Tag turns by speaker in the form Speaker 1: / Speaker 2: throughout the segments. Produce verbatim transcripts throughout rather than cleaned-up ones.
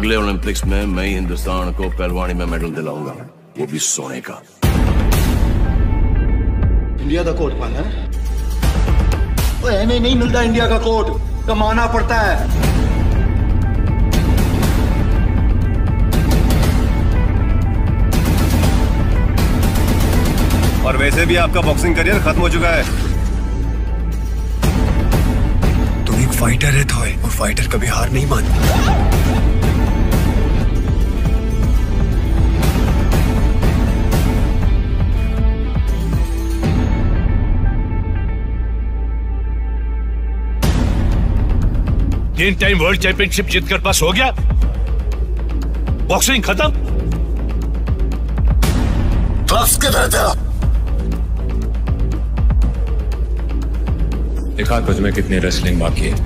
Speaker 1: अगले ओलंपिक्स में मैं ही हिंदुस्तान को पहलवानी में मेडल दिलाऊंगा, वो भी सोने का।
Speaker 2: इंडिया का कोर्ट माना है? नहीं नहीं मिलता इंडिया का कोर्ट, कमाना पड़ता है।
Speaker 3: और वैसे भी आपका बॉक्सिंग करियर खत्म हो चुका है।
Speaker 4: तुम एक फाइटर है थॉय, और फाइटर कभी हार नहीं मानता।
Speaker 5: तीन टाइम वर्ल्ड चैंपियनशिप जीतकर पास हो गया, बॉक्सिंग खत्म।
Speaker 4: क्लास किधर है तेरा?
Speaker 6: देखा तुझ में कितनी रेसलिंग बाकी है।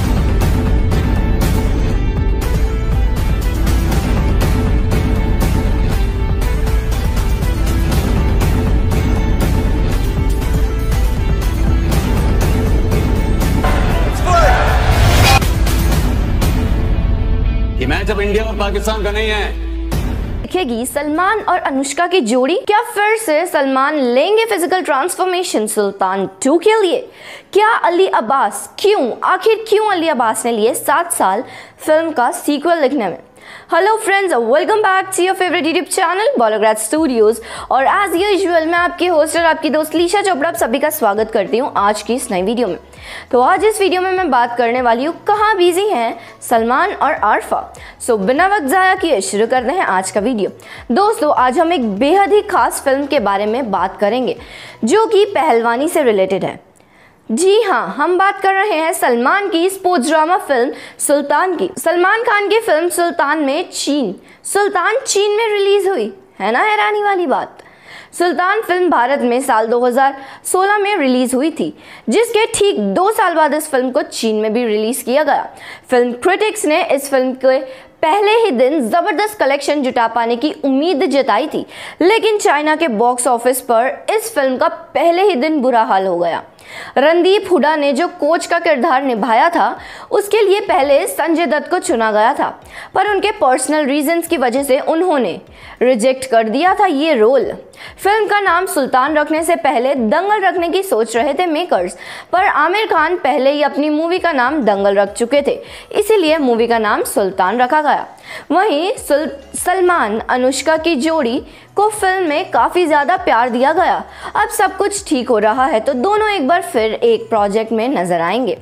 Speaker 7: ये मैच अब इंडिया और पाकिस्तान का नहीं है।
Speaker 8: दिखेगी सलमान और अनुष्का की जोड़ी। क्या फिर से सलमान लेंगे फिजिकल ट्रांसफॉर्मेशन सुल्तान टू के लिए? क्या अली अब्बास क्यों आखिर क्यों अली अब्बास ने लिए सात साल फिल्म का सीक्वल लिखने में? Hello friends, welcome back to your favourite YouTube channel Bollygrad studios. और एज यूजुअल मैं आपकी होस्ट और आपकी दोस्त लीशा चोपड़ा आप सभी का स्वागत करती हूँ आज की इस नई वीडियो में। तो आज इस वीडियो में मैं बात करने वाली हूँ कहाँ बिजी हैं सलमान और आरफा। सो बिना वक्त ज़ाया किए शुरू करते हैं आज का वीडियो। दोस्तों, आज हम एक बेहद ही खास फिल्म के बारे में बात करेंगे जो कि पहलवानी से रिलेटेड है। जी हाँ, हम बात कर रहे हैं सलमान की स्पोर्ट्स ड्रामा फिल्म सुल्तान की। सलमान खान की फिल्म सुल्तान में चीन सुल्तान चीन में रिलीज हुई है ना, हैरानी वाली बात। सुल्तान फिल्म भारत में साल दो हज़ार सोलह में रिलीज हुई थी, जिसके ठीक दो साल बाद इस फिल्म को चीन में भी रिलीज किया गया। फिल्म क्रिटिक्स ने इस फिल्म के पहले ही दिन जबरदस्त कलेक्शन जुटा पाने की उम्मीद जताई थी, लेकिन चाइना के बॉक्स ऑफिस पर इस फिल्म का पहले ही दिन बुरा हाल हो गया। रणदीप हुडा ने जो कोच का किरदार निभाया था उसके लिए पहले संजय दत्त को चुना गया था, पर उनके पर्सनल रीजंस की वजह से उन्होंने रिजेक्ट कर दिया था ये रोल। फिल्म का नाम सुल्तान रखने से पहले दंगल रखने की सोच रहे थे मेकर्स, पर आमिर खान पहले ही अपनी मूवी का नाम दंगल रख चुके थे, इसीलिए मूवी का नाम सुल्तान रखा गया। वहीं सलमान अनुष्का की जोड़ी को फिल्म में काफ़ी ज़्यादा प्यार दिया गया। अब सब कुछ ठीक हो रहा है तो दोनों एक बार फिर एक प्रोजेक्ट में नजर आएंगे।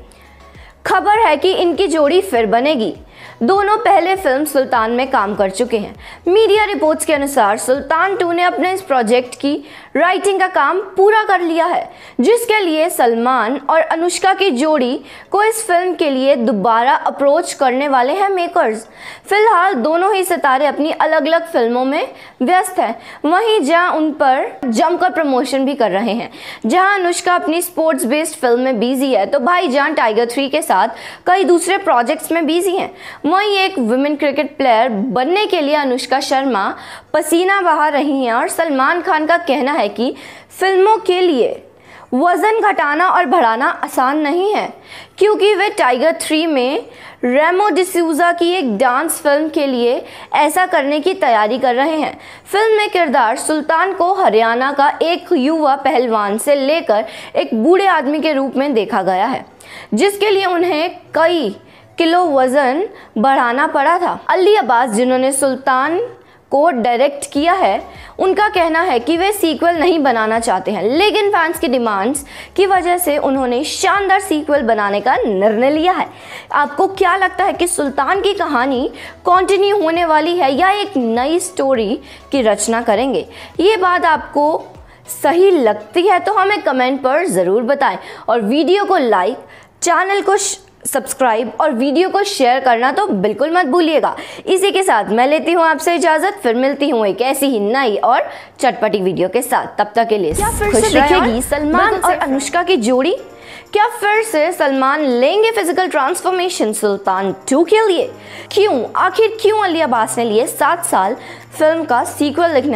Speaker 8: खबर है कि इनकी जोड़ी फिर बनेगी। दोनों पहले फिल्म सुल्तान में काम कर चुके हैं। मीडिया रिपोर्ट्स के अनुसार सुल्तान टू ने अपने इस प्रोजेक्ट की राइटिंग का काम पूरा कर लिया है, जिसके लिए सलमान और अनुष्का की जोड़ी को इस फिल्म के लिए दोबारा अप्रोच करने वाले हैं मेकर्स। फिलहाल दोनों ही सितारे अपनी अलग अलग फिल्मों में व्यस्त हैं। वहीं जहां उन पर जमकर प्रमोशन भी कर रहे हैं। जहां अनुष्का अपनी स्पोर्ट्स बेस्ड फिल्म में बिजी है तो भाईजान टाइगर थ्री के साथ कई दूसरे प्रोजेक्ट्स में बिजी हैं। वहीं एक वुमेन क्रिकेट प्लेयर बनने के लिए अनुष्का शर्मा पसीना बहा रही हैं और सलमान खान का कहना है कि फिल्मों के लिए वजन घटाना और बढ़ाना आसान नहीं है, क्योंकि वे टाइगर थ्री में रेमो डिसूजा की एक डांस फिल्म के लिए ऐसा करने की तैयारी कर रहे हैं। फिल्म में किरदार सुल्तान को हरियाणा का एक युवा पहलवान से लेकर एक बूढ़े आदमी के रूप में देखा गया है, जिसके लिए उन्हें कई किलो वजन बढ़ाना पड़ा था। अली अब्बास, जिन्होंने सुल्तान को डायरेक्ट किया है, उनका कहना है कि वे सीक्वल नहीं बनाना चाहते हैं, लेकिन फैंस की डिमांड्स की वजह से उन्होंने शानदार सीक्वल बनाने का निर्णय लिया है। आपको क्या लगता है कि सुल्तान की कहानी कंटिन्यू होने वाली है या एक नई स्टोरी की रचना करेंगे? ये बात आपको सही लगती है तो हमें कमेंट पर ज़रूर बताएं, और वीडियो को लाइक, चैनल को सब्सक्राइब और वीडियो को शेयर करना तो बिल्कुल मत भूलिएगा। इसी के साथ मैं लेती हूँ आपसे इजाजत, फिर मिलती हूँ एक ऐसी ही नई और चटपटी वीडियो के साथ। तब तक के लिए क्या फिर से दिखेगी सलमान और अनुष्का की जोड़ी? क्या फिर से सलमान लेंगे फिजिकल ट्रांसफॉर्मेशन सुल्तान टू के लिए? क्यों आखिर क्यों अली अब्बास ने लिए सात साल फिल्म का सीक्वल लिखने में?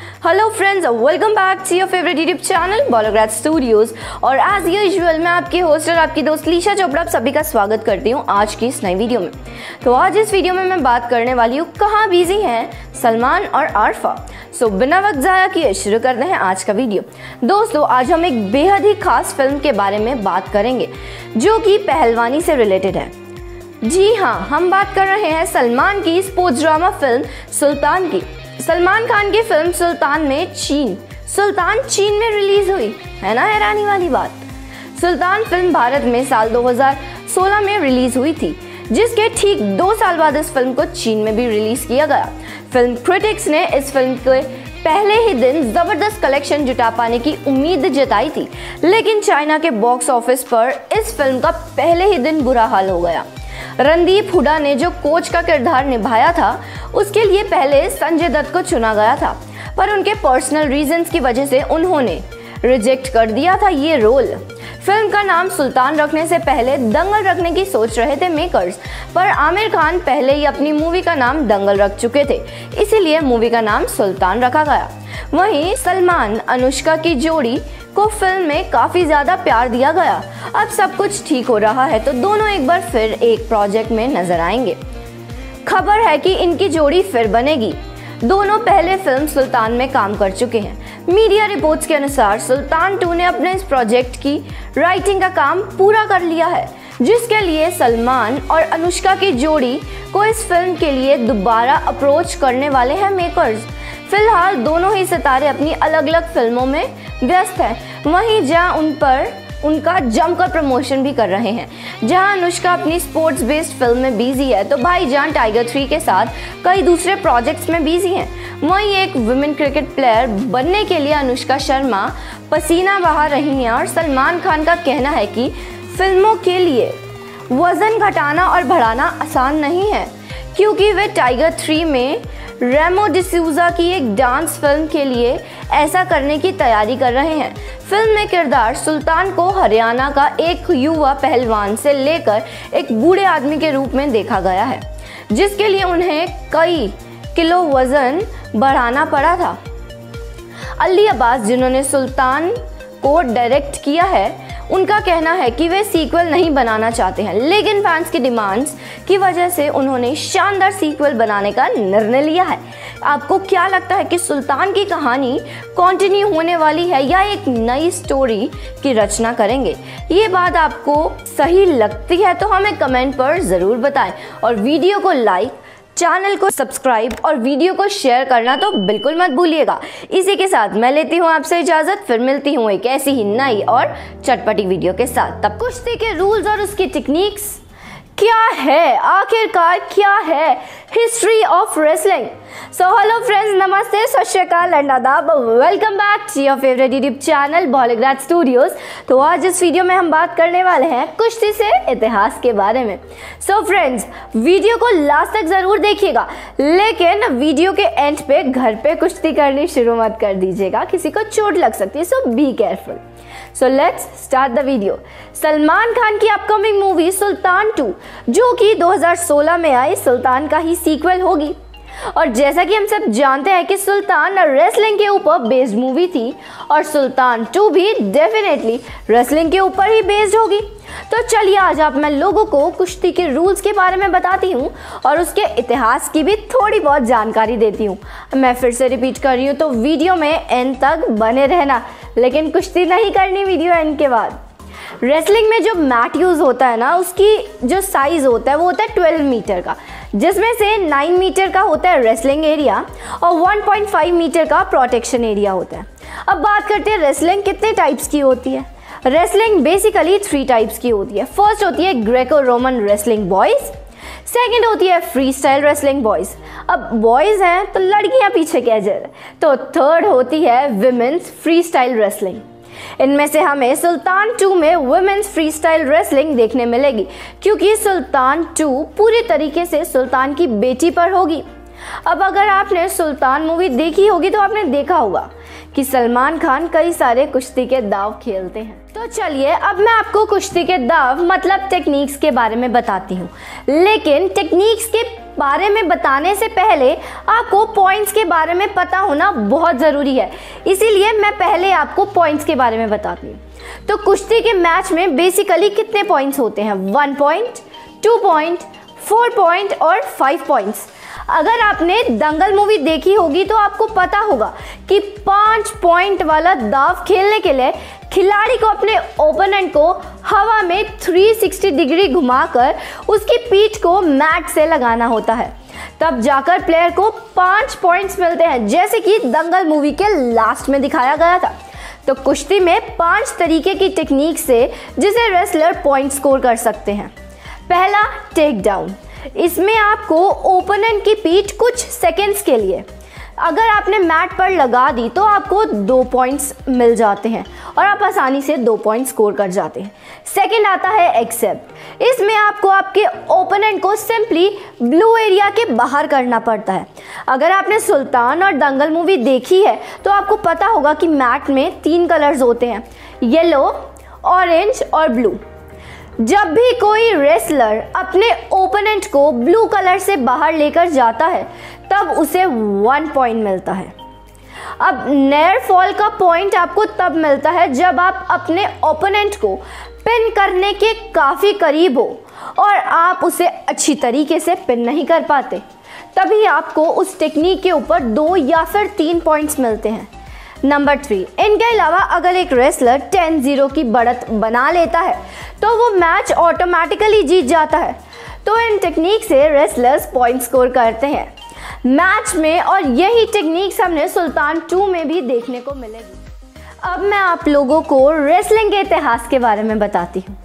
Speaker 8: Hello friends, welcome back to your favourite YouTube channel Bollygrad studios. और एज यूजुअल मैं आपकी होस्ट और आपकी दोस्त लीशा चोपड़ा आप सभी का स्वागत करती हूँ आज की इस नई वीडियो में। तो आज इस वीडियो में मैं बात करने वाली हूँ कहाँ बिजी हैं सलमान और आरफा। सो बिना वक्त ज़ाया किए शुरू करते हैं आज का वीडियो। दोस्तों, आज हम एक बेहद ही खास फिल्म के बारे में बात करेंगे जो कि पहलवानी से रिलेटेड है। जी हाँ, हम बात कर रहे हैं सलमान की स्पोर्ट्स ड्रामा फिल्म सुल्तान की। सलमान खान की फिल्म सुल्तान में चीन सुल्तान चीन में रिलीज हुई है ना, हैरानी वाली बात। सुल्तान फिल्म भारत में साल दो हज़ार सोलह में रिलीज हुई थी, जिसके ठीक दो साल बाद इस फिल्म को चीन में भी रिलीज किया गया। फिल्म क्रिटिक्स ने इस फिल्म के पहले ही दिन जबरदस्त कलेक्शन जुटा पाने की उम्मीद जताई थी, लेकिन चाइना के बॉक्स ऑफिस पर इस फिल्म का पहले ही दिन बुरा हाल हो गया। रणदीप हुड्डा ने जो कोच का किरदार निभाया था उसके लिए पहले संजय दत्त को चुना गया था, पर उनके पर्सनल रीजंस की वजह से उन्होंने रिजेक्ट कर दिया था ये रोल। फिल्म का नाम सुल्तान रखने से पहले दंगल रखने की सोच रहे थे मेकर्स, पर आमिर खान पहले ही अपनी मूवी का नाम दंगल रख चुके थे, इसीलिए मूवी का नाम सुल्तान रखा गया। वहीं सलमान अनुष्का की जोड़ी को फिल्म में काफी ज्यादा प्यार दिया गया। अब सब कुछ ठीक हो रहा है तो दोनों एक बार फिर एक प्रोजेक्ट में नजर आएंगे। खबर है कि इनकी जोड़ी फिर बनेगी। दोनों पहले फिल्म सुल्तान में काम कर चुके हैं। मीडिया रिपोर्ट्स के अनुसार सुल्तान टू ने अपने इस प्रोजेक्ट की राइटिंग का काम पूरा कर लिया है, जिसके लिए सलमान और अनुष्का की जोड़ी को इस फिल्म के लिए दोबारा अप्रोच करने वाले हैं मेकर्स। फिलहाल दोनों ही सितारे अपनी अलग अलग फिल्मों में व्यस्त हैं। वहीं जहां उन पर उनका जमकर प्रमोशन भी कर रहे हैं। जहां अनुष्का अपनी स्पोर्ट्स बेस्ड फिल्म में बिजी है तो भाईजान टाइगर थ्री के साथ कई दूसरे प्रोजेक्ट्स में बिजी हैं। वहीं एक वुमेन क्रिकेट प्लेयर बनने के लिए अनुष्का शर्मा पसीना बहा रही हैं और सलमान खान का कहना है कि फिल्मों के लिए वजन घटाना और बढ़ाना आसान नहीं है, क्योंकि वे टाइगर थ्री में रेमो डिसूजा की एक डांस फिल्म के लिए ऐसा करने की तैयारी कर रहे हैं। फिल्म में किरदार सुल्तान को हरियाणा का एक युवा पहलवान से लेकर एक बूढ़े आदमी के रूप में देखा गया है, जिसके लिए उन्हें कई किलो वजन बढ़ाना पड़ा था। अली अब्बास, जिन्होंने सुल्तान को डायरेक्ट किया है, उनका कहना है कि वे सीक्वल नहीं बनाना चाहते हैं, लेकिन फैंस की डिमांड्स की वजह से उन्होंने शानदार सीक्वल बनाने का निर्णय लिया है। आपको क्या लगता है कि सुल्तान की कहानी कंटिन्यू होने वाली है या एक नई स्टोरी की रचना करेंगे? ये बात आपको सही लगती है तो हमें कमेंट पर ज़रूर बताएं और वीडियो को लाइक, चैनल को सब्सक्राइब और वीडियो को शेयर करना तो बिल्कुल मत भूलिएगा। इसी के साथ मैं लेती हूँ आपसे इजाज़त, फिर मिलती हूँ एक ऐसी ही नई और चटपटी वीडियो के साथ। तब कुश्ती के रूल्स और उसकी टेक्निक्स क्या है, आखिरकार क्या है history of wrestling. So hello friends, नमस्ते, सत श्री अकाल एंड आदाब, welcome back to your favourite YouTube channel Bollygrad studios. तो आज इस वीडियो में हम बात करने वाले हैं कुश्ती से इतिहास के बारे में। सो so फ्रेंड्स, वीडियो को लास्ट तक ज़रूर देखिएगा, लेकिन वीडियो के एंड पे घर पे कुश्ती करनी शुरू मत कर दीजिएगा, किसी को चोट लग सकती है, so be careful. So let's start the video. Salman Khan की अपकमिंग मूवी सुल्तान टू, जो कि दो हज़ार सोलह में आई सुल्तान का ही सीक्वल होगी। और जैसा कि हम सब जानते हैं कि सुल्तान रेसलिंग के ऊपर बेस्ड मूवी थी और सुल्तान टू भी डेफिनेटली रेसलिंग के ऊपर ही बेस्ड होगी। तो चलिए आज आप मैं लोगों को कुश्ती के रूल्स के बारे में बताती हूँ और उसके इतिहास की भी थोड़ी बहुत जानकारी देती हूँ। मैं फिर से रिपीट कर रही हूँ, तो वीडियो में एंड तक बने रहना, लेकिन कुश्ती नहीं करनी वीडियो एंड के बाद। रेसलिंग में जो मैट यूज़ होता है ना, उसकी जो साइज़ होता है वो होता है ट्वेल्व मीटर का, जिसमें से नाइन मीटर का होता है रेसलिंग एरिया और वन पॉइंट फाइव मीटर का प्रोटेक्शन एरिया होता है। अब बात करते हैं रेसलिंग कितने टाइप्स की होती है। रेसलिंग बेसिकली थ्री टाइप्स की होती है। फर्स्ट होती है Greco Roman wrestling boys, second होती है फ्री स्टाइल रेसलिंग बॉयज़। अब बॉयज़ हैं तो लड़कियां पीछे क्या जा रहे, तो थर्ड होती है विमेंस फ्री स्टाइल रेसलिंग। इनमें से हमें सुल्तान टू में वुमेन्स फ्री स्टाइल रेसलिंग देखने मिलेगी, क्योंकि सुल्तान टू पूरी तरीके से सुल्तान की बेटी पर होगी। अब अगर आपने सुल्तान मूवी देखी होगी तो आपने देखा होगा कि सलमान खान कई सारे कुश्ती के दाव खेलते हैं। तो चलिए अब मैं आपको कुश्ती के दाव मतलब टेक्निक्स के बारे में बताती हूँ, लेकिन टेक्निक्स के बारे में बताने से पहले आपको पॉइंट्स के बारे में पता होना बहुत ज़रूरी है, इसीलिए मैं पहले आपको पॉइंट्स के बारे में बताती हूँ। तो कुश्ती के मैच में बेसिकली कितने पॉइंट्स होते हैं? One point, two point, four point और फाइव पॉइंट्स। अगर आपने दंगल मूवी देखी होगी तो आपको पता होगा कि पाँच पॉइंट वाला दाव खेलने के लिए खिलाड़ी को अपने ओपोनेंट को हवा में तीन सौ साठ डिग्री घुमाकर उसकी पीठ को मैट से लगाना होता है, तब जाकर प्लेयर को पाँच पॉइंट्स मिलते हैं, जैसे कि दंगल मूवी के लास्ट में दिखाया गया था। तो कुश्ती में पांच तरीके की टेक्निक से जिसे रेसलर पॉइंट स्कोर कर सकते हैं। पहला, टेक डाउन। इसमें आपको ओपोनेंट की पीठ कुछ सेकंड्स के लिए अगर आपने मैट पर लगा दी तो आपको दो पॉइंट्स मिल जाते हैं और आप आसानी से दो पॉइंट स्कोर कर जाते हैं। सेकंड आता है एक्सेप्ट। इसमें आपको आपके ओपोनेंट को सिंपली ब्लू एरिया के बाहर करना पड़ता है। अगर आपने सुल्तान और दंगल मूवी देखी है तो आपको पता होगा कि मैट में तीन कलर्स होते हैं, येलो, ऑरेंज और ब्लू। जब भी कोई रेसलर अपने ओपोनेंट को ब्लू कलर से बाहर लेकर जाता है तब उसे वन पॉइंट मिलता है। अब नेयर फॉल का पॉइंट आपको तब मिलता है जब आप अपने ओपोनेंट को पिन करने के काफ़ी करीब हो और आप उसे अच्छी तरीके से पिन नहीं कर पाते, तभी आपको उस टेक्निक के ऊपर दो या फिर तीन पॉइंट्स मिलते हैं। नंबर थ्री, इनके अलावा अगर एक रेसलर टेन जीरो की बढ़त बना लेता है तो वो मैच ऑटोमेटिकली जीत जाता है। तो इन टेक्निक से रेसलर्स पॉइंट स्कोर करते हैं मैच में, और यही टेक्निक्स हमने सुल्तान टू में भी देखने को मिलेगी। अब मैं आप लोगों को रेसलिंग के इतिहास के बारे में बताती हूँ।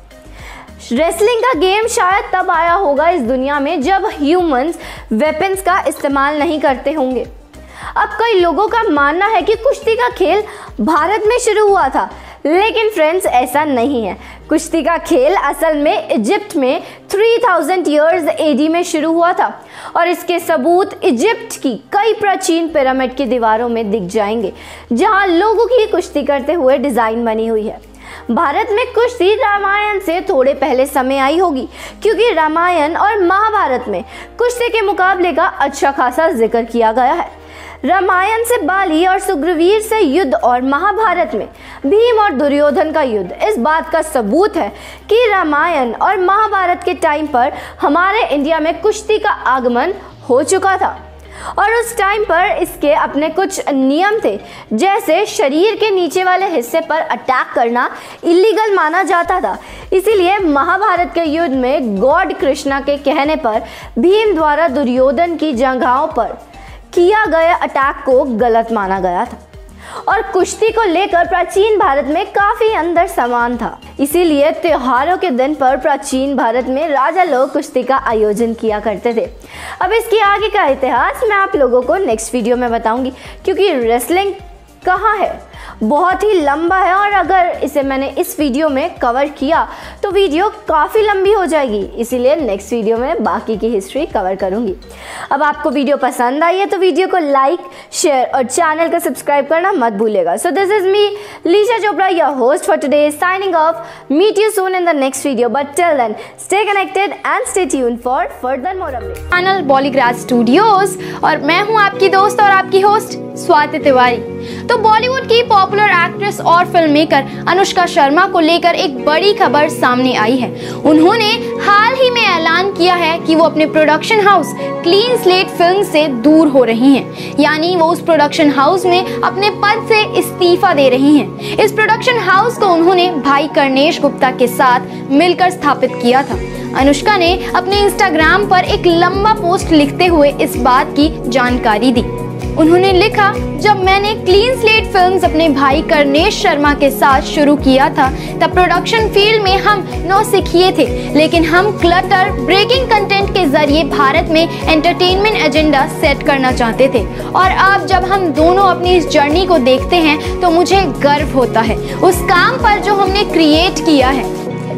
Speaker 8: रेसलिंग का गेम शायद तब आया होगा इस दुनिया में जब ह्यूमंस वेपन्स का इस्तेमाल नहीं करते होंगे। अब कई लोगों का मानना है कि कुश्ती का खेल भारत में शुरू हुआ था, लेकिन फ्रेंड्स ऐसा नहीं है। कुश्ती का खेल असल में इजिप्ट में तीन हज़ार इयर्स एडी में शुरू हुआ था और इसके सबूत इजिप्ट की कई प्राचीन पिरामिड की दीवारों में दिख जाएंगे, जहां लोगों की कुश्ती करते हुए डिज़ाइन बनी हुई है। भारत में कुश्ती रामायण से थोड़े पहले समय आई होगी, क्योंकि रामायण और महाभारत में कुश्ती के मुकाबले का अच्छा खासा जिक्र किया गया है। रामायण से बाली और सुग्रीवीर से युद्ध और महाभारत में भीम और दुर्योधन का युद्ध इस बात का सबूत है कि रामायण और महाभारत के टाइम पर हमारे इंडिया में कुश्ती का आगमन हो चुका था और उस टाइम पर इसके अपने कुछ नियम थे, जैसे शरीर के नीचे वाले हिस्से पर अटैक करना इलीगल माना जाता था। इसीलिए महाभारत के युद्ध में गॉड कृष्णा के कहने पर भीम द्वारा दुर्योधन की जगहों पर किया गया अटैक को गलत माना गया था और कुश्ती को लेकर प्राचीन भारत में काफी अंदर समान था। इसीलिए त्योहारों के दिन पर प्राचीन भारत में राजा लोग कुश्ती का आयोजन किया करते थे। अब इसके आगे का इतिहास मैं आप लोगों को नेक्स्ट वीडियो में बताऊंगी, क्योंकि रेसलिंग कहाँ है बहुत ही लंबा है और अगर इसे मैंने इस वीडियो में कवर किया तो वीडियो काफ़ी लंबी हो जाएगी, इसीलिए नेक्स्ट वीडियो में बाकी की हिस्ट्री कवर करूंगी। अब आपको वीडियो पसंद आई है तो वीडियो को लाइक, शेयर और चैनल को सब्सक्राइब करना मत भूलिएगा। So this is me Leesha Chopra, your host for today, signing off. Meet you soon in the next video, but till then stay connected and stay tuned for further more updates.
Speaker 9: Channel Bollygrad studios और मैं हूं आपकी दोस्त और आपकी host Swati Tiwari. तो Bollywood की popular actress और फिल्म मेकर अनुष्का शर्मा को लेकर एक बड़ी खबर सामने आई है। उन्होंने हाल ही में ऐलान किया है कि वो अपने production house clean slate film से दूर हो रही हैं, यानी वो उस प्रोडक्शन हाउस में अपने पद से इस्तीफा दे रही हैं। इस प्रोडक्शन हाउस को उन्होंने भाई कर्णेश गुप्ता के साथ मिलकर स्थापित किया था। अनुष्का ने अपने इंस्टाग्राम पर एक लंबा पोस्ट लिखते हुए इस बात की जानकारी दी। उन्होंने लिखा, जब मैंने क्लीन स्लेट फिल्म्स अपने भाई कर्णेश शर्मा के साथ शुरू किया था तब प्रोडक्शन फील्ड में हम नौसिखिए थे, लेकिन हम क्लटर ब्रेकिंग कंटेंट के जरिए भारत में एंटरटेनमेंट एजेंडा सेट करना चाहते थे। और अब जब हम दोनों अपनी इस जर्नी को देखते हैं तो मुझे गर्व होता है उस काम पर जो हमने क्रिएट किया है।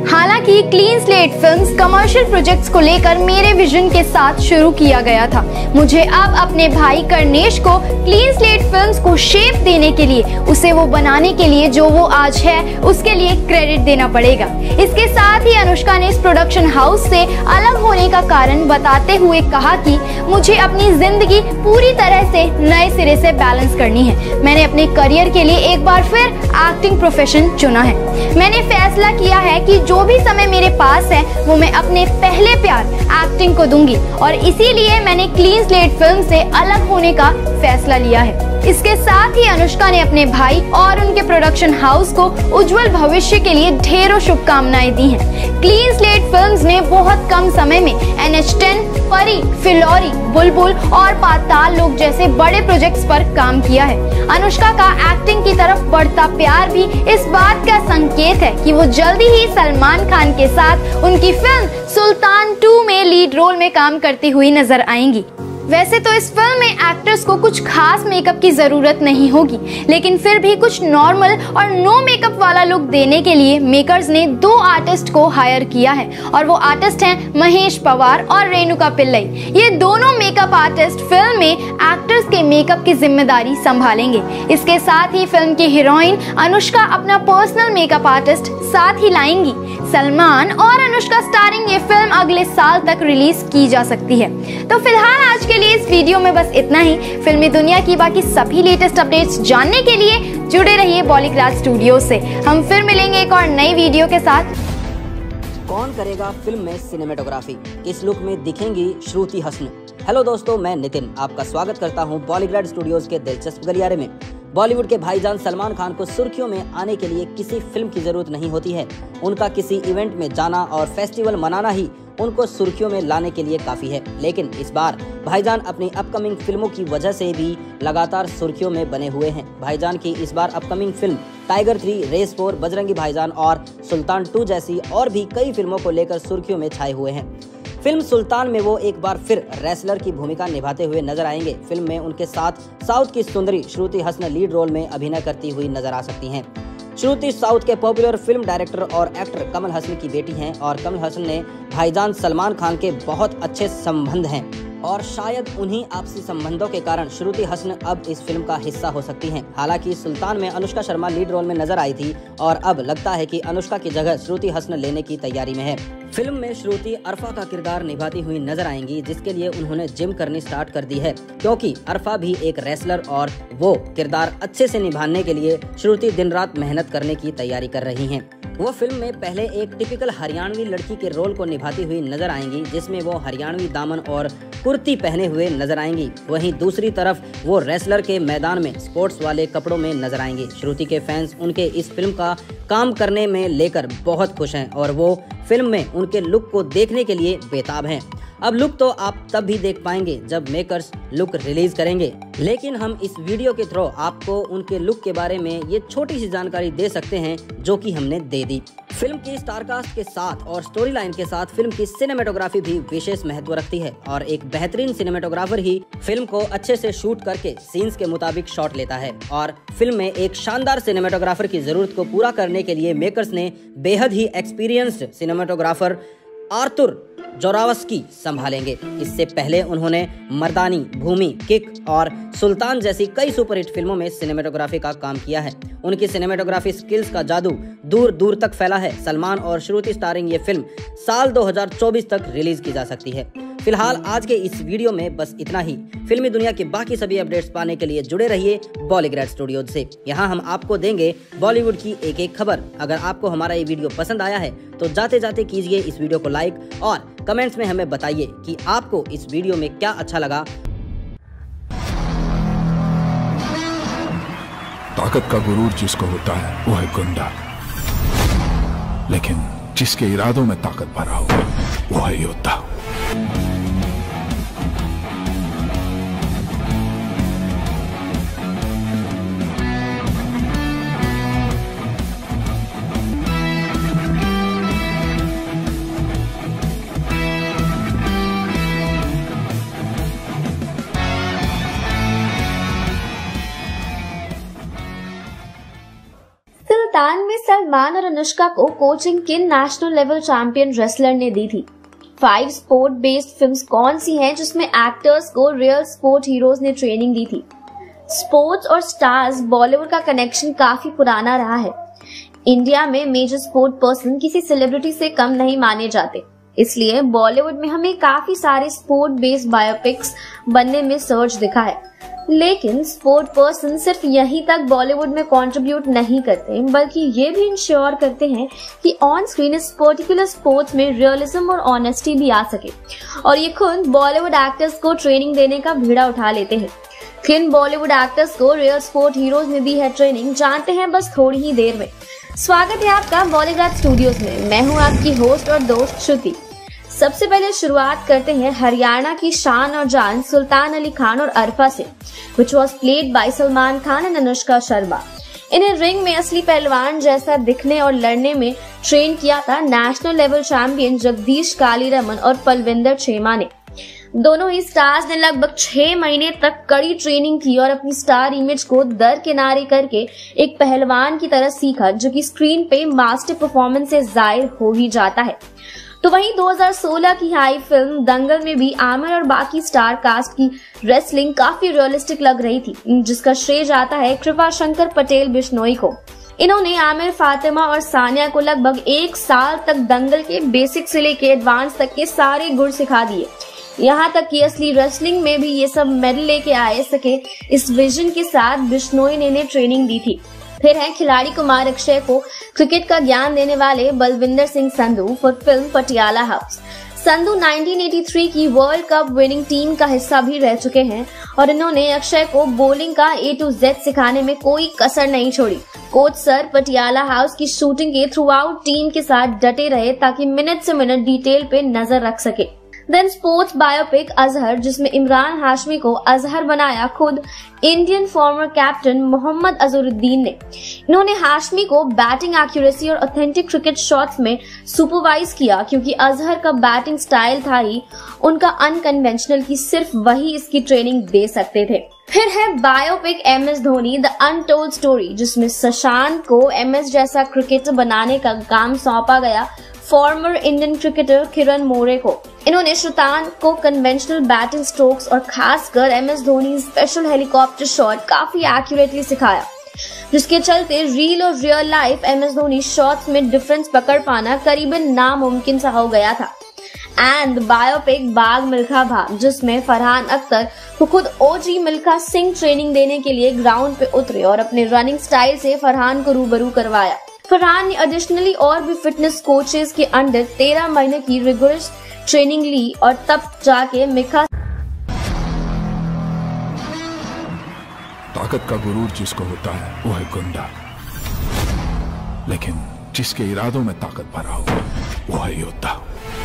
Speaker 9: हालांकि clean slate films commercial projects को लेकर मेरे विजन के साथ शुरू किया गया था। मुझे अब अपने भाई कर्णेश को क्लीन स्लेट फिल्म्स को शेप देने के लिए, उसे वो बनाने के लिए जो वो आज है, उसके लिए क्रेडिट देना पड़ेगा। इसके साथ ही अनुष्का ने इस प्रोडक्शन हाउस से अलग होने का कारण बताते हुए कहा कि मुझे अपनी जिंदगी पूरी तरह से नए सिरे से बैलेंस करनी है। मैंने अपने करियर के लिए एक बार फिर एक्टिंग प्रोफेशन चुना है। मैंने फैसला किया है कि जो भी समय मेरे पास है वो मैं अपने पहले प्यार एक्टिंग को दूंगी और इसीलिए मैंने क्लीन स्लेट फिल्म से अलग होने का फैसला लिया है। इसके साथ ही अनुष्का ने अपने भाई और उनके प्रोडक्शन हाउस को उज्जवल भविष्य के लिए ढेरों शुभकामनाएं दी हैं। क्लीन स्लेट फिल्म्स ने बहुत कम समय में एन एच टेन, परी, फिलौरी, बुलबुल और पाताल लोक जैसे बड़े प्रोजेक्ट्स पर काम किया है। अनुष्का का एक्टिंग की तरफ बढ़ता प्यार भी इस बात का संकेत है कि वो जल्दी ही सलमान खान के साथ उनकी फिल्म सुल्तान टू में लीड रोल में काम करती हुई नजर आएंगी। वैसे तो इस फिल्म में एक्टर्स को कुछ खास मेकअप की जरूरत नहीं होगी, लेकिन फिर भी कुछ नॉर्मल और नो मेकअप वाला लुक देने के लिए मेकर्स ने दो आर्टिस्ट को हायर किया है और वो आर्टिस्ट हैं महेश पवार और रेणुका पिल्लई। ये दोनों मेकअप आर्टिस्ट फिल्म में एक्टर्स के मेकअप की जिम्मेदारी संभालेंगे। इसके साथ ही फिल्म की हीरोइन अनुष्का अपना पर्सनल मेकअप आर्टिस्ट साथ ही लाएंगी। सलमान और अनुष्का स्टारिंग ये फिल्म अगले साल तक रिलीज की जा सकती है। तो फिलहाल आज के लिए इस वीडियो में बस इतना ही। फिल्मी दुनिया की बाकी सभी लेटेस्ट अपडेट्स जानने के लिए जुड़े रहिए बॉलीग्राड स्टूडियो से। हम फिर मिलेंगे एक और नई वीडियो के साथ।
Speaker 10: कौन करेगा फिल्म में सिनेमेटोग्राफी, किस लुक में दिखेंगी श्रुति हसन। हेलो दोस्तों, मैं नितिन आपका स्वागत करता हूं बॉलीग्राड स्टूडियोज के दिलचस्प गलियारे में। बॉलीवुड के भाईजान सलमान खान को सुर्खियों में आने के लिए किसी फिल्म की जरूरत नहीं होती है। उनका किसी इवेंट में जाना और फेस्टिवल मनाना ही उनको सुर्खियों में लाने के लिए काफी है। लेकिन इस बार भाईजान अपनी अपकमिंग फिल्मों की वजह से भी लगातार सुर्खियों में बने हुए हैं। भाईजान की इस बार upcoming film Tiger three, Race four, Bajrangi Bhaijaan और सुल्तान टू जैसी और भी कई फिल्मों को लेकर सुर्खियों में छाए हुए हैं। फिल्म सुल्तान में वो एक बार फिर रेसलर की भूमिका निभाते हुए नजर आएंगे। फिल्म में उनके साथ साउथ की सुंदरी श्रुति हसन लीड रोल में अभिनय करती हुई नजर आ सकती हैं। श्रुति साउथ के पॉपुलर फिल्म डायरेक्टर और एक्टर कमल हसन की बेटी हैं और कमल हसन ने भाईजान सलमान खान के बहुत अच्छे संबंध हैं और शायद उन्हीं आपसी संबंधों के कारण श्रुति हसन अब इस फिल्म का हिस्सा हो सकती हैं। हालांकि सुल्तान में अनुष्का शर्मा लीड रोल में नजर आई थी और अब लगता है कि अनुष्का की जगह श्रुति हसन लेने की तैयारी में है। फिल्म में श्रुति अरफा का किरदार निभाती हुई नजर आएंगी, जिसके लिए उन्होंने जिम करनी स्टार्ट कर दी है, क्योंकि अरफा भी एक रेसलर और वो किरदार अच्छे से निभाने के लिए श्रुति दिन रात मेहनत करने की तैयारी कर रही हैं। वो फिल्म में पहले एक टिपिकल हरियाणवी लड़की के रोल को निभाती हुई नजर आएंगी, जिसमें वो हरियाणवी दामन और कुर्ती पहने हुए नजर आएंगी। वहीं दूसरी तरफ वो रेसलर के मैदान में स्पोर्ट्स वाले कपड़ों में नजर आएंगे। श्रुति के फैंस उनके इस फिल्म का काम करने में लेकर बहुत खुश हैं और वो फिल्म में उनके लुक को देखने के लिए बेताब हैं। अब लुक तो आप तब भी देख पाएंगे जब मेकर्स लुक रिलीज करेंगे, लेकिन हम इस वीडियो के थ्रू आपको उनके लुक के बारे में ये छोटी सी जानकारी दे सकते हैं जो कि हमने दे दी। फिल्म की स्टारकास्ट के साथ और स्टोरी लाइन के साथ फिल्म की सिनेमेटोग्राफी भी विशेष महत्व रखती है और एक बेहतरीन सिनेमेटोग्राफर ही फिल्म को अच्छे से शूट करके सीन्स के मुताबिक शॉट लेता है और फिल्म में एक शानदार सिनेमेटोग्राफर की जरूरत को पूरा करने के लिए मेकर्स ने बेहद ही एक्सपीरियंस्ड सिनेमेटोग्राफर आर्थर जोरावस्की संभालेंगे। इससे पहले उन्होंने मर्दानी, भूमि, किक और सुल्तान जैसी कई सुपरहिट फिल्मों में सिनेमेटोग्राफी का काम किया है। उनकी सिनेमेटोग्राफी स्किल्स का जादू दूर दूर तक फैला है। सलमान और श्रुति स्टारिंग ये फिल्म साल दो हज़ार चौबीस तक रिलीज की जा सकती है। फिलहाल आज के इस वीडियो में बस इतना ही। फिल्मी दुनिया के बाकी सभी अपडेट्स पाने के लिए जुड़े रहिए बॉलीग्राड स्टूडियोज से। यहाँ हम आपको देंगे बॉलीवुड की एक एक खबर। अगर आपको हमारा ये वीडियो पसंद आया है तो जाते जाते कीजिए इस वीडियो को लाइक और कमेंट्स में हमें बताइए कि आपको इस वीडियो में क्या अच्छा लगा।
Speaker 11: ताकत का गुरूर जिसको होता है वो है गुंडा, लेकिन जिसके इरादों में ताकत भरा हो वो है योद्धा।
Speaker 9: सुल्तान में सलमान और अनुष्का को कोचिंग किन नेशनल लेवल चैंपियन रेसलर ने दी थी? फाइव स्पोर्ट बेस्ड फिल्म्स कौन सी हैं जिसमें एक्टर्स को रियल स्पोर्ट हीरोज ने ट्रेनिंग दी थी? स्पोर्ट्स और स्टार्स बॉलीवुड का कनेक्शन काफी पुराना रहा है। इंडिया में मेजर स्पोर्ट पर्सन किसी सेलिब्रिटी से कम नहीं माने जाते, इसलिए बॉलीवुड में हमें काफी सारे स्पोर्ट बेस्ड बायोपिक्स बनने में सर्च दिखा है। लेकिन स्पोर्ट पर्सन सिर्फ यहीं तक बॉलीवुड में कंट्रीब्यूट नहीं करते, बल्कि ये भी इंश्योर करते हैं कि ऑन स्क्रीन इस पर्टिकुलर स्पोर्ट्स में रियलिज्म और ऑनेस्टी भी आ सके, और ये खुद बॉलीवुड एक्टर्स को ट्रेनिंग देने का बीड़ा उठा लेते हैं। किन बॉलीवुड एक्टर्स को रियल स्पोर्ट हीरोज ने दी है ट्रेनिंग, जानते हैं बस थोड़ी ही देर में। स्वागत है आपका बॉलीग्राड स्टूडियोज में। मैं हूँ आपकी होस्ट और दोस्त श्रुति। सबसे पहले शुरुआत करते हैं हरियाणा की शान और जान सुल्तान अली खान और अरफा से, which was played by Salman Khan and Anushka Sharma. इन्हें रिंग में असली पहलवान जैसा दिखने और लड़ने में ट्रेन किया था national level champion Jagdish Kaliraman और पलविंदर छेमा ने। दोनों ही स्टार्स ने लगभग छह महीने तक कड़ी ट्रेनिंग की और अपनी स्टार इमेज को दरकिनारे करके एक पहलवान की तरह सीखा, जो कि स्क्रीन पे मास्टर परफॉर्मेंस से जाहिर हो ही जाता है। तो वहीं दो हज़ार सोलह की हाई फिल्म दंगल में भी आमिर और बाकी स्टार कास्ट की रेसलिंग काफी रियलिस्टिक लग रही थी, जिसका श्रेय जाता है कृपा शंकर पटेल बिश्नोई को। इन्होंने आमिर, फातिमा और सानिया को लगभग एक साल तक दंगल के बेसिक से लेके एडवांस तक के सारे गुण सिखा दिए। यहाँ तक कि असली रेसलिंग में भी ये सब मेडल लेके आए सके, इस विजन के साथ बिश्नोई ने इन्हें ट्रेनिंग दी थी। फिर है खिलाड़ी कुमार अक्षय को क्रिकेट का ज्ञान देने वाले Balwinder Singh Sandhu for film Patiala house. Sandhu उन्नीस सौ तिरासी की वर्ल्ड कप विनिंग टीम का हिस्सा भी रह चुके हैं और इन्होंने अक्षय को बॉलिंग का ए टू जेड सिखाने में कोई कसर नहीं छोड़ी। कोच सर पटियाला हाउस की शूटिंग के थ्रू आउट टीम के साथ डटे रहे ताकि मिनट से मिनट डिटेल पे नजर रख सके। देन स्पोर्ट्स बायोपिक अजहर, जिसमें इमरान हाशमी को अजहर बनाया खुद Indian former captain Mohammad Azharuddin ने। इन्होंने हाशमी को बैटिंग एक्यूरेसी और ऑथेंटिक क्रिकेट शॉट्स में सुपरवाइज किया, क्योंकि अजहर का बैटिंग स्टाइल था ही उनका अनकन्वेंशनल कि सिर्फ वही इसकी ट्रेनिंग दे सकते थे। फिर है biopic M S Dhoni the untold story, जिसमें शशांक को एम एस जैसा क्रिकेटर बनाने का काम सौंपा गया former Indian cricketer Kiran More को। इन्होंने सुल्तान को कन्वेंशनल बैटिंग स्ट्रोक्स और खासकर M S Dhoni special helicopter shot काफी एक्यूरेटली सिखाया, जिसके चलते रियल और real life M S Dhoni shots में डिफरेंस पकड़ पाना करीबन नामुमकिन सा हो गया था। एंड बायोपिक बाग मिल्खा भाग, जिसमें फरहान अख्तर को खुद ओजी मिल्खा सिंह ट्रेनिंग देने के लिए ग्राउंड पे उतरे और अपने रनिंग स्टाइल से फरहान को रूबरू करवाया। फरहान ने एडिशनली और भी फिटनेस कोचेस के अंडर तेरह महीने की रिगोरस ट्रेनिंग ली और तब जाके मिल्खा।
Speaker 11: ताकत का गुरूर जिसको होता है वो है गुंडा, लेकिन जिसके इरादों में ताकत भरा हो वो है योद्धा।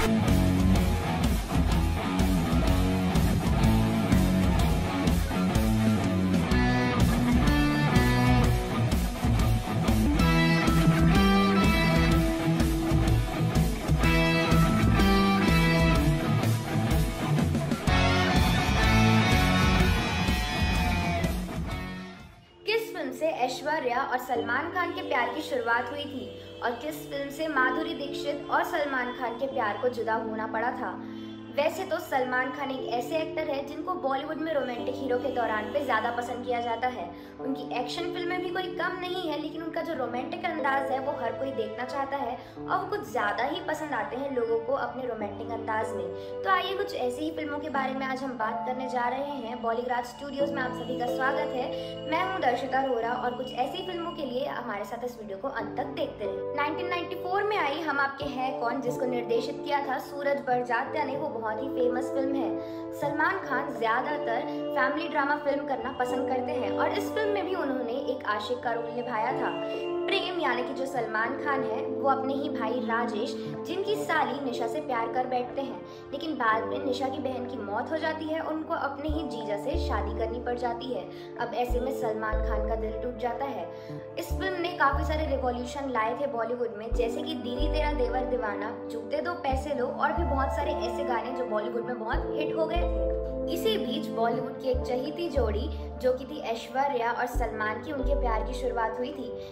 Speaker 8: ऐश्वर्या और सलमान खान के प्यार की शुरुआत हुई थी और किस फिल्म से माधुरी दीक्षित और सलमान खान के प्यार को जुदा होना पड़ा था? वैसे तो सलमान खान एक ऐसे एक्टर है जिनको बॉलीवुड में रोमांटिक हीरो के दौरान पे ज़्यादा पसंद किया जाता है। उनकी एक्शन फिल्में भी कोई कम नहीं है, लेकिन उनका जो रोमांटिक अंदाज है वो हर कोई देखना चाहता है और वो कुछ ज़्यादा ही पसंद आते हैं लोगों को अपने रोमांटिक अंदाज में। तो आइए कुछ ऐसी ही फिल्मों के बारे में आज हम बात करने जा रहे हैं। बॉलीग्राड स्टूडियोज में आप सभी का स्वागत है। मैं हूँ दर्शिता रोहरा और कुछ ऐसी फिल्मों के लिए हमारे साथ इस वीडियो को अंत तक देखते रहे। नाइनटीन नाइंटी फोर में आई हम आपके हैं कौन, जिसको निर्देशित किया था सूरज बड़जात्या ने। वो बहुत ही फेमस फिल्म है। सलमान खान ज्यादातर फैमिली ड्रामा फिल्म करना पसंद करते हैं और इस फिल्म में भी उन्होंने एक आशिक का रोल निभाया था। प्रेम यानी कि जो सलमान खान है वो अपने ही भाई राजेश, जिनकी साली निशा से प्यार कर बैठते हैं, लेकिन बाद में निशा की बहन की मौत हो जाती है, उनको अपने ही जीजा से शादी करनी पड़ जाती है। अब ऐसे में सलमान खान का दिल टूट जाता है। इस फिल्म ने काफी सारे रिवॉल्यूशन लाए थे बॉलीवुड में, जैसे कि दीदी तेरा देवर दीवाना, जूते दो पैसे लो और भी बहुत सारे ऐसे गाने जो बॉलीवुड में बहुत हिट हो गए थे। इसी बीच बॉलीवुड की एक चहेती जोड़ी जो कि थी ऐश्वर्या और सलमान की, उनके प्यार की शुरुआत हुई थी। नाइनटीन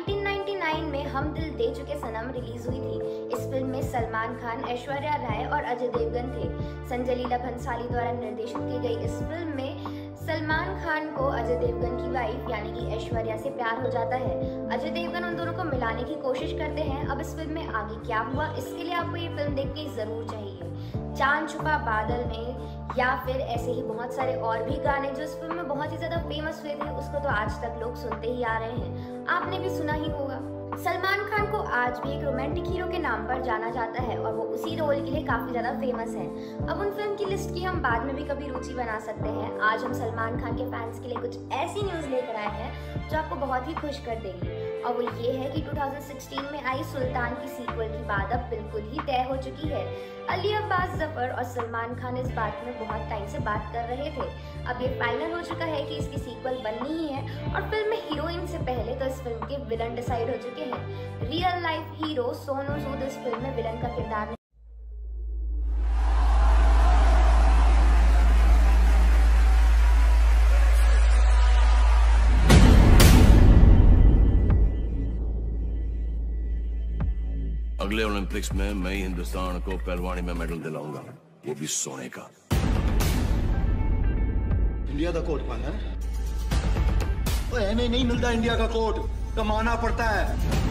Speaker 8: नाइनटीन नाइंटी नाइन में हम दिल दे चुके सनम रिलीज हुई थी। इस फिल्म में सलमान खान, ऐश्वर्या राय और अजय देवगन थे। संजय लीला भंसाली द्वारा निर्देशित की गई इस फिल्म में सलमान खान को अजय देवगन की वाइफ यानी कि ऐश्वर्या से प्यार हो जाता है। अजय देवगन उन दोनों को मिलाने की कोशिश करते हैं। अब इस फिल्म में आगे क्या हुआ, इसके लिए आपको ये फिल्म देखनी जरूर चाहिए। चांद छुपा बादल में या फिर ऐसे ही बहुत सारे और भी गाने जो इस फिल्म में बहुत ही ज्यादा फेमस हुए थे, उसको तो आज तक लोग सुनते ही आ रहे हैं। आपने भी सुना ही होगा। सलमान खान को आज भी एक रोमांटिक हीरो के नाम पर जाना जाता है और वो उसी रोल के लिए काफी ज्यादा फेमस है। अब उन फिल्म की लिस्ट की हम बाद में भी कभी रुचि बना सकते हैं। आज हम सलमान खान के फैंस के लिए कुछ ऐसी न्यूज लेकर आए हैं जो आपको बहुत ही खुश कर देगी, और वो ये है कि दो हज़ार सोलह में आई सुल्तान की सीक्वल की बात अब बिल्कुल ही तय हो चुकी है। अली अब्बास जफर और सलमान खान इस बात में बहुत टाइम से बात कर रहे थे। अब ये फाइनल हो चुका है कि इसकी सीक्वल बननी ही है, और फिल्म में हीरोइन से पहले तो इस फिल्म के विलन डिसाइड हो चुके हैं। Real life hero Sonu Sood इस फिल्म में विलन का किरदार
Speaker 1: अगले ओलंपिक्स में मैं ही हिंदुस्तान को पहलवानी में मेडल दिलाऊंगा, वो भी सोने का।
Speaker 2: इंडिया का कोट पाना है? ओए नहीं नहीं मिलता इंडिया का कोट, कमाना पड़ता है।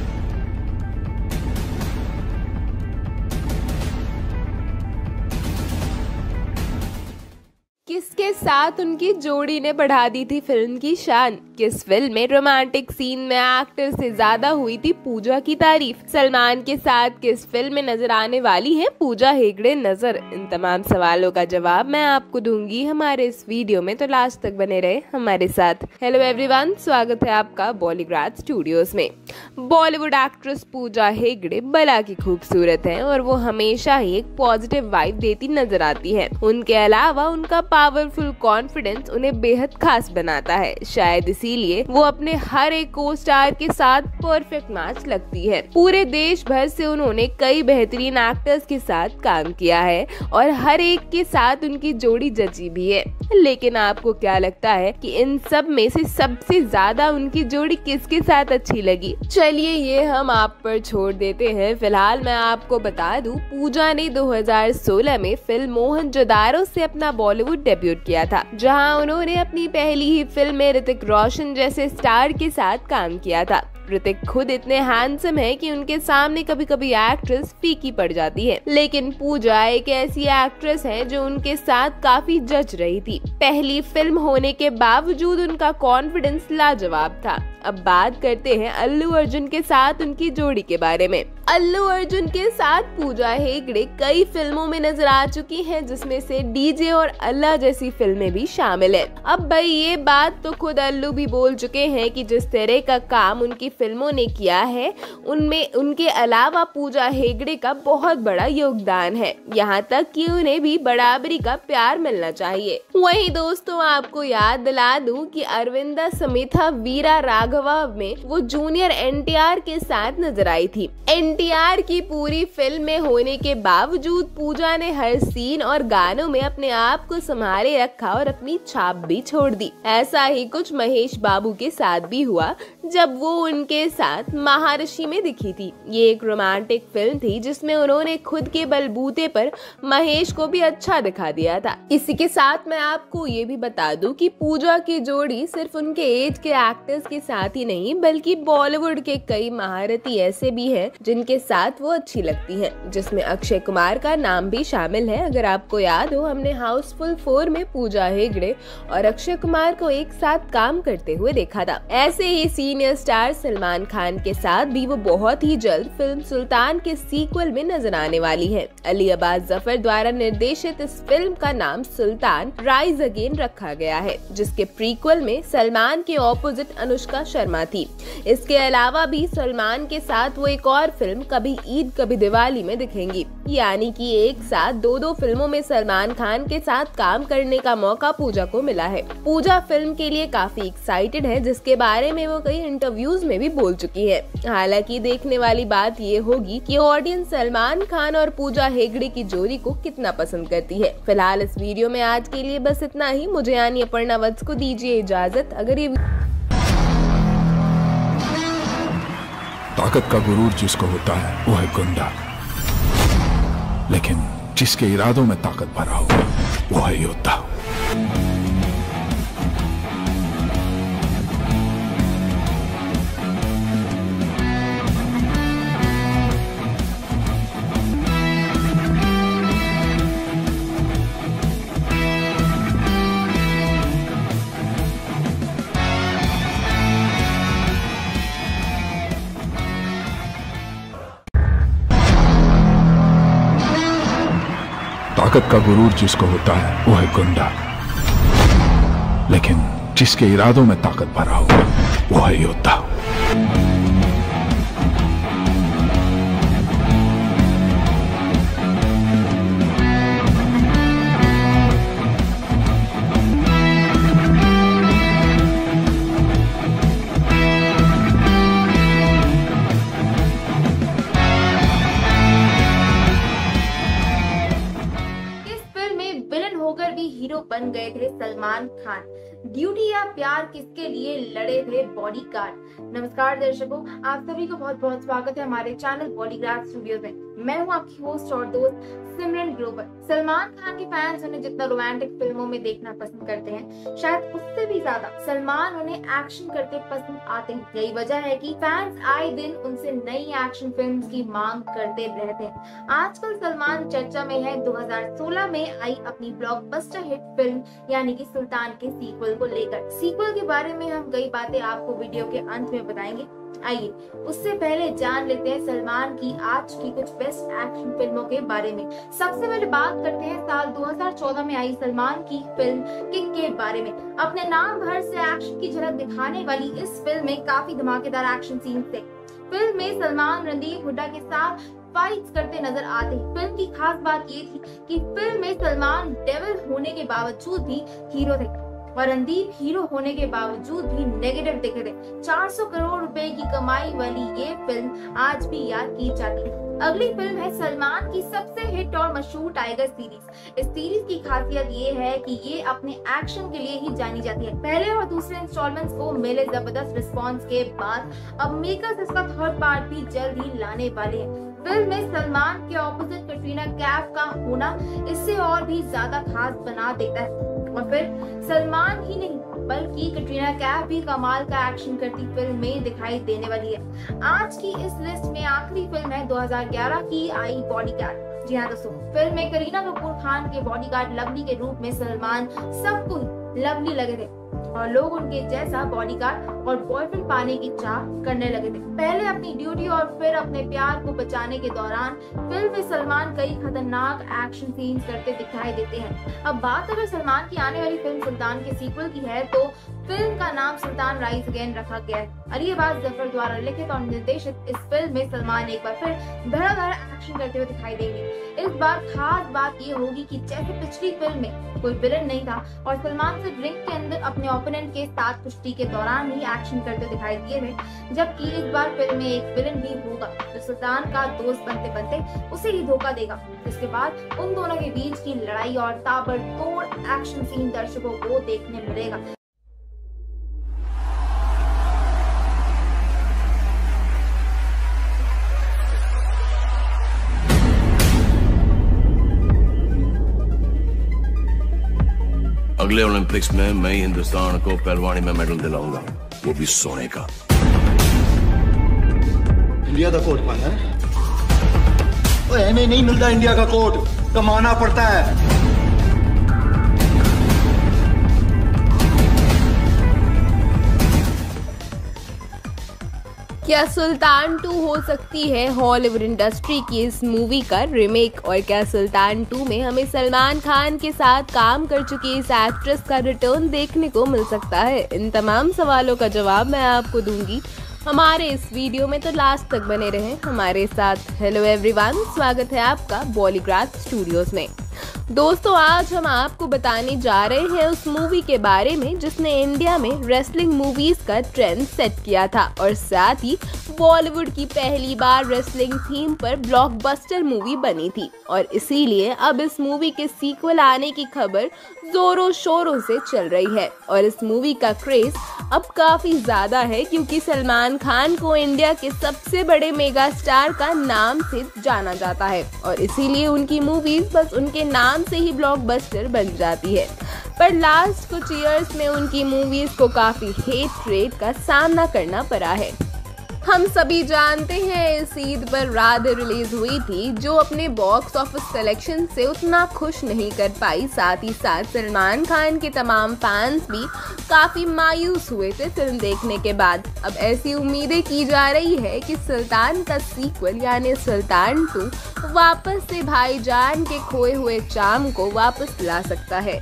Speaker 12: किसके साथ उनकी जोड़ी ने बढ़ा दी थी फिल्म की शान? किस फिल्म में रोमांटिक सीन में एक्टर से ज्यादा हुई थी पूजा की तारीफ? सलमान के साथ किस फिल्म में नजर आने वाली है पूजा हेगड़े नजर? इन तमाम सवालों का जवाब मैं आपको दूंगी हमारे इस वीडियो में, तो लास्ट तक बने रहे हमारे साथ। हेलो एवरीवन, स्वागत है आपका बॉलीग्राड स्टूडियोज में। बॉलीवुड एक्ट्रेस पूजा हेगड़े बला की खूबसूरत है और वो हमेशा ही एक पॉजिटिव वाइब देती नजर आती है। उनके अलावा उनका पावरफुल कॉन्फिडेंस उन्हें बेहद खास बनाता है। शायद इसीलिए वो अपने हर एक को स्टार के साथ परफेक्ट मैच लगती है। पूरे देश भर से उन्होंने कई बेहतरीन एक्टर्स के साथ काम किया है और हर एक के साथ उनकी जोड़ी जची भी है। लेकिन आपको क्या लगता है कि इन सब में से सबसे ज्यादा उनकी जोड़ी किसके साथ अच्छी लगी? चलिए ये हम आप पर छोड़ देते हैं। फिलहाल मैं आपको बता दूं, पूजा ने दो हज़ार सोलह में फिल्म मोहनजोदारो से अपना बॉलीवुड डेब्यूट किया था, जहां उन्होंने अपनी पहली ही फिल्म में ऋतिक रोशन जैसे स्टार के साथ काम किया था। ऋतिक खुद इतने हैंडसम है कि उनके सामने कभी कभी एक्ट्रेस फीकी पड़ जाती है, लेकिन पूजा एक ऐसी एक्ट्रेस है जो उनके साथ काफी जच रही थी। पहली फिल्म होने के बावजूद उनका कॉन्फिडेंस लाजवाब था। अब बात करते हैं अल्लू अर्जुन के साथ उनकी जोड़ी के बारे में। अल्लू अर्जुन के साथ पूजा हेगड़े कई फिल्मों में नजर आ चुकी हैं, जिसमें से डीजे और अल्लाह जैसी फिल्में भी शामिल है। अब भाई ये बात तो खुद अल्लू भी बोल चुके हैं कि जिस तरह का काम उनकी फिल्मों ने किया है, उनमें उनके अलावा पूजा हेगड़े का बहुत बड़ा योगदान है। यहाँ तक कि उन्हें भी बराबरी का प्यार मिलना चाहिए। वहीं दोस्तों, आपको याद दिला दूं कि अरविंदा समेथा वीरा राघवा में वो जूनियर एनटीआर के साथ नजर आई थी। एनटीआर की पूरी फिल्म में होने के बावजूद पूजा ने हर सीन और गानों में अपने आप को संभाले रखा और अपनी छाप भी छोड़ दी। ऐसा ही कुछ महेश बाबू के साथ भी हुआ जब वो उनके साथ महाऋषि में दिखी थी। ये एक रोमांटिक फिल्म थी जिसमें उन्होंने खुद के बलबूते पर महेश को भी अच्छा दिखा दिया था। इसी के साथ मैं आपको ये भी बता दूं कि पूजा की जोड़ी सिर्फ उनके एज के एक्टर्स के साथ ही नहीं, बल्कि बॉलीवुड के कई महारथी ऐसे भी हैं जिनके साथ वो अच्छी लगती हैं, जिसमें अक्षय कुमार का नाम भी शामिल है। अगर आपको याद हो, हमने हाउसफुल फोर में पूजा हेगड़े और अक्षय कुमार को एक साथ काम करते हुए देखा था। ऐसे ही सीनियर स्टार सलमान खान के साथ भी वो बहुत ही जल्द फिल्म सुल्तान के सीक्वल में नजर आने वाली है। अली अब्बास जफर द्वारा निर्देशित इस फिल्म का नाम सुल्तान राइज अगेन रखा गया है, जिसके प्रीक्वल में सलमान के ऑपोजिट अनुष्का शर्मा थी। इसके अलावा भी सलमान के साथ वो एक और फिल्म कभी ईद कभी दिवाली में दिखेंगी, यानी कि एक साथ दो दो फिल्मों में सलमान खान के साथ काम करने का मौका पूजा को मिला है। पूजा फिल्म के लिए काफी एक्साइटेड है, जिसके बारे में वो कई इंटरव्यूज में भी बोल चुकी है। हालांकि देखने वाली बात ये होगी कि ऑडियंस सलमान खान और पूजा हेगड़े की जोड़ी को कितना पसंद करती है। फिलहाल इस वीडियो में आज के लिए बस इतना ही। मुझे यानी अपर्णा वत्स को दीजिए इजाजत। अगर ये
Speaker 11: ताकत का गुरूर जिसको होता है वो है गुंडा, लेकिन जिसके इरादों में ताकत भरा हो वो है योद्धा। ताकत का गुरूर जिसको होता है वो है गुंडा, लेकिन जिसके इरादों में ताकत भरा हो वो है योद्धा।
Speaker 9: हीरो बन गए थे सलमान खान। ड्यूटी या प्यार किसके लिए लड़े थे बॉडीगार्ड। नमस्कार दर्शकों, आप सभी को बहुत बहुत स्वागत है हमारे चैनल बॉलीग्राड स्टूडियोज में। मैं हूं आपकी होस्ट और दोस्त सिमरन ग्रोवर। सलमान खान के फैंस उन्हें जितना रोमांटिक फिल्मों में देखना पसंद करते हैं, शायद उससे भी ज्यादा सलमान उन्हें एक्शन करते पसंद आते हैं। यही वजह है कि फैंस आए दिन उनसे नई एक्शन फिल्म्स की मांग करते रहते हैं। आजकल सलमान चर्चा में है दो हज़ार सोलह में आई अपनी ब्लॉकबस्टर हिट फिल्म यानी कि सुल्तान के सीक्वल को लेकर। सीक्वल के बारे में हम कई बातें आपको वीडियो के अंत में बताएंगे। आइए उससे पहले जान लेते हैं सलमान की आज की कुछ बेस्ट एक्शन फिल्मों के बारे में। सबसे पहले बात करते हैं साल दो हज़ार चौदह में आई सलमान की फिल्म किंग के बारे में। अपने नाम भर से एक्शन की झलक दिखाने वाली इस फिल्म में काफी धमाकेदार एक्शन सीन थे। फिल्म में सलमान रणदीप हुड्डा के साथ फाइट्स करते नजर आते हैं। फिल्म की खास बात ये थी कि फिल्म में सलमान डेविल होने के बावजूद भी हीरो थे और रणदीप हीरो होने के बावजूद भी नेगेटिव दिखे थे। चार सौ करोड़ रुपए की कमाई वाली ये फिल्म आज भी याद की जाती है। अगली फिल्म है सलमान की सबसे हिट और मशहूर टाइगर सीरीज। इस सीरीज की खासियत ये है कि ये अपने एक्शन के लिए ही जानी जाती है। पहले और दूसरे इंस्टॉलमेंट्स को मिले जबरदस्त रिस्पांस के बाद अब मेकर्स इसका थर्ड पार्ट भी जल्द ही लाने वाले हैं। फिल्म में सलमान के ऑपोजिट कैटरीना कैफ का होना इससे और भी ज्यादा खास बना देता है। और फिर सलमान ही नहीं बल्कि कैटरीना कैफ भी कमाल का एक्शन करती फिल्म में दिखाई देने वाली है। आज की इस लिस्ट में आखिरी फिल्म है दो हज़ार ग्यारह की आई बॉडीगार्ड। जी हाँ दोस्तों, फिल्म में करीना कपूर खान के बॉडीगार्ड लवली के रूप में सलमान सबको ही लवली लगे थे और लोग उनके जैसा बॉडीगार्ड और बॉयफ्रेंड पाने की चाह करने लगे थे। पहले अपनी ड्यूटी और फिर अपने प्यार को बचाने के दौरान फिल्म में सलमान कई खतरनाक एक्शन सीन्स करते दिखाई देते हैं। अब बात अगर सलमान की आने वाली फिल्म सुल्तान के सीक्वल की है तो फिल्म का नाम सुल्तान राइज अगेन रखा गया है। अली अब्बास जफर द्वारा लिखित और निर्देशित इस फिल्म में सलमान एक बार फिर धड़ाधड़ एक्शन करते हुए दिखाई देंगे। इस बार खास बात ये होगी कि जैसे पिछली फिल्म में कोई विलन नहीं था और सलमान सिर्फ रिंग के अंदर अपने ओपोनेंट के साथ कुश्ती के दौरान ही एक्शन करते दिखाई दिए थे, जबकि इस बार फिल्म में एक विलन भी होगा जो सुल्तान का दोस्त बनते बनते उसे ही धोखा देगा। इसके बाद उन दोनों के बीच की लड़ाई और ताबड़तोड़ एक्शन सीन दर्शकों को देखने मिलेगा।
Speaker 1: अगले ओलंपिक्स में मैं ही हिंदुस्तान को पहलवानी में मेडल दिलाऊंगा, वो भी सोने का।
Speaker 2: इंडिया का कोट पाना है? ओए नहीं नहीं मिलता इंडिया का कोट, कमाना पड़ता है।
Speaker 12: क्या सुल्तान टू हो सकती है हॉलीवुड इंडस्ट्री की इस मूवी का रीमेक? और क्या सुल्तान टू में हमें सलमान खान के साथ काम कर चुकी इस एक्ट्रेस का रिटर्न देखने को मिल सकता है? इन तमाम सवालों का जवाब मैं आपको दूंगी हमारे इस वीडियो में, तो लास्ट तक बने रहें हमारे साथ। हेलो एवरीवन, स्वागत है आपका बॉलीग्राड स्टूडियोज में। दोस्तों आज हम आपको बताने जा रहे हैं उस मूवी के बारे में जिसने इंडिया में रेसलिंग मूवीज का ट्रेंड सेट किया था और साथ ही बॉलीवुड की पहली बार रेसलिंग थीम पर ब्लॉकबस्टर मूवी बनी थी और इसीलिए अब इस मूवी के सीक्वल आने की खबर जोरों शोरों से चल रही है और इस मूवी का क्रेज अब काफी ज्यादा है क्योंकि सलमान खान को इंडिया के सबसे बड़े मेगा स्टार का नाम से जाना जाता है और इसीलिए उनकी मूवीज बस उनके नाम से ही ब्लॉकबस्टर बन जाती है। पर लास्ट कुछ ईयर्स में उनकी मूवीज को काफी हेट रेट का सामना करना पड़ा है। हम सभी जानते हैं इस ईद पर राधे रिलीज हुई थी जो अपने बॉक्स ऑफिस कलेक्शन से उतना खुश नहीं कर पाई। साथ ही साथ सलमान खान के तमाम फैंस भी काफी मायूस हुए थे फिल्म देखने के बाद। अब ऐसी उम्मीदें की जा रही है कि सुल्तान का सीक्वल यानी सुल्तान टू वापस से भाईजान के खोए हुए चार्म को वापस ला सकता है।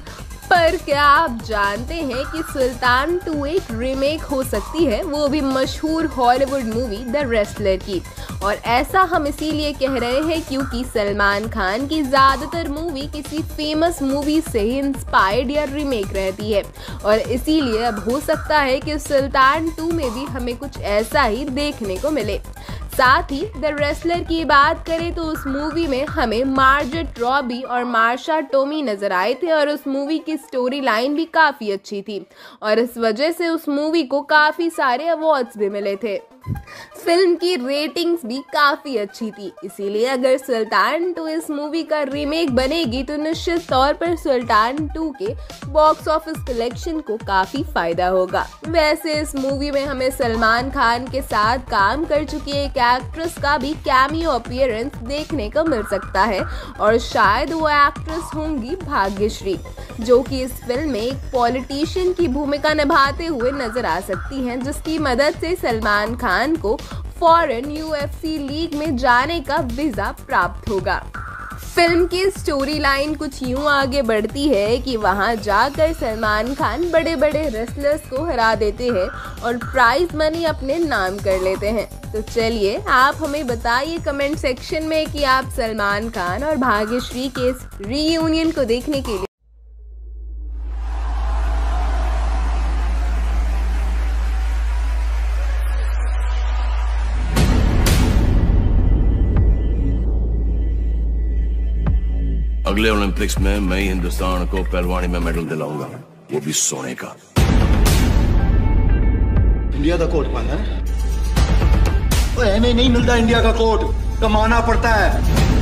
Speaker 12: पर क्या आप जानते हैं कि सुल्तान टू एक रीमेक हो सकती है, वो भी मशहूर हॉलीवुड मूवी द रेसलर की। और ऐसा हम इसीलिए कह रहे हैं क्योंकि सलमान खान की ज़्यादातर मूवी किसी फेमस मूवी से ही इंस्पायर्ड या रीमेक रहती है और इसीलिए अब हो सकता है कि सुल्तान टू में भी हमें कुछ ऐसा ही देखने को मिले। साथ ही द रेसलर की बात करें तो उस मूवी में हमें मार्जेट रॉबी और मार्शा टोमी नजर आए थे और उस मूवी की स्टोरी लाइन भी काफ़ी अच्छी थी और इस वजह से उस मूवी को काफ़ी सारे अवार्ड्स भी मिले थे। फिल्म की रेटिंग्स भी काफ़ी अच्छी थी, इसीलिए अगर सुल्तान टू इस मूवी का रीमेक बनेगी तो निश्चित तौर पर सुल्तान टू के बॉक्स ऑफिस कलेक्शन को काफ़ी फायदा होगा। वैसे इस मूवी में हमें सलमान खान के साथ काम कर चुकी एक एक्ट्रेस का भी कैमियो अपीयरेंस देखने को मिल सकता है और शायद वो एक्ट्रेस होंगी भाग्यश्री जो कि इस फिल्म में एक पॉलिटिशियन की भूमिका निभाते हुए नजर आ सकती हैं जिसकी मदद से सलमान खान को फॉरेन यूएफसी लीग में जाने का वीजा प्राप्त होगा। फिल्म की स्टोरी लाइन कुछ यूं आगे बढ़ती है कि वहां जाकर सलमान खान बड़े बड़े रेसलर्स को हरा देते हैं और प्राइज मनी अपने नाम कर लेते हैं। तो चलिए आप हमें बताइए कमेंट सेक्शन में कि आप सलमान खान और भाग्यश्री के इस रीयूनियन को देखने के लिए
Speaker 1: अगले ओलंपिक्स में मैं ही हिंदुस्तान को पहलवानी में मेडल दिलाऊंगा, वो भी सोने का।
Speaker 2: इंडिया का कोट पाना है, हमें नहीं मिलता इंडिया का कोट, कमाना पड़ता है।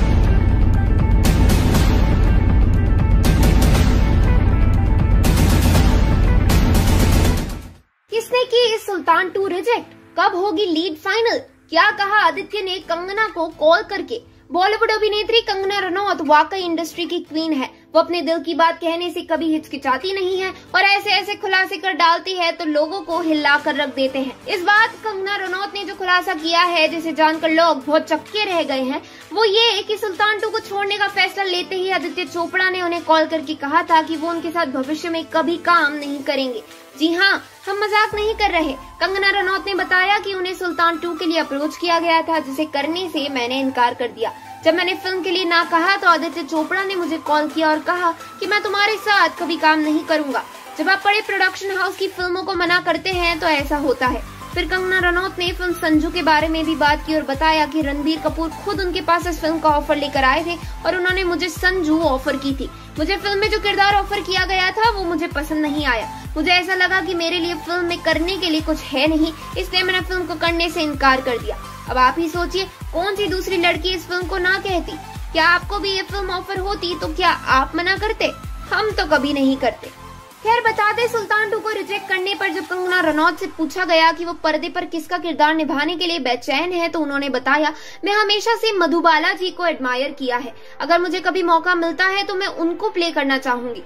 Speaker 9: किसने की इस सुल्तान टू रिजेक्ट? कब होगी लीड फाइनल? क्या कहा आदित्य ने कंगना को कॉल करके? बॉलीवुड अभिनेत्री कंगना रनौत वाकई इंडस्ट्री की क्वीन है। वो अपने दिल की बात कहने से कभी हिचकिचाती नहीं है और ऐसे ऐसे खुलासे कर डालती है तो लोगों को हिला कर रख देते हैं। इस बात कंगना रनौत ने जो खुलासा किया है जिसे जानकर लोग बहुत चक्के रह गए हैं वो ये कि सुल्तान टू को छोड़ने का फैसला लेते ही आदित्य चोपड़ा ने उन्हें कॉल करके कहा था कि वो उनके साथ भविष्य में कभी काम नहीं करेंगे। जी हाँ, हम मजाक नहीं कर रहे। कंगना रनौत ने बताया कि उन्हें सुल्तान टू के लिए अप्रोच किया गया था जिसे करने से मैंने इनकार कर दिया। जब मैंने फिल्म के लिए ना कहा तो आदित्य चोपड़ा ने मुझे कॉल किया और कहा कि मैं तुम्हारे साथ कभी काम नहीं करूंगा। जब आप बड़े प्रोडक्शन हाउस की फिल्मों को मना करते हैं तो ऐसा होता है। फिर कंगना रनौत ने फिल्म संजू के बारे में भी बात की और बताया कि रणबीर कपूर खुद उनके पास इस फिल्म का ऑफर लेकर आए थे और उन्होंने मुझे संजू ऑफर की थी। मुझे फिल्म में जो किरदार ऑफर किया गया था वो मुझे पसंद नहीं आया। मुझे ऐसा लगा कि मेरे लिए फिल्म में करने के लिए कुछ है नहीं, इसलिए मैंने फिल्म को करने से इनकार कर दिया। अब आप ही सोचिए कौन सी दूसरी लड़की इस फिल्म को ना कहती? क्या आपको भी ये फिल्म ऑफर होती तो क्या आप मना करते? हम तो कभी नहीं करते। खैर बता दें, सुल्तान टू को रिजेक्ट करने पर जब कंगना रनौत से पूछा गया कि वो पर्दे पर किसका किरदार निभाने के लिए बेचैन है तो उन्होंने बताया, मैं हमेशा से मधुबाला जी को एडमायर किया है। अगर मुझे कभी मौका मिलता है तो मैं उनको प्ले करना चाहूंगी।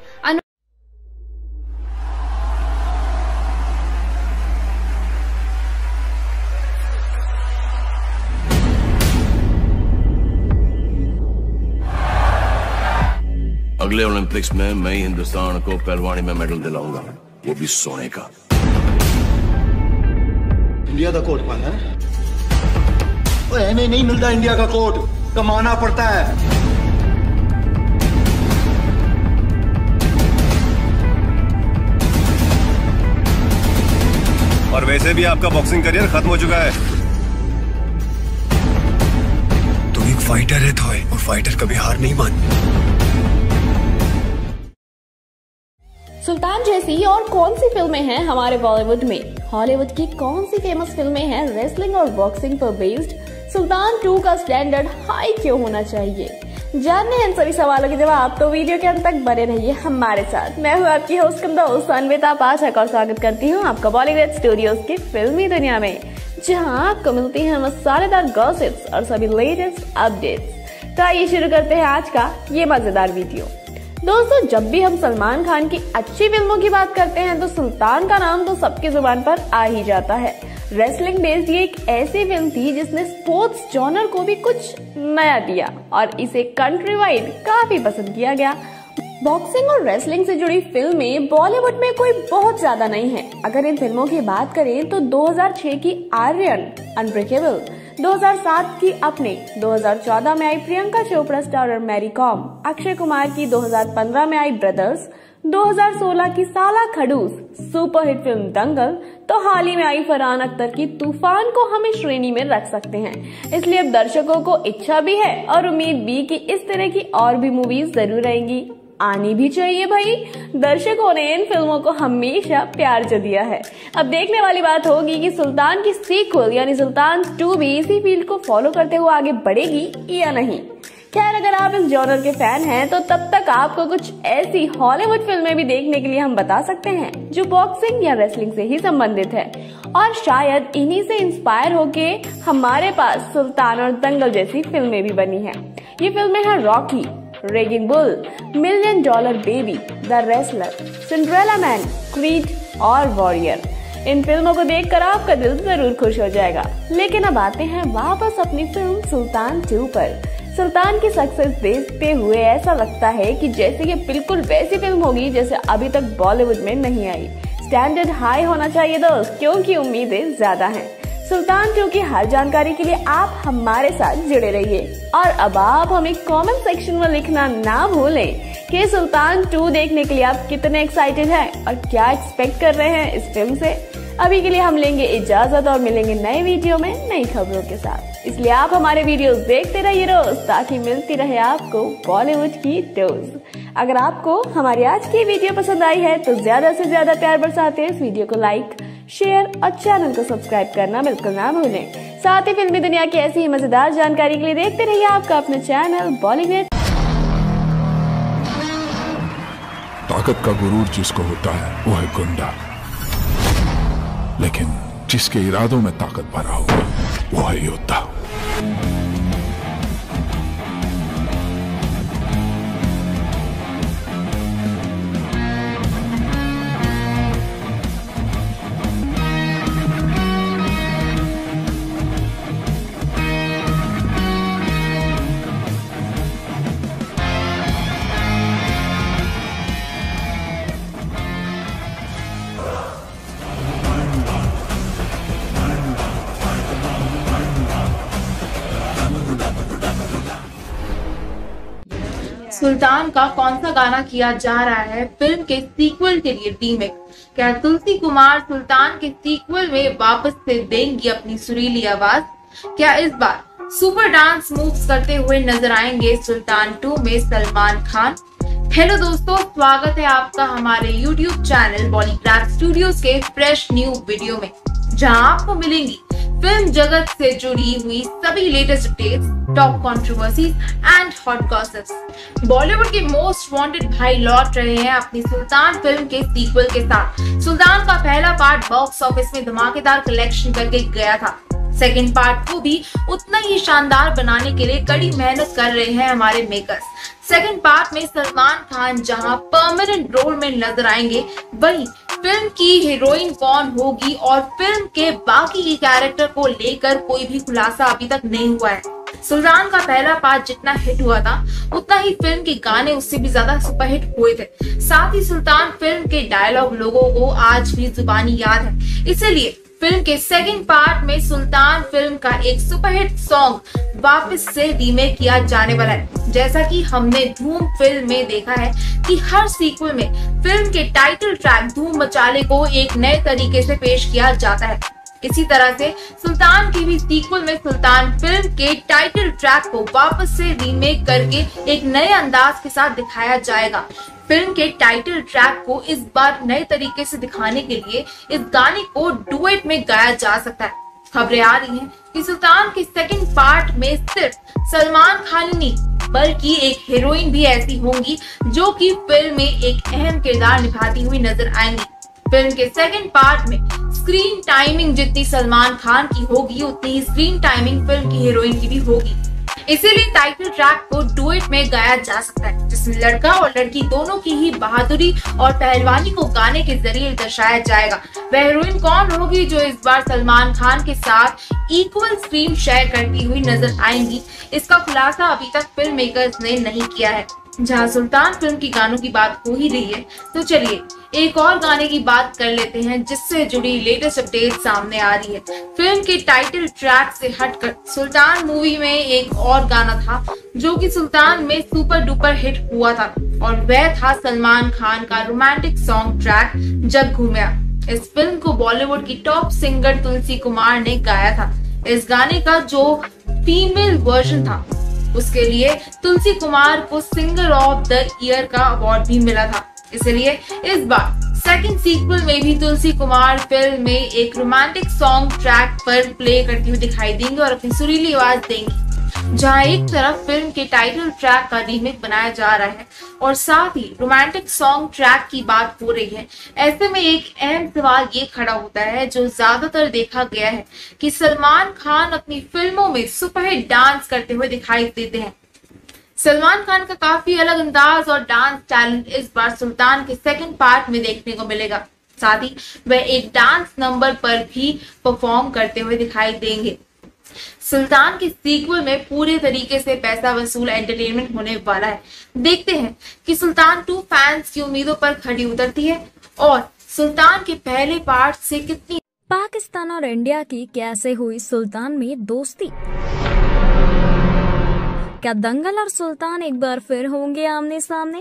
Speaker 1: अगले ओलंपिक्स में मैं ही हिंदुस्तान को पहलवानी में मेडल दिलाऊंगा, वो भी सोने का।
Speaker 2: इंडिया का कोट पाना है, हमें नहीं मिलता इंडिया का कोट, कमाना पड़ता है।
Speaker 3: और वैसे भी आपका बॉक्सिंग करियर खत्म हो चुका है।
Speaker 4: तुम एक फाइटर है थॉय, और फाइटर कभी हार नहीं मानती।
Speaker 13: सुल्तान जैसी और कौन सी फिल्में हैं हमारे बॉलीवुड में? हॉलीवुड की कौन सी फेमस फिल्में हैं रेसलिंग और बॉक्सिंग पर बेस्ड? सुल्तान टू का स्टैंडर्ड हाई क्यों होना चाहिए? जानने हैं इन सभी सवालों के जवाब, तो वीडियो के अंत तक बने रहिए हमारे साथ। मैं हूँ आपकी होस्ट कम दोस्त अन्विता पाठक और स्वागत करती हूँ आपका बॉलीवुड स्टूडियोज की फिल्मी दुनिया में, जहाँ आपको मिलती है मसालेदार गॉसिप्स और सभी लेटेस्ट अपडेट्स। तो आइए शुरू करते हैं आज का ये मजेदार वीडियो। दोस्तों, जब भी हम सलमान खान की अच्छी फिल्मों की बात करते हैं तो सुल्तान का नाम तो सबकी जुबान पर आ ही जाता है। रेसलिंग बेस्ड ये एक ऐसी फिल्म थी जिसने स्पोर्ट्स जॉनर को भी कुछ नया दिया और इसे कंट्री वाइड काफी पसंद किया गया। बॉक्सिंग और रेसलिंग से जुड़ी फिल्में बॉलीवुड में कोई बहुत ज्यादा नहीं है। अगर इन फिल्मों की बात करें तो दो हज़ार छह की आर्यन अनब्रेकेबल, दो हज़ार सात की अपने, दो हज़ार चौदह में आई प्रियंका चोपड़ा स्टारर मैरी कॉम, अक्षय कुमार की दो हज़ार पंद्रह में आई ब्रदर्स, दो हज़ार सोलह की साला खड़ूस सुपरहिट फिल्म दंगल, तो हाल ही में आई फरहान अख्तर की तूफान को हम इस श्रेणी में रख सकते हैं। इसलिए अब दर्शकों को इच्छा भी है और उम्मीद भी कि इस तरह की और भी मूवीज जरूर रहेंगी, आनी भी चाहिए भाई। दर्शकों ने इन फिल्मों को हमेशा प्यार जो दिया है। अब देखने वाली बात होगी कि सुल्तान की सीक्वल यानी सुल्तान टू भी इसी फील्ड को फॉलो करते हुए आगे बढ़ेगी या नहीं। खैर, अगर आप इस जॉनर के फैन हैं तो तब तक आपको कुछ ऐसी हॉलीवुड फिल्में भी देखने के लिए हम बता सकते हैं जो बॉक्सिंग या रेसलिंग से ही संबंधित है, और शायद इन्हीं से इंस्पायर होके हमारे पास सुल्तान और दंगल जैसी फिल्में भी बनी हैं। ये फिल्में हैं Rocky, Raging Bull, Million Dollar Baby, The Wrestler, Cinderella Man, Creed और वॉरियर। इन फिल्मों को देखकर आपका दिल जरूर खुश हो जाएगा। लेकिन अब आते हैं वापस अपनी फिल्म सुल्तान टू पर। सुल्तान की सक्सेस देखते हुए ऐसा लगता है कि जैसे ये बिल्कुल वैसी फिल्म होगी जैसे अभी तक बॉलीवुड में नहीं आई। स्टैंडर्ड हाई होना चाहिए दोस्त, क्योंकि उम्मीदें ज्यादा हैं। सुल्तान टू की हर जानकारी के लिए आप हमारे साथ जुड़े रहिए और अब आप हमें कमेंट सेक्शन में लिखना ना भूलें कि सुल्तान टू देखने के लिए आप कितने एक्साइटेड हैं और क्या एक्सपेक्ट कर रहे हैं इस फिल्म से। अभी के लिए हम लेंगे इजाजत और मिलेंगे नए वीडियो में नई खबरों के साथ। इसलिए आप हमारे वीडियोस देखते रहिए रोज, ताकि मिलती रहे आपको बॉलीवुड की डोज। अगर आपको हमारी आज की वीडियो पसंद आई है तो ज्यादा से ज्यादा प्यार बरसाते इस वीडियो को लाइक, शेयर और चैनल को सब्सक्राइब करना बिल्कुल ना भूलें। साथ ही फिल्मी दुनिया की ऐसी ही मजेदार जानकारी के लिए देखते रहिए आपका अपना चैनल बॉलीवुड।
Speaker 11: ताकत का गुरूर जिसको होता है वो है गुंडा, लेकिन जिसके इरादों में ताकत भरा हो वो है योद्धा।
Speaker 14: सुल्तान का कौन सा गाना किया जा रहा है फिल्म के सीक्वल के लिए रीमेक? क्या तुलसी कुमार सुल्तान के सीक्वल में वापस से देंगी अपनी सुरीली आवाज? क्या इस बार सुपर डांस मूव्स करते हुए नजर आएंगे सुल्तान टू में सलमान खान? हेलो दोस्तों, स्वागत है आपका हमारे यूट्यूब चैनल बॉलीग्राफ स्टूडियोज के फ्रेश न्यू वीडियो में, जहां आपको मिलेंगी फिल्म जगत से जुड़ी हुई सभी latest updates, top controversies and hot gossips. Bollywood के मोस्ट वांटेड भाई लौट रहे हैं अपनी सुल्तान फिल्म के सीक्वल के साथ। सुल्तान का पहला पार्ट बॉक्स ऑफिस में धमाकेदार कलेक्शन करके गया था। सेकंड पार्ट को भी उतना ही शानदार बनाने के लिए कड़ी मेहनत कर रहे हैं हमारे मेकर्स। सेकंड पार्ट में सलमान खान जहां परमानेंट रोल में नजर आएंगे, वहीं फिल्म की हीरोइन कौन होगी और फिल्म के बाकी के कैरेक्टर को लेकर कोई भी खुलासा अभी तक नहीं हुआ है। सुल्तान का पहला पार्ट जितना हिट हुआ था, उतना ही फिल्म के गाने उससे भी ज्यादा सुपरहिट हुए थे। साथ ही सुल्तान फिल्म के डायलॉग लोगों को आज भी जुबानी याद है, इसलिए फिल्म के सेकंड पार्ट में सुल्तान फिल्म का एक सुपरहिट सॉन्ग वापस से रीमेक किया जाने वाला है। जैसा कि हमने धूम फिल्म में देखा है कि हर सीक्वल में फिल्म के टाइटल ट्रैक धूम मचाले को एक नए तरीके से पेश किया जाता है। इसी तरह से सुल्तान के भी सीक्वल में सुल्तान फिल्म के टाइटल ट्रैक को वापस से रीमेक करके एक नए अंदाज के साथ दिखाया जाएगा। फिल्म के टाइटल ट्रैक को इस बार नए तरीके से दिखाने के लिए इस गाने को डुएट में गाया जा सकता है। खबरें आ रही हैं कि सुल्तान के सेकंड पार्ट में सिर्फ सलमान खान ही नहीं बल्कि एक हीरोइन भी ऐसी होंगी जो कि फिल्म में एक अहम किरदार निभाती हुई नजर आएंगी। फिल्म के सेकंड पार्ट में स्क्रीन टाइमिंग जितनी सलमान खान की होगी उतनी ही स्क्रीन टाइमिंग फिल्म की हीरोइन की भी होगी। इसीलिए टाइटल ट्रैक को डुएट में गाया जा सकता है, जिसमें लड़का और लड़की दोनों की ही बहादुरी और पहलवानी को गाने के जरिए दर्शाया जाएगा। वह हीरोइन कौन होगी जो इस बार सलमान खान के साथ इक्वल स्क्रीन शेयर करती हुई नजर आएंगी, इसका खुलासा अभी तक फिल्म मेकर्स ने नहीं किया है। जहां सुल्तान फिल्म की गानों की बात हो ही रही है, तो चलिए एक और गाने की बात कर लेते हैं जिससे जुड़ी लेटेस्ट अपडेट सामने आ रही है। फिल्म के टाइटल ट्रैक से हटकर सुल्तान मूवी में एक और गाना था जो कि सुल्तान में सुपर डुपर हिट हुआ था और वह था सलमान खान का romantic song track Jag Ghoomeya. इस फिल्म को बॉलीवुड की टॉप सिंगर तुलसी कुमार ने गाया था। इस गाने का जो फीमेल वर्जन था उसके लिए तुलसी कुमार को सिंगर ऑफ द ईयर का अवार्ड भी मिला था। इसलिए इस बार सेकंड सीक्वल में भी तुलसी कुमार फिल्म में एक रोमांटिक सॉन्ग ट्रैक पर प्ले करती हुई दिखाई देंगी और अपनी सुरीली आवाज देंगी। जहां एक तरफ फिल्म के टाइटल ट्रैक का रीमेक बनाया जा रहा है और साथ ही रोमांटिक सॉन्ग ट्रैक की बात हो रही है, ऐसे में एक अहम सवाल ये खड़ा होता है जो ज्यादातर देखा गया है कि सलमान खान अपनी फिल्मों में सुपरहिट डांस करते हुए दिखाई देते हैं। सलमान खान का काफी अलग अंदाज और डांस टैलेंट इस बार सुल्तान के सेकंड पार्ट में देखने को मिलेगा। साथ ही वह एक डांस नंबर पर भी परफॉर्म करते हुए दिखाई देंगे। सुल्तान के सीक्वल में पूरे तरीके से पैसा वसूल एंटरटेनमेंट होने वाला है। देखते हैं कि सुल्तान टू फैंस की उम्मीदों पर खड़ी उतरती है और सुल्तान के पहले पार्ट से कितनी।
Speaker 15: पाकिस्तान और इंडिया की कैसे हुई सुल्तान में दोस्ती? क्या दंगल और सुल्तान एक बार फिर होंगे आमने सामने?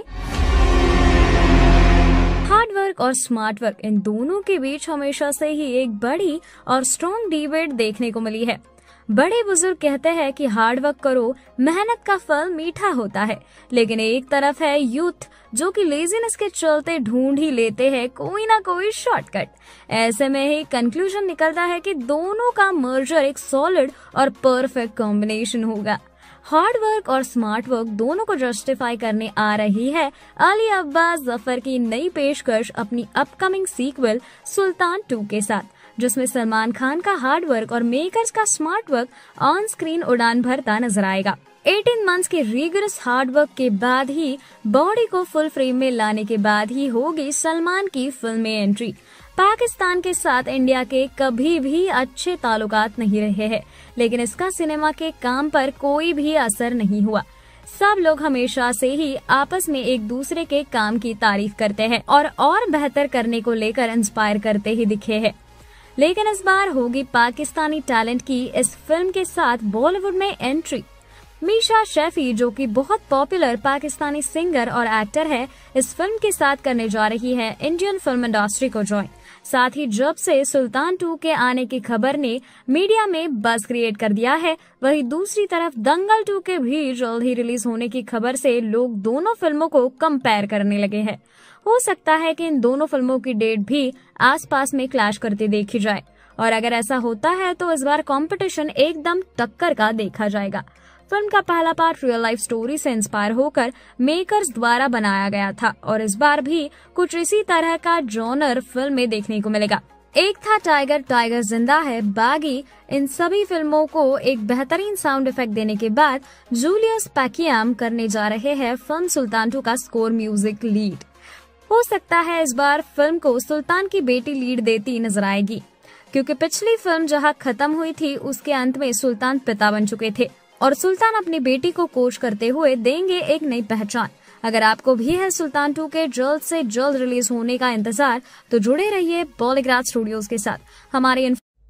Speaker 15: हार्ड वर्क और स्मार्ट वर्क, इन दोनों के बीच हमेशा से ही एक बड़ी और स्ट्रॉन्ग डिबेट देखने को मिली है। बड़े बुजुर्ग कहते हैं कि हार्ड वर्क करो, मेहनत का फल मीठा होता है, लेकिन एक तरफ है यूथ जो कि लेजीनेस के चलते ढूंढ ही लेते हैं कोई ना कोई शॉर्टकट। ऐसे में ही कंक्लूजन निकलता है कि दोनों का मर्जर एक सॉलिड और परफेक्ट कॉम्बिनेशन होगा। हार्ड वर्क और स्मार्ट वर्क दोनों को जस्टिफाई करने आ रही है अली अब्बास जफर की नई पेशकश अपनी अपकमिंग सीक्वल सुल्तान टू के साथ, जिसमें सलमान खान का हार्ड वर्क और मेकर्स का स्मार्ट वर्क ऑन स्क्रीन उड़ान भरता नजर आएगा। अठारह मंथ्स के रिगरस हार्ड वर्क के बाद ही बॉडी को फुल फ्रेम में लाने के बाद ही होगी सलमान की फिल्म में एंट्री। पाकिस्तान के साथ इंडिया के कभी भी अच्छे ताल्लुकात नहीं रहे हैं, लेकिन इसका सिनेमा के काम पर कोई भी असर नहीं हुआ। सब लोग हमेशा से ही आपस में एक दूसरे के काम की तारीफ करते हैं और और बेहतर करने को लेकर इंस्पायर करते ही दिखे हैं। लेकिन इस बार होगी पाकिस्तानी टैलेंट की इस फिल्म के साथ बॉलीवुड में एंट्री। मीशा शैफी, जो कि बहुत पॉपुलर पाकिस्तानी सिंगर और एक्टर है, इस फिल्म के साथ करने जा रही है इंडियन फिल्म इंडस्ट्री को ज्वाइन। साथ ही जब से सुल्तान टू के आने की खबर ने मीडिया में बज़ क्रिएट कर दिया है, वहीं दूसरी तरफ दंगल टू के भी जल्द ही रिलीज होने की खबर से लोग दोनों फिल्मों को कंपेयर करने लगे हैं। हो सकता है कि इन दोनों फिल्मों की डेट भी आसपास में क्लैश करते देखी जाए, और अगर ऐसा होता है तो इस बार कंपटीशन एकदम टक्कर का देखा जाएगा। फिल्म का पहला पार्ट रियल लाइफ स्टोरी से इंस्पायर होकर मेकर्स द्वारा बनाया गया था और इस बार भी कुछ इसी तरह का जॉनर फिल्म में देखने को मिलेगा। एक था टाइगर, टाइगर जिंदा है, बागी, इन सभी फिल्मों को एक बेहतरीन साउंड इफेक्ट देने के बाद जूलियस पैकियाम करने जा रहे हैं फिल्म सुल्तान टू का स्कोर म्यूजिक लीड। हो सकता है इस बार फिल्म को सुल्तान की बेटी लीड देती नजर आएगी, क्योंकि पिछली फिल्म जहां खत्म हुई थी उसके अंत में सुल्तान पिता बन चुके थे और सुल्तान अपनी बेटी को कोच करते हुए देंगे एक नई पहचान। अगर आपको भी है सुल्तान टू के जल्द से जल्द रिलीज होने का इंतजार, तो जुड़े रहिए बॉलीग्राड स्टूडियोज के साथ। हमारे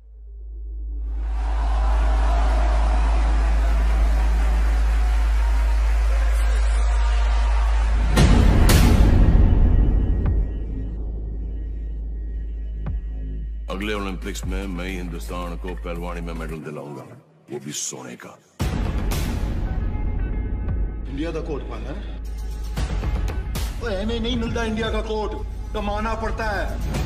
Speaker 1: अगले ओलंपिक्स में मैं ही हिंदुस्तान को पहलवानी में मेडल दिलाऊंगा, वो भी सोने का।
Speaker 2: इंडिया का कोट पाना एवं नहीं मिलता, इंडिया का कोट कमाना पड़ता है।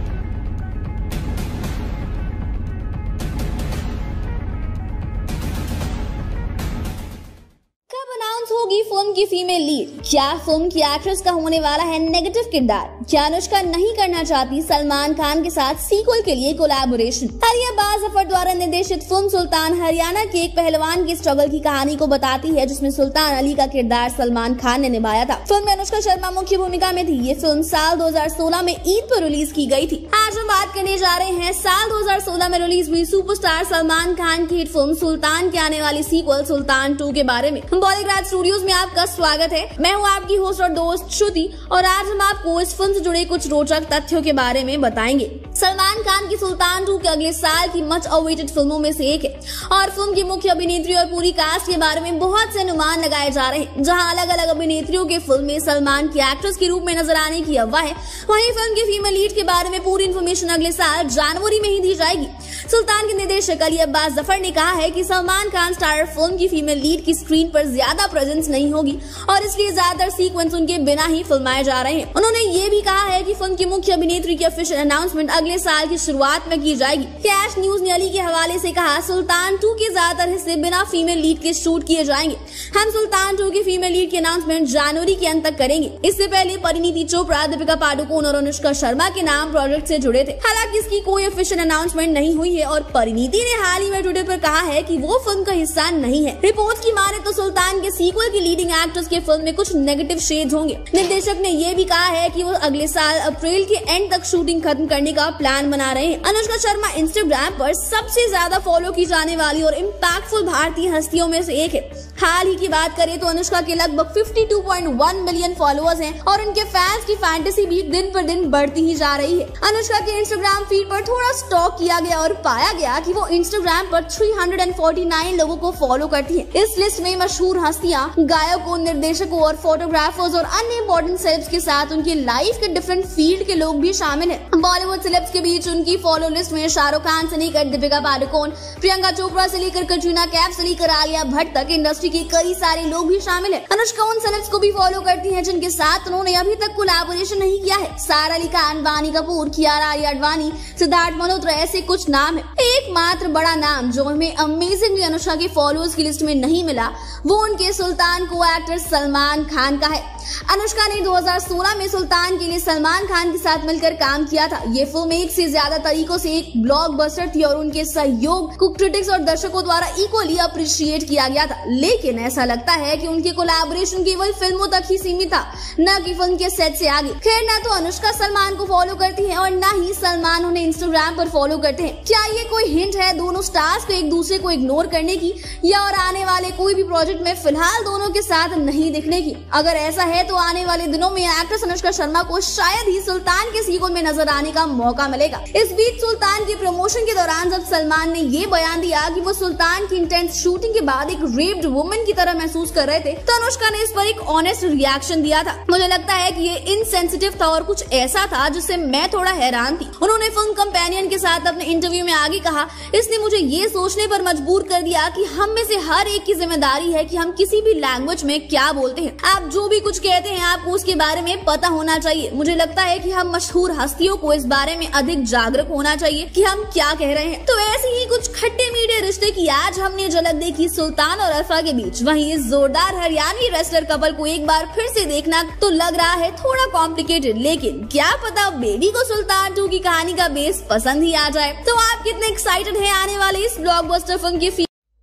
Speaker 13: होगी फिल्म की फीमेल लीड, क्या फिल्म की एक्ट्रेस का होने वाला है नेगेटिव किरदार, क्या अनुष्का नहीं करना चाहती सलमान खान के साथ सीक्वल के लिए कोलैबोरेशन। अली अब्बास जफर द्वारा निर्देशित फिल्म सुल्तान हरियाणा के एक पहलवान की स्ट्रगल की कहानी को बताती है, जिसमें सुल्तान अली का किरदार सलमान खान ने निभाया था। फिल्म में अनुष्का शर्मा मुख्य भूमिका में थी। ये फिल्म साल दो हजार सोलह में ईद पर रिलीज की गई थी। आज हम बात करने जा रहे हैं साल दो हजार सोलह में रिलीज हुई सुपरस्टार सलमान खान की हिट फिल्म सुल्तान के आने वाली सीक्वल सुल्तान टू के बारे में। बॉलीवुड स्टूडियोज में आपका स्वागत है। मैं हूं आपकी होस्ट और दोस्त श्रुति, और आज हम आपको इस फिल्म से जुड़े कुछ रोचक तथ्यों के बारे में बताएंगे। सलमान खान की सुल्तान टू के अगले साल की मच अवेटेड फिल्मों में से एक है, और फिल्म की मुख्य अभिनेत्री और पूरी कास्ट के बारे में बहुत से अनुमान लगाए जा रहे हैं। जहां अलग अलग अभिनेत्रियों के फिल्म में सलमान की एक्ट्रेस के रूप में नजर आने की अफवाह है, वहीं फिल्म के फीमेल लीड के बारे में पूरी इन्फॉर्मेशन अगले साल जनवरी में ही दी जाएगी। सुल्तान के निर्देशक अली अब्बास जफर ने कहा है कि सलमान खान स्टार फिल्म की फीमेल लीड की स्क्रीन पर ज्यादा प्रेजेंस नहीं होगी, और इसलिए ज्यादातर सीक्वेंस उनके बिना ही फिल्माए जा रहे हैं। उन्होंने ये भी कहा है कि फिल्म की मुख्य अभिनेत्री की ऑफिशियल अनाउंसमेंट अगले साल की शुरुआत में की जाएगी। कैश न्यूज ने अली के हवाले से कहा, सुल्तान टू के ज्यादातर हिस्से बिना फीमेल लीड के शूट किए जाएंगे। हम सुल्तान टू की फीमेल लीड की अनाउंसमेंट जनवरी के अंत तक करेंगे। इससे पहले परिणीति चोपड़ा, दीपिका पादुकोण और अनुष्का शर्मा के नाम प्रोजेक्ट से जुड़े थे। हालांकि इसकी कोई ऑफिशियल अनाउंसमेंट नहीं हुई है, और परिणीति ने हाल ही में ट्विटर पर कहा है कि वो फिल्म का हिस्सा नहीं है। रिपोर्ट्स की माने तो सुल्तान के सीक्वल की लीडिंग एक्ट्रेस के फिल्म में कुछ नेगेटिव शेड्स होंगे। निर्देशक ने यह भी कहा है कि वो अगले साल अप्रैल के एंड तक शूटिंग खत्म करने का प्लान बना रहे हैं। अनुष्का शर्मा इंस्टाग्राम पर सबसे ज्यादा फॉलो की जाने वाली और इम्पैक्टफुल भारतीय हस्तियों में से एक है। हाल ही की बात करें तो अनुष्का के लगभग बावन पॉइंट एक मिलियन फॉलोअर्स हैं, और उनके फैंस की फैंटेसी भी दिन पर दिन बढ़ती ही जा रही है। अनुष्का के इंस्टाग्राम फीड पर थोड़ा स्टॉक किया गया और पाया गया कि वो इंस्टाग्राम पर तीन सौ उनचास लोगों को फॉलो करती है। इस लिस्ट में मशहूर हस्तियां, गायकों, निर्देशकों और फोटोग्राफर्स और अन्य इंपॉर्टेंट सेलेब्स के साथ उनकी लाइफ के डिफरेंट फील्ड के लोग भी शामिल हैं। बॉलीवुड सेलेब्स के बीच उनकी फॉलो लिस्ट में शाहरुख खान से लेकर दीपिका पादुकोण, प्रियंका चोपड़ा से लेकर कटरीना कैफ से लेकर आलिया भट्ट तक इंडस्ट्री के कई सारे लोग भी शामिल हैं। अनुष्का उन सेलेब्स को भी फॉलो करती हैं जिनके साथ उन्होंने अभी तक कोलैबोरेशन नहीं किया है। सारा अली खान, वानी कपूर, कियारा आडवाणी, सिद्धार्थ मल्होत्रा, ऐसे कुछ नाम है। एकमात्र बड़ा नाम जो हमें अमेजिंगली अनुष्का के फॉलोअर्स की लिस्ट में नहीं मिला, वो उनके सुल्तान को एक्टर सलमान खान का है। अनुष्का ने दो हजार सोलह में सुल्तान के लिए सलमान खान के साथ मिलकर काम किया था। ये फिल्म एक से ज्यादा तरीकों से एक ब्लॉकबस्टर थी, और उनके सहयोग को क्रिटिक्स और दर्शकों द्वारा इक्वली अप्रिशिएट किया गया था। लेकिन ऐसा लगता है कि उनके कोलैबोरेशन केवल फिल्मों तक ही सीमित था, न कि फिल्म के सेट से आगे। खैर, न तो अनुष्का सलमान को फॉलो करती है और न ही सलमान उन्हें इंस्टाग्राम पर फॉलो करते हैं। क्या ये कोई हिंट है दोनों स्टार्स को एक दूसरे को इग्नोर करने की, या और आने वाले कोई भी प्रोजेक्ट में फिलहाल दोनों के साथ नहीं दिखने की? अगर ऐसा है तो आने वाले दिनों में एक्ट्रेस अनुष्का शर्मा को शायद ही सुल्तान के सीक्वल में नजर आने का मौका मिलेगा। इस बीच सुल्तान के प्रमोशन के दौरान जब सलमान ने ये बयान दिया कि वो सुल्तान की इंटेंस शूटिंग के बाद एक रेप्ड वुमन की तरह महसूस कर रहे थे, तो अनुष्का ने इस पर एक ऑनेस्ट रिएक्शन दिया था। मुझे लगता है कि ये इनसेंसिटिव था और कुछ ऐसा था जिससे मैं थोड़ा हैरान थी। उन्होंने फिल्म कंपेनियन के साथ अपने इंटरव्यू में आगे कहा, इसने मुझे ये सोचने पर मजबूर कर दिया कि हम में से हर एक की जिम्मेदारी है कि हम किसी भी लैंग्वेज में क्या बोलते हैं। आप जो भी कुछ कहते हैं आपको उसके बारे में पता होना चाहिए। मुझे लगता है कि हम मशहूर हस्तियों को इस बारे में अधिक जागरूक होना चाहिए कि हम क्या कह रहे हैं। तो ऐसे ही कुछ खट्टे मीठे रिश्ते की आज हमने झलक देखी सुल्तान और अल्फा के बीच। वहीं इस जोरदार हरियाणवी रेसलर कपल को एक बार फिर से देखना तो लग रहा है थोड़ा कॉम्प्लिकेटेड, लेकिन क्या पता बेबी को सुल्तान टू की कहानी का बेस पसंद ही आ जाए। तो आप कितने एक्साइटेड हैं आने वाले इस ब्लॉकबस्टर फिल्म की?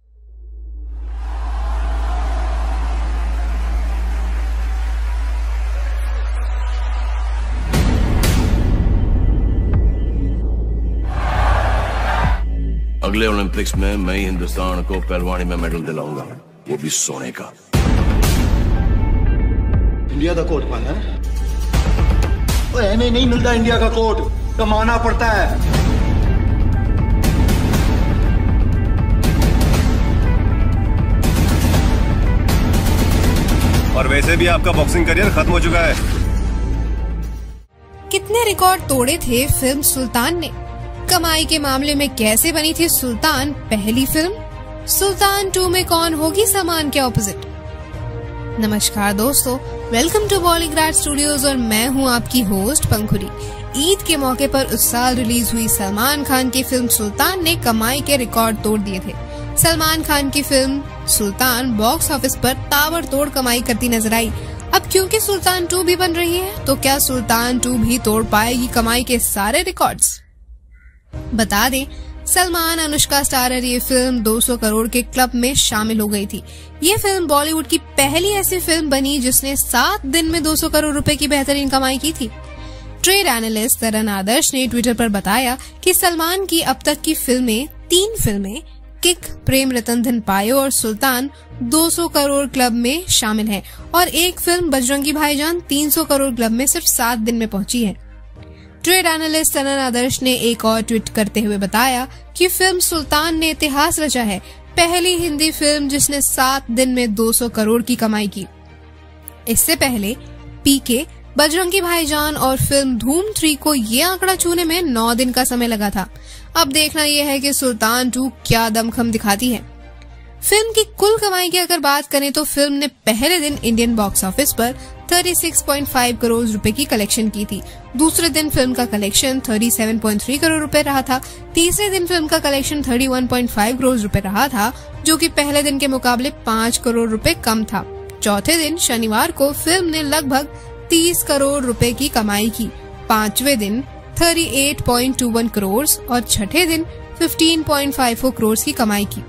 Speaker 1: अगले ओलंपिक्स में मैं ही हिंदुस्तान को पहलवानी में मेडल दिलाऊंगा, वो भी सोने का।
Speaker 2: इंडिया का कोट पाना एवं नहीं मिलता, इंडिया का कोट कमाना पड़ता है।
Speaker 3: और वैसे भी आपका बॉक्सिंग करियर खत्म हो चुका है।
Speaker 16: कितने रिकॉर्ड तोड़े थे फिल्म सुल्तान ने? कमाई के मामले में कैसे बनी थी सुल्तान पहली फिल्म? सुल्तान टू में कौन होगी सलमान के ऑपोजिट? नमस्कार दोस्तों, वेलकम टू बॉलीग्राड स्टूडियोज और मैं हूं आपकी होस्ट पंखुरी। ईद के मौके पर उस साल रिलीज हुई सलमान खान की फिल्म सुल्तान ने कमाई के रिकॉर्ड तोड़ दिए थे। सलमान खान की फिल्म सुल्तान बॉक्स ऑफिस पर ताबड़तोड़ कमाई करती नजर आई। अब क्योंकि सुल्तान टू भी बन रही है, तो क्या सुल्तान टू भी तोड़ पाएगी कमाई के सारे रिकॉर्ड्स? बता दें, सलमान अनुष्का स्टारर ये फिल्म दो सौ करोड़ के क्लब में शामिल हो गई थी। ये फिल्म बॉलीवुड की पहली ऐसी फिल्म बनी जिसने सात दिन में दो सौ करोड़ रुपए की बेहतरीन कमाई की थी। ट्रेड एनालिस्ट तरन आदर्श ने ट्विटर पर बताया कि सलमान की अब तक की फिल्में तीन फिल्में किक, प्रेम रतन धन पायो और सुल्तान दो सौ करोड़ क्लब में शामिल है और एक फिल्म बजरंगी भाईजान तीन सौ करोड़ क्लब में सिर्फ सात दिन में पहुंची है। ट्रेड एनालिस्ट तरन आदर्श ने एक और ट्वीट करते हुए बताया कि फिल्म सुल्तान ने इतिहास रचा है, पहली हिंदी फिल्म जिसने सात दिन में दो सौ करोड़ की कमाई की। इससे पहले पीके, बजरंगी भाईजान और फिल्म धूम थ्री को ये आंकड़ा छूने में नौ दिन का समय लगा था। अब देखना यह है कि सुल्तान टू क्या दमखम दिखाती है। फिल्म की कुल कमाई की अगर बात करें तो फिल्म ने पहले दिन इंडियन बॉक्स ऑफिस पर छत्तीस पॉइंट पाँच करोड़ रुपए की कलेक्शन की थी। दूसरे दिन फिल्म का कलेक्शन सैंतीस पॉइंट तीन करोड़ रुपए रहा था। तीसरे दिन फिल्म का कलेक्शन इकतीस पॉइंट पाँच करोड़ रुपए रहा था, जो कि पहले दिन के मुकाबले पाँच करोड़ रुपए कम था। चौथे दिन शनिवार को फिल्म ने लगभग तीस करोड़ रुपए की कमाई की। पांचवे दिन अड़तीस पॉइंट दो एक करोड़ और छठे दिन पंद्रह पॉइंट चौवन करोड़ की कमाई की।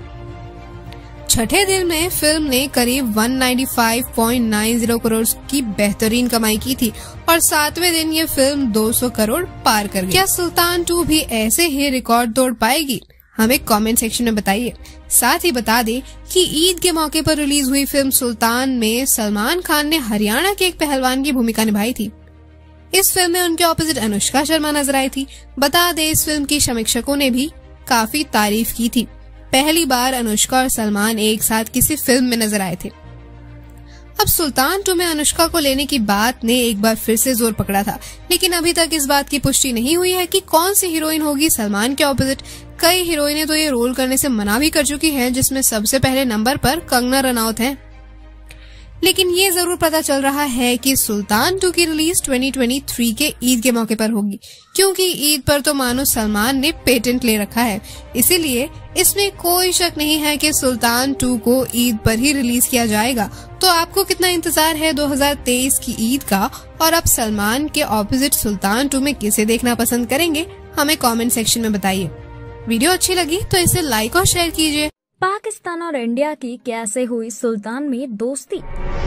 Speaker 16: छठे दिन में फिल्म ने करीब एक सौ पचानवे पॉइंट नौ करोड़ की बेहतरीन कमाई की थी और सातवें दिन ये फिल्म दो सौ करोड़ पार कर गई। क्या सुल्तान टू भी ऐसे ही रिकॉर्ड तोड़ पाएगी? हमें कमेंट सेक्शन में बताइए। साथ ही बता दें कि ईद के मौके पर रिलीज हुई फिल्म सुल्तान में सलमान खान ने हरियाणा के एक पहलवान की भूमिका निभाई थी। इस फिल्म में उनके ऑपोजिट अनुष्का शर्मा नजर आई थी। बता दें, इस फिल्म की समीक्षकों ने भी काफी तारीफ की थी। पहली बार अनुष्का और सलमान एक साथ किसी फिल्म में नजर आए थे। अब सुल्तान टू में अनुष्का को लेने की बात ने एक बार फिर से जोर पकड़ा था, लेकिन अभी तक इस बात की पुष्टि नहीं हुई है कि कौन सी हीरोइन होगी सलमान के ऑपोजिट। कई हीरोइनें तो ये रोल करने से मना भी कर चुकी हैं, जिसमें सबसे पहले नंबर पर कंगना रनौत हैं। लेकिन ये जरूर पता चल रहा है कि सुल्तान टू की रिलीज दो हज़ार तेईस के ईद के मौके पर होगी, क्योंकि ईद पर तो मानो सलमान ने पेटेंट ले रखा है। इसीलिए इसमें कोई शक नहीं है कि सुल्तान टू को ईद पर ही रिलीज किया जाएगा। तो आपको कितना इंतजार है दो हज़ार तेईस की ईद का, और आप सलमान के ऑपोजिट सुल्तान टू में किसे देखना पसंद करेंगे? हमें कमेंट सेक्शन में बताइए। वीडियो अच्छी लगी तो इसे लाइक और शेयर कीजिए।
Speaker 15: पाकिस्तान और इंडिया की कैसे हुई सुल्तान में दोस्ती?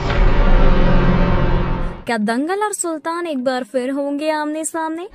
Speaker 15: क्या दंगल और सुल्तान एक बार फिर होंगे आमने सामने?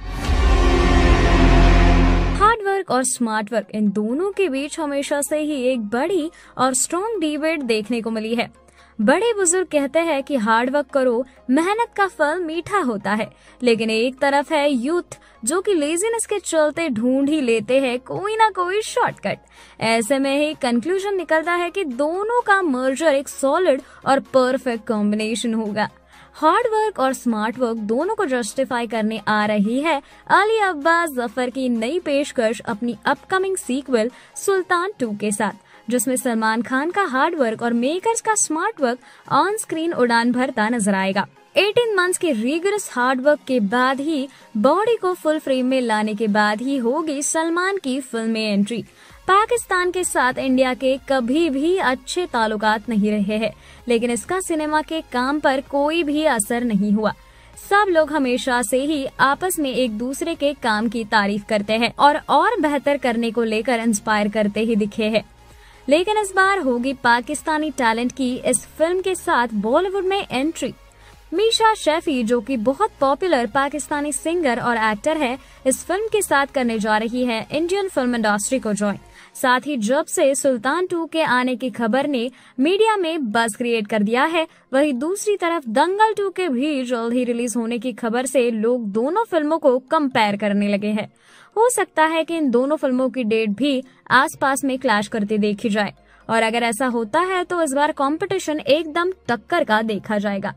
Speaker 15: हार्ड वर्क और स्मार्ट वर्क, इन दोनों के बीच हमेशा से ही एक बड़ी और स्ट्रॉन्ग डिबेट देखने को मिली है। बड़े बुजुर्ग कहते हैं कि हार्ड वर्क करो, मेहनत का फल मीठा होता है, लेकिन एक तरफ है यूथ जो कि लेजीनेस के चलते ढूंढ ही लेते हैं कोई ना कोई शॉर्टकट। ऐसे में ही कंक्लूजन निकलता है कि दोनों का मर्जर एक सॉलिड और परफेक्ट कॉम्बिनेशन होगा। हार्ड वर्क और स्मार्ट वर्क दोनों को जस्टिफाई करने आ रही है अली अब्बास जफर की नई पेशकश अपनी अपकमिंग सीक्वल सुल्तान टू के साथ, जिसमें सलमान खान का हार्ड वर्क और मेकर्स का स्मार्ट वर्क ऑन स्क्रीन उड़ान भरता नजर आएगा। अठारह मंथ्स के रिगरस हार्ड वर्क के बाद ही, बॉडी को फुल फ्रेम में लाने के बाद ही होगी सलमान की फिल्म में एंट्री। पाकिस्तान के साथ इंडिया के कभी भी अच्छे ताल्लुकात नहीं रहे हैं, लेकिन इसका सिनेमा के काम पर कोई भी असर नहीं हुआ। सब लोग हमेशा से ही आपस में एक दूसरे के काम की तारीफ करते हैं और और बेहतर करने को लेकर इंस्पायर करते ही दिखे हैं। लेकिन इस बार होगी पाकिस्तानी टैलेंट की इस फिल्म के साथ बॉलीवुड में एंट्री। मीशा शैफी, जो कि बहुत पॉपुलर पाकिस्तानी सिंगर और एक्टर है, इस फिल्म के साथ करने जा रही है इंडियन फिल्म इंडस्ट्री को ज्वाइन। साथ ही जब से सुल्तान टू के आने की खबर ने मीडिया में बज़ क्रिएट कर दिया है, वहीं दूसरी तरफ दंगल टू के भी जल्द ही रिलीज होने की खबर से लोग दोनों फिल्मों को कंपेयर करने लगे हैं। हो सकता है कि इन दोनों फिल्मों की डेट भी आसपास में क्लैश करते देखी जाए, और अगर ऐसा होता है तो इस बार कंपटीशन एकदम टक्कर का देखा जाएगा।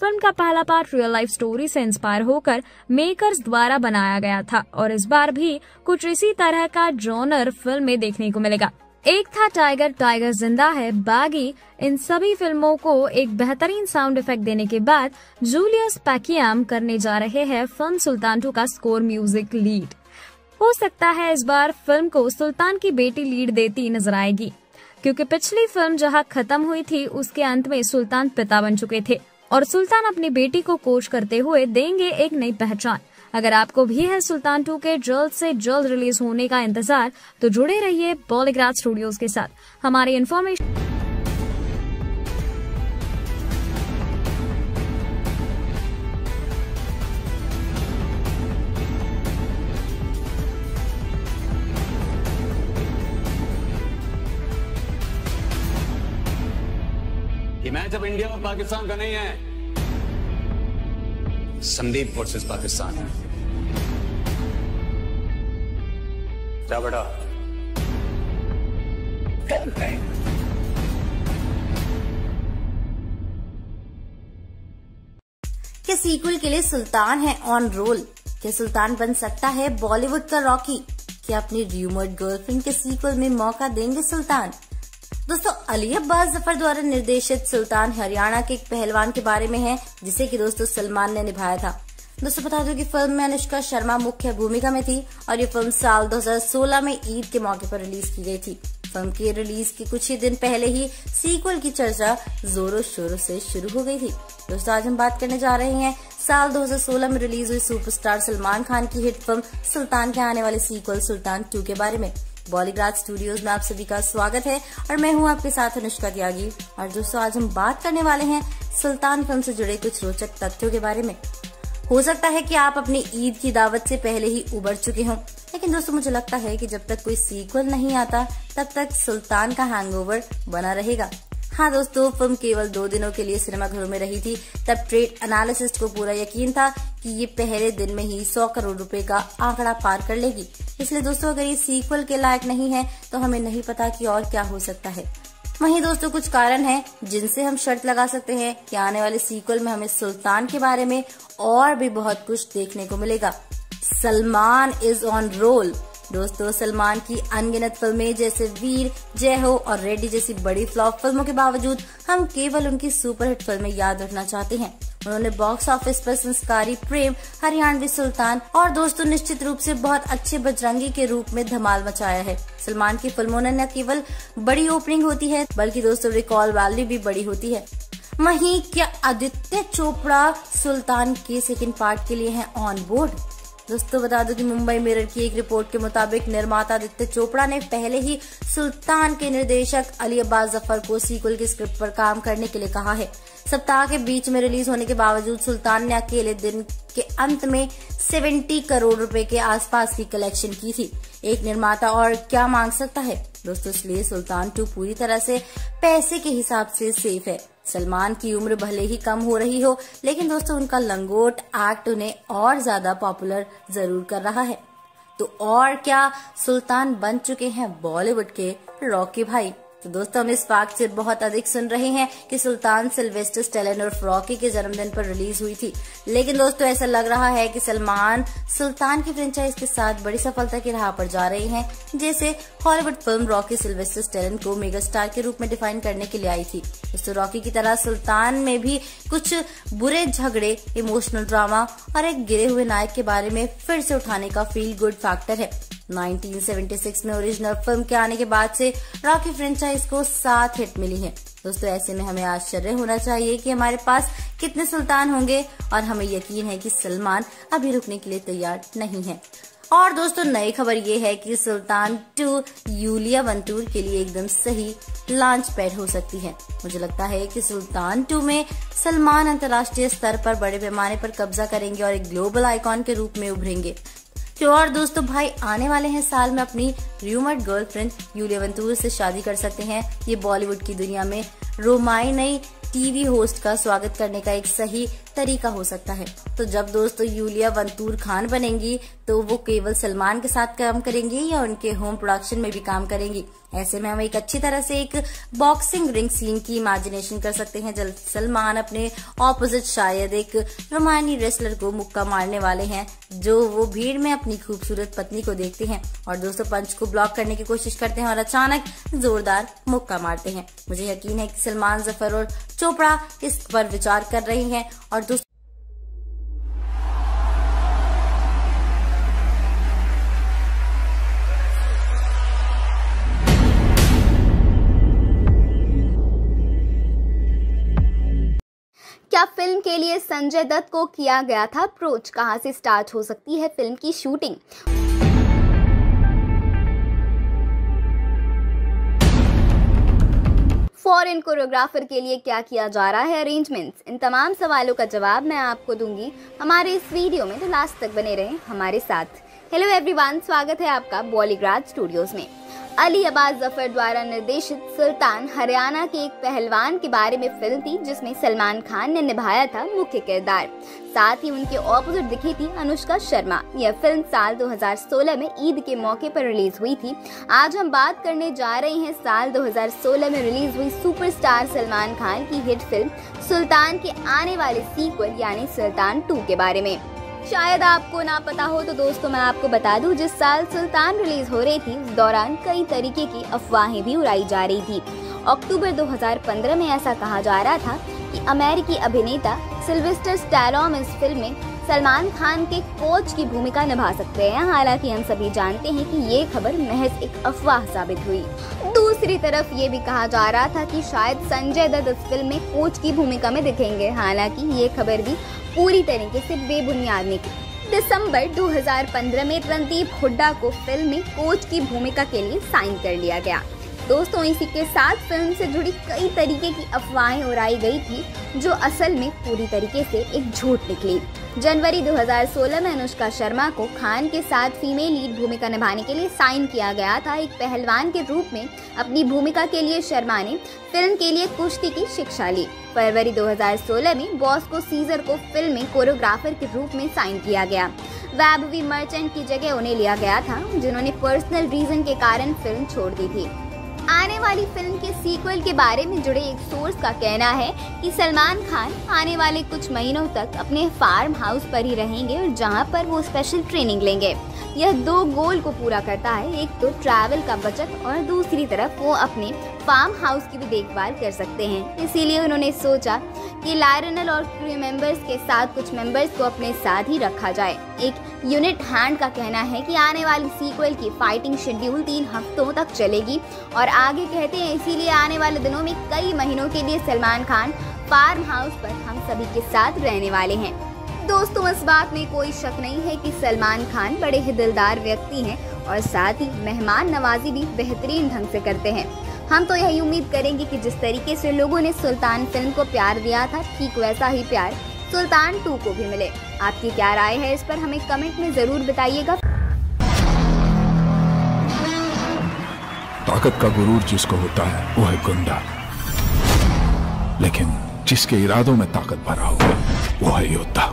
Speaker 15: फिल्म का पहला पार्ट रियल लाइफ स्टोरी से इंस्पायर होकर मेकर्स द्वारा बनाया गया था और इस बार भी कुछ इसी तरह का जॉनर फिल्म में देखने को मिलेगा। एक था टाइगर, टाइगर जिंदा है, बागी, इन सभी फिल्मों को एक बेहतरीन साउंड इफेक्ट देने के बाद जूलियस पैकियाम करने जा रहे हैं फिल्म सुल्तान टू का स्कोर म्यूजिक लीड। हो सकता है इस बार फिल्म को सुल्तान की बेटी लीड देती नजर आएगी, क्योंकि पिछली फिल्म जहां खत्म हुई थी उसके अंत में सुल्तान पिता बन चुके थे और सुल्तान अपनी बेटी को कोच करते हुए देंगे एक नई पहचान। अगर आपको भी है सुल्तान टू के जल्द से जल्द रिलीज होने का इंतजार, तो जुड़े रहिए बॉलीग्राड स्टूडियोज के साथ। हमारी इन्फॉर्मेशन
Speaker 7: ये मैच अब इंडिया और पाकिस्तान का नहीं है, संदीप वर्सेस पाकिस्तान है। क्या बेटा?
Speaker 8: क्या सीक्वल के लिए सुल्तान है ऑन रोल? क्या सुल्तान बन सकता है बॉलीवुड का रॉकी? क्या अपनी र्यूमर्ड गर्लफ्रेंड के सीक्वल में मौका देंगे सुल्तान? दोस्तों, अली अब्बास जफर द्वारा निर्देशित सुल्तान हरियाणा के एक पहलवान के बारे में है, जिसे कि दोस्तों सलमान ने निभाया था। दोस्तों बता दूं कि फिल्म में अनुष्का शर्मा मुख्य भूमिका में थी और ये फिल्म साल दो हज़ार सोलह में ईद के मौके पर रिलीज की गई थी। फिल्म के रिलीज के कुछ ही दिन पहले ही सीक्वल की चर्चा जोरों शोरों से शुरू हो गई थी। दोस्तों, आज हम बात करने जा रहे हैं साल दो हज़ार सोलह में रिलीज हुई सुपरस्टार सलमान खान की हिट फिल्म सुल्तान के आने वाले सीक्वल सुल्तान टू के बारे में। बॉलीग्राड स्टूडियोज में आप सभी का स्वागत है और मैं हूं आपके साथ अनुष्का त्यागी। और दोस्तों, आज हम बात करने वाले हैं सुल्तान फिल्म से जुड़े कुछ रोचक तथ्यों के बारे में। हो सकता है कि आप अपनी ईद की दावत से पहले ही उबर चुके हों, लेकिन दोस्तों मुझे लगता है कि जब तक कोई सीक्वल नहीं आता तब तक सुल्तान का हैंगओवर बना रहेगा। हाँ दोस्तों, फिल्म केवल दो दिनों के लिए सिनेमाघरों में रही थी, तब ट्रेड एनालिसिस्ट को पूरा यकीन था कि ये पहले दिन में ही सौ करोड़ रुपए का आंकड़ा पार कर लेगी। इसलिए दोस्तों, अगर ये सीक्वल के लायक नहीं है तो हमें नहीं पता कि और क्या हो सकता है। वहीं दोस्तों, कुछ कारण हैं जिनसे हम शर्त लगा सकते हैं कि आने वाले सीक्वल में हमें सुल्तान के बारे में और भी बहुत कुछ देखने को मिलेगा। Salman is on roll. दोस्तों, सलमान की अनगिनत फिल्में जैसे वीर, जय हो और रेड्डी जैसी बड़ी फ्लॉप फिल्मों के बावजूद हम केवल उनकी सुपरहिट फिल्में याद रखना चाहते हैं। उन्होंने बॉक्स ऑफिस पर संस्कारी, प्रेम, हरियाणवी सुल्तान और दोस्तों निश्चित रूप से बहुत अच्छे बजरंगी के रूप में धमाल मचाया है। सलमान की फिल्मों ने न केवल बड़ी ओपनिंग होती है बल्कि दोस्तों रिकॉल वैल्यू भी बड़ी होती है। वहीं क्या आदित्य चोपड़ा सुल्तान के सेकंड पार्ट के लिए हैं ऑन बोर्ड? दोस्तों बता दो कि मुंबई मिरर की एक रिपोर्ट के मुताबिक निर्माता आदित्य चोपड़ा ने पहले ही सुल्तान के निर्देशक अली अब्बास जफर को सीक्वल की स्क्रिप्ट पर काम करने के लिए कहा है। सप्ताह के बीच में रिलीज होने के बावजूद सुल्तान ने अकेले दिन के अंत में सत्तर करोड़ रुपए के आसपास की कलेक्शन की थी। एक निर्माता और क्या मांग सकता है दोस्तों? इसलिए सुल्तान टू पूरी तरह से पैसे के हिसाब से सेफ है। सलमान की उम्र भले ही कम हो रही हो, लेकिन दोस्तों उनका लंगोट एक्ट उन्हें और ज्यादा पॉपुलर जरूर कर रहा है। तो और क्या सुल्तान बन चुके हैं बॉलीवुड के रॉकी भाई? तो दोस्तों, हम इस फैक्ट से बहुत अधिक सुन रहे हैं कि सुल्तान सिल्वेस्टर स्टेलोन और रॉकी के जन्मदिन पर रिलीज हुई थी, लेकिन दोस्तों ऐसा लग रहा है कि सलमान सुल्तान की फ्रेंचाइज के साथ बड़ी सफलता की राह पर जा रहे हैं। जैसे Hollywood film Rocky Sylvester Stallone को मेगा स्टार के रूप में डिफाइन करने के लिए आई थी। दोस्तों, रॉकी की तरह सुल्तान में भी कुछ बुरे झगड़े, इमोशनल ड्रामा और एक गिरे हुए नायक के बारे में फिर से उठाने का फील गुड फैक्टर है। उन्नीस सौ छिहत्तर में ओरिजिनल फिल्म के आने के बाद से रॉकी फ्रेंचाइज को सात हिट मिली है। दोस्तों, ऐसे में हमें आश्चर्य होना चाहिए कि हमारे पास कितने सुल्तान होंगे और हमें यकीन है कि सलमान अभी रुकने के लिए तैयार नहीं है। और दोस्तों, नई खबर ये है कि सुल्तान टू यूलिया वंतूर के लिए एकदम सही लॉन्च पैड हो सकती है। मुझे लगता है कि सुल्तान टू में सलमान अंतर्राष्ट्रीय स्तर पर बड़े पैमाने पर कब्जा करेंगे और एक ग्लोबल आइकॉन के रूप में उभरेंगे। तो और दोस्तों, भाई आने वाले हैं साल में अपनी र्यूमर्ड गर्लफ्रेंड यूलिया वंतूर से शादी कर सकते हैं। ये बॉलीवुड की दुनिया में रोमाई नई टीवी होस्ट का स्वागत करने का एक सही
Speaker 17: तरीका हो सकता है। तो जब दोस्तों यूलिया वंतूर खान बनेंगी तो वो केवल सलमान के साथ काम करेंगी या उनके होम प्रोडक्शन में भी काम करेंगी। ऐसे में हम एक अच्छी तरह से एक बॉक्सिंग रिंग सीन की इमेजिनेशन कर सकते हैं जब सलमान अपने ऑपोजिट शायद एक रोमानी रेसलर को मुक्का मारने वाले हैं जो वो भीड़ में अपनी खूबसूरत पत्नी को देखते हैं और दोस्तों पंच को ब्लॉक करने की कोशिश करते हैं और अचानक जोरदार मुक्का मारते हैं। मुझे यकीन है कि सलमान, जफर और चोपड़ा इस पर विचार कर रही हैं और दोस्तों
Speaker 9: क्या फिल्म के लिए संजय दत्त को किया गया था अप्रोच? कहां से स्टार्ट हो सकती है फिल्म की शूटिंग? फॉरेन कोरियोग्राफर के लिए क्या किया जा रहा है अरेंजमेंट्स? इन तमाम सवालों का जवाब मैं आपको दूंगी हमारे इस वीडियो में, तो लास्ट तक बने रहें हमारे साथ। हेलो एवरीवन, स्वागत है आपका बॉलीग्राड स्टूडियोज में। अली अब्बास जफर द्वारा निर्देशित सुल्तान हरियाणा के एक पहलवान के बारे में फिल्म थी जिसमें सलमान खान ने निभाया था मुख्य किरदार। साथ ही उनके ऑपोजिट दिखी थी अनुष्का शर्मा। यह फिल्म साल दो हज़ार सोलह में ईद के मौके पर रिलीज हुई थी। आज हम बात करने जा रहे हैं साल दो हज़ार सोलह में रिलीज हुई सुपरस्टार सलमान खान की हिट फिल्म सुल्तान के आने वाले सीक्वल यानी सुल्तान टू के बारे में। शायद आपको ना पता हो तो दोस्तों मैं आपको बता दूं, जिस साल सुल्तान रिलीज हो रही थी उस दौरान कई तरीके की अफवाहें भी उड़ाई जा रही थी। अक्टूबर दो हज़ार पंद्रह में ऐसा कहा जा रहा था कि अमेरिकी अभिनेता सिल्वेस्टर स्टैलोन इस फिल्म में सलमान खान के कोच की भूमिका निभा सकते हैं। हालांकि हम सभी जानते हैं कि ये खबर महज एक अफवाह साबित हुई। दूसरी तरफ ये भी कहा जा रहा था कि शायद संजय दत्त इस फिल्म में कोच की भूमिका में दिखेंगे। हालांकि ये खबर भी पूरी तरीके से बेबुनियाद निकली। दिसंबर दो हज़ार पंद्रह में रणदीप हुड्डा को फिल्म में कोच की भूमिका के लिए साइन कर लिया गया। दोस्तों इसी के साथ फिल्म से जुड़ी कई तरीके की अफवाहें उड़ाई गई थी जो असल में पूरी तरीके से एक झूठ निकली। जनवरी दो हज़ार सोलह में अनुष्का शर्मा को खान के साथ फीमेल लीड भूमिका निभाने के लिए साइन किया गया था। एक पहलवान के रूप में अपनी भूमिका के लिए शर्मा ने फिल्म के लिए कुश्ती की शिक्षा ली। फरवरी दो हज़ार सोलह में बॉस्को सीजर को फिल्म में कोरियोग्राफर के रूप में साइन किया गया। वैभवी मर्चेंट की जगह उन्हें लिया गया था जिन्होंने पर्सनल रीजन के कारण फिल्म छोड़ दी थी। आने वाली फिल्म के सीक्वल के बारे में जुड़े एक सोर्स का कहना है कि सलमान खान आने वाले कुछ महीनों तक अपने फार्म हाउस पर ही रहेंगे और जहां पर वो स्पेशल ट्रेनिंग लेंगे। यह दो गोल को पूरा करता है, एक तो ट्रैवल का बचत और दूसरी तरफ वो अपने फार्म हाउस की भी देखभाल कर सकते हैं। इसीलिए उन्होंने सोचा कि लायरनल और क्रू मेंबर्स के साथ कुछ मेंबर्स को अपने साथ ही रखा जाए। एक यूनिट हैंड का कहना है कि आने वाली सीक्वल की फाइटिंग शेड्यूल तीन हफ्तों तक चलेगी और आगे कहते हैं इसीलिए आने वाले दिनों में कई महीनों के लिए सलमान खान फार्म हाउस पर हम सभी के साथ रहने वाले हैं। दोस्तों इस बात में कोई शक नहीं है कि सलमान खान बड़े ही दिलदार व्यक्ति हैं और साथ ही मेहमान नवाजी भी बेहतरीन ढंग से करते हैं। हम तो यही उम्मीद करेंगे कि जिस तरीके से लोगों ने सुल्तान फिल्म को प्यार दिया था ठीक वैसा ही प्यार सुल्तान टू को भी मिले। आपकी क्या राय है इस पर हमें कमेंट में जरूर बताइएगा।
Speaker 11: ताकत का गुरूर जिसको होता है वो है गुंडा, लेकिन जिसके इरादों में ताकत भरा हो वो है योद्धा।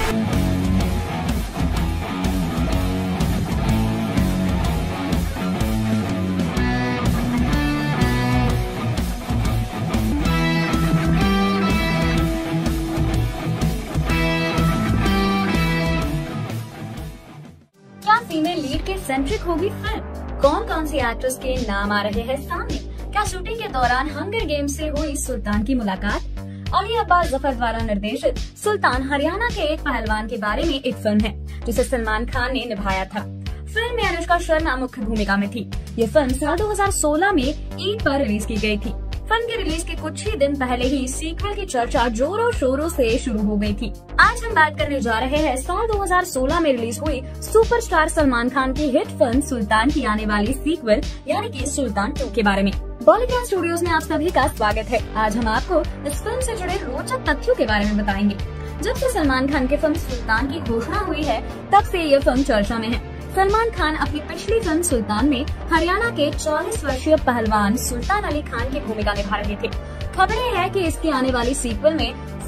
Speaker 15: क्या फीमेल लीड के सेंट्रिक होगी फिल्म? कौन कौन सी एक्ट्रेस के नाम आ रहे हैं सामने? क्या शूटिंग के दौरान हंगर गेम से हुई सुल्तान की मुलाकात? अली अब्बास जफर द्वारा निर्देशित सुल्तान हरियाणा के एक पहलवान के बारे में एक फिल्म है जिसे सलमान खान ने निभाया था। फिल्म में अनुष्का शर्मा मुख्य भूमिका में थी। ये फिल्म साल दो हज़ार सोलह में ईद पर रिलीज की गई थी। फिल्म के रिलीज के कुछ ही दिन पहले ही सीक्वल की चर्चा जोरों शोरों से शुरू हो गई थी। आज हम बात करने जा रहे हैं साल दो हज़ार सोलह में रिलीज हुई सुपरस्टार सलमान खान की हिट फिल्म सुल्तान की आने वाली सीक्वल यानी कि सुल्तान टू के बारे में। बॉलीग्राड स्टूडियोज में आप सभी का स्वागत है। आज हम आपको इस फिल्म से जुड़े रोचक तथ्यों के बारे में बताएंगे। जब से सलमान खान की फिल्म सुल्तान की घोषणा हुई है तब से ये फिल्म चर्चा में है। सलमान खान अपनी पिछली फिल्म सुल्तान में हरियाणा के चालीस वर्षीय पहलवान सुल्तान अली खान की भूमिका निभा रहे थे। खबरें हैं कि इसकी आने वाली सीक्वल में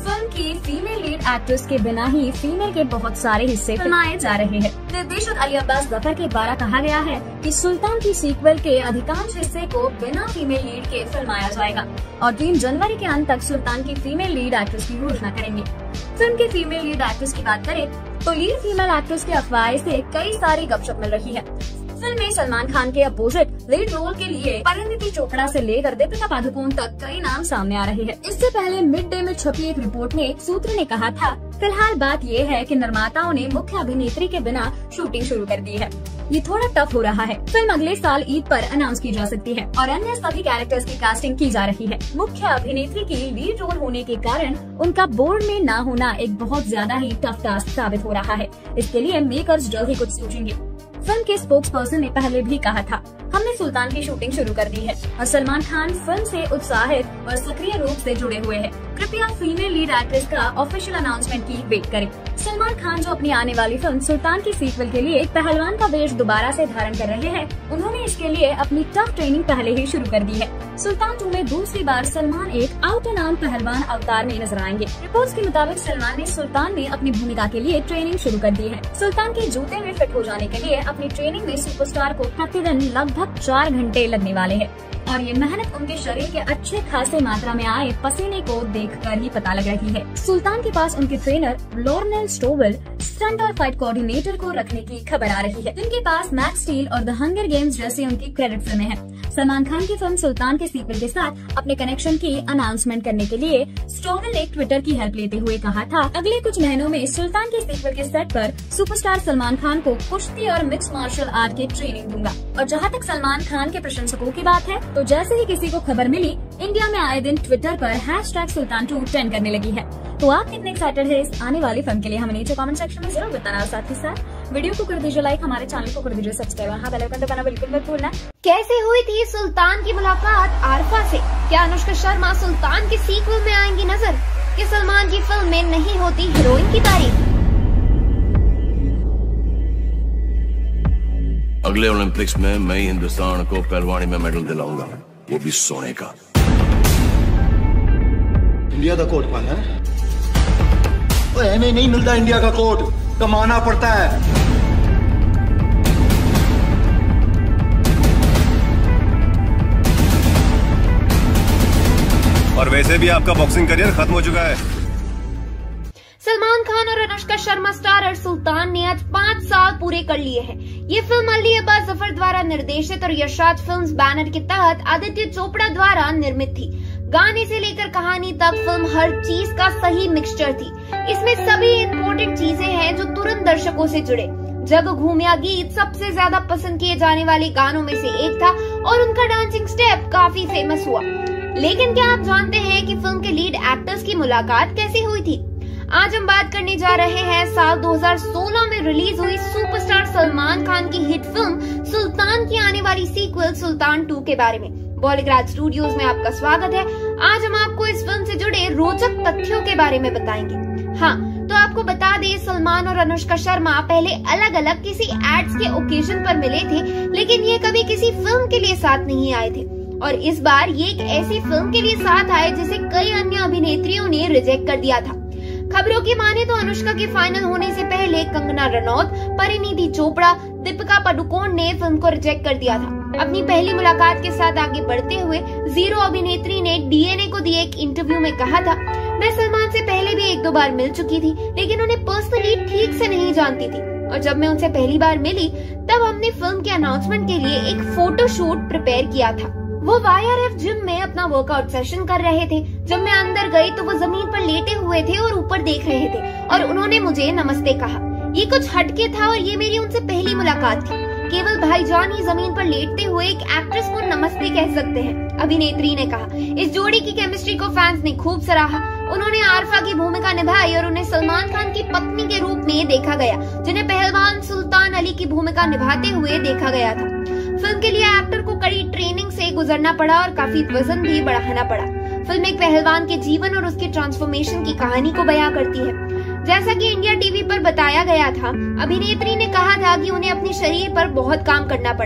Speaker 15: फिल्म की फीमेल लीड एक्ट्रेस के बिना ही फीमेल के बहुत सारे हिस्से फिल्माए जा रहे हैं। निर्देशक अली अब्बास जफर के द्वारा कहा गया है कि सुल्तान की सीक्वल के अधिकांश हिस्से को बिना फीमेल लीड के फिल्माया जाएगा और तीन जनवरी के अंत तक सुल्तान की फीमेल लीड एक्ट्रेस की घोषणा करेंगे। फिल्म के फीमेल लीड एक्ट्रेस की बात करें तो लीड फीमेल एक्ट्रेस के अफवाह से कई सारी गपशप मिल रही है। फिल्म में सलमान खान के अपोजिट लीड रोल के लिए परिणीति चोपड़ा से लेकर दीपिका पादुकोण तक कई नाम सामने आ रहे हैं। इससे पहले मिड डे में छपी एक रिपोर्ट में सूत्र ने कहा था, फिलहाल बात ये है कि निर्माताओं ने मुख्य अभिनेत्री के बिना शूटिंग शुरू कर दी है। ये थोड़ा टफ हो रहा है। फिल्म अगले साल ईद पर अनाउंस की जा सकती है और अन्य सभी कैरेक्टर्स की कास्टिंग की जा रही है। मुख्य अभिनेत्री की लीड रोल होने के कारण उनका बोर्ड में न होना एक बहुत ज्यादा ही टफ टास्क साबित हो रहा है। इसके लिए मेकर्स जल्द ही कुछ सोचेंगे। फिल्म के स्पोक्स पर्सन ने पहले भी कहा था, हमने सुल्तान की शूटिंग शुरू कर दी है और सलमान खान फिल्म से उत्साहित और सक्रिय रूप से जुड़े हुए हैं। कृपया फीमेल लीड एक्ट्रेस का ऑफिशियल अनाउंसमेंट की वेट करें। सलमान खान जो अपनी आने वाली फिल्म सुल्तान की सीक्वल के लिए एक पहलवान का वेश दोबारा से धारण कर रहे हैं, उन्होंने इसके लिए अपनी टफ ट्रेनिंग पहले ही शुरू कर दी है। सुल्तान टू में दूसरी बार सलमान एक आउट एंड आउट पहलवान अवतार में नजर आएंगे। रिपोर्ट्स के मुताबिक सलमान ने सुल्तान में अपनी भूमिका के लिए ट्रेनिंग शुरू कर दी है। सुल्तान के जूते में फिट हो जाने के लिए अपनी ट्रेनिंग में सुपरस्टार को प्रतिदिन लगभग चार घंटे लगने वाले हैं और ये मेहनत उनके शरीर के अच्छे खासे मात्रा में आए पसीने को देखकर ही पता लग रही है। सुल्तान के पास उनके ट्रेनर लॉर्नेल स्टोवेल, स्टंट और फाइट कोऑर्डिनेटर को रखने की खबर आ रही है। उनके पास मैक्स स्टील और द हंगर गेम्स जैसी उनकी क्रेडिट फिल्में हैं। सलमान खान की फिल्म सुल्तान के सीक्वल के साथ अपने कनेक्शन की अनाउंसमेंट करने के लिए स्टोवेल ने ट्विटर की हेल्प लेते हुए कहा था, अगले कुछ महीनों में सुल्तान के सीक्वल के सेट पर सुपरस्टार सलमान खान को कुश्ती और मिक्स मार्शल आर्ट की ट्रेनिंग दूंगा। और जहाँ तक सलमान खान के प्रशंसकों की बात है तो जैसे ही किसी को खबर मिली, इंडिया में आए दिन ट्विटर पर hash tag Sultan two trend करने लगी है। तो आप कितने एक्साइटेड है इस आने वाली फिल्म के लिए, हमें नीचे कमेंट सेक्शन में जरूर बताना। और साथ ही साथ वीडियो को कर दीजिए लाइक, हमारे चैनल को कर दीजिए सब्सक्राइब, हाँ बेल आइकन दबाना बिल्कुल मत भूलना।
Speaker 12: कैसे हुई थी सुल्तान की मुलाकात आरफा से? क्या अनुष्का शर्मा सुल्तान के सीक्वल में आएंगी नजर? कि सलमान की फिल्म में नहीं होती हीरोइन की तारीफ?
Speaker 1: अगले ओलंपिक्स में मैं ही हिंदुस्तान को पहलवानी में मेडल दिलाऊंगा, वो भी सोने का।
Speaker 2: इंडिया का कोट पाना है? ओए हमें नहीं मिलता इंडिया का कोट, कमाना पड़ता है।
Speaker 3: और वैसे भी आपका बॉक्सिंग करियर खत्म हो चुका है।
Speaker 12: सलमान खान और अनुष्का शर्मा स्टारर सुल्तान ने आज पाँच साल पूरे कर लिए हैं। ये फिल्म अली अब्बास जफर द्वारा निर्देशित और यशराज फिल्म्स बैनर के तहत आदित्य चोपड़ा द्वारा निर्मित थी। गाने से लेकर कहानी तक फिल्म हर चीज का सही मिक्सचर थी। इसमें सभी इम्पोर्टेंट चीजें हैं जो तुरंत दर्शकों से जुड़े। जब घूमिया गीत सबसे ज्यादा पसंद किए जाने वाले गानों में से एक था और उनका डांसिंग स्टेप काफी फेमस हुआ। लेकिन क्या आप जानते हैं कि फिल्म के लीड एक्टर्स की मुलाकात कैसे हुई थी? आज हम बात करने जा रहे हैं साल दो हज़ार सोलह में रिलीज हुई सुपरस्टार सलमान खान की हिट फिल्म सुल्तान की आने वाली सीक्वल सुल्तान टू के बारे में। बॉलीग्राज स्टूडियोज में आपका स्वागत है। आज हम आपको इस फिल्म से जुड़े रोचक तथ्यों के बारे में बताएंगे। हाँ, तो आपको बता दें, सलमान और अनुष्का शर्मा पहले अलग अलग किसी एड्स के ओकेजन पर मिले थे, लेकिन ये कभी किसी फिल्म के लिए साथ नहीं आए थे। और इस बार ये एक ऐसी फिल्म के लिए साथ आए जिसे कई अन्य अभिनेत्रियों ने रिजेक्ट कर दिया था। खबरों की माने तो अनुष्का के फाइनल होने से पहले कंगना रनौत, परिणीति चोपड़ा, दीपिका पादुकोण ने फिल्म को रिजेक्ट कर दिया था। अपनी पहली मुलाकात के साथ आगे बढ़ते हुए जीरो अभिनेत्री ने डीएनए को दिए एक इंटरव्यू में कहा था, मैं सलमान से पहले भी एक दो बार मिल चुकी थी, लेकिन उन्हें पर्सनली ठीक से नहीं जानती थी। और जब मैं उनसे पहली बार मिली तब हमने फिल्म के अनाउंसमेंट के लिए एक फोटो शूट प्रिपेयर किया था। वो वाईआरएफ जिम में अपना वर्कआउट सेशन कर रहे थे। जब मैं अंदर गई तो वो जमीन पर लेटे हुए थे और ऊपर देख रहे थे और उन्होंने मुझे नमस्ते कहा। ये कुछ हटके था और ये मेरी उनसे पहली मुलाकात थी। केवल भाईजान ही जमीन पर लेटते हुए एक एक्ट्रेस को नमस्ते कह सकते हैं, अभिनेत्री ने कहा। इस जोड़ी की केमिस्ट्री को फैंस ने खूब सराहा। उन्होंने आरफा की भूमिका निभाई और उन्हें सलमान खान की पत्नी के रूप में देखा गया, जिन्हें पहलवान सुल्तान अली की भूमिका निभाते हुए देखा गया था। फिल्म के लिए एक्टर को कड़ी ट्रेनिंग से गुजरना पड़ा और काफी वजन भी बढ़ाना पड़ा। फिल्म एक पहलवान के जीवन और उसके ट्रांसफॉर्मेशन की कहानी को बयां करती है। जैसा कि इंडिया टीवी पर बताया गया था, अभिनेत्री ने कहा था कि उन्हें अपने शरीर पर बहुत काम करना पड़ा।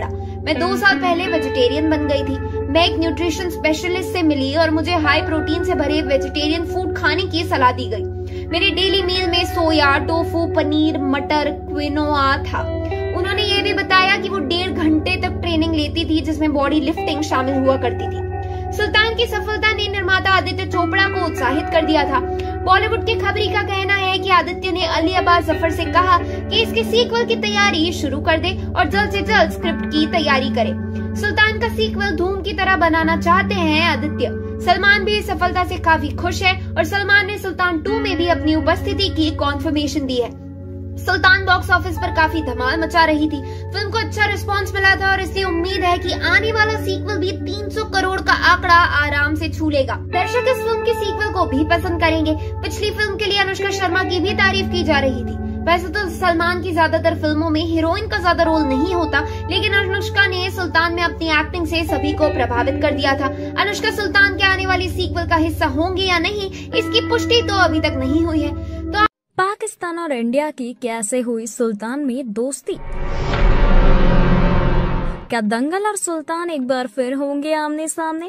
Speaker 9: मैं दो साल पहले वेजिटेरियन बन गई थी। मैं एक न्यूट्रिशन स्पेशलिस्ट से मिली और मुझे हाई प्रोटीन से भरे वेजिटेरियन फूड खाने की सलाह दी गई। मेरे डेली मील में सोया, टोफू, पनीर, मटर, क्विनोआ था। उन्होंने ये भी बताया कि वो डेढ़ घंटे तक ट्रेनिंग लेती थी जिसमें बॉडी लिफ्टिंग शामिल हुआ करती थी। सुल्तान की सफलता ने निर्माता आदित्य चोपड़ा को उत्साहित कर दिया था। बॉलीवुड के खबरी का कहना है कि आदित्य ने अली अब्बास जफर से कहा कि इसके सीक्वल की तैयारी शुरू कर दे और जल्द से जल्द स्क्रिप्ट की तैयारी करे। सुल्तान का सीक्वल धूम की तरह बनाना चाहते हैं आदित्य। सलमान भी इस सफलता से काफी खुश है और सलमान ने सुल्तान टू में भी अपनी उपस्थिति की कॉन्फर्मेशन दी है। सुल्तान बॉक्स ऑफिस पर काफी धमाल मचा रही थी। फिल्म को अच्छा रिस्पांस मिला था और इसलिए उम्मीद है कि आने वाला सीक्वल भी तीन सौ करोड़ का आंकड़ा आराम से छू लेगा। दर्शक इस फिल्म के सीक्वल को भी पसंद करेंगे। पिछली फिल्म के लिए अनुष्का शर्मा की भी तारीफ की जा रही थी। वैसे तो सलमान की ज्यादातर फिल्मों में हीरोइन का ज्यादा रोल नहीं होता, लेकिन अनुष्का ने सुल्तान में अपनी एक्टिंग से सभी को प्रभावित कर दिया था। अनुष्का सुल्तान के आने वाली सीक्वल का हिस्सा होंगे या नहीं, इसकी पुष्टि तो अभी तक नहीं हुई है। तो
Speaker 15: पाकिस्तान और इंडिया की कैसे हुई सुल्तान में दोस्ती? क्या दंगल और सुल्तान एक बार फिर होंगे आमने सामने?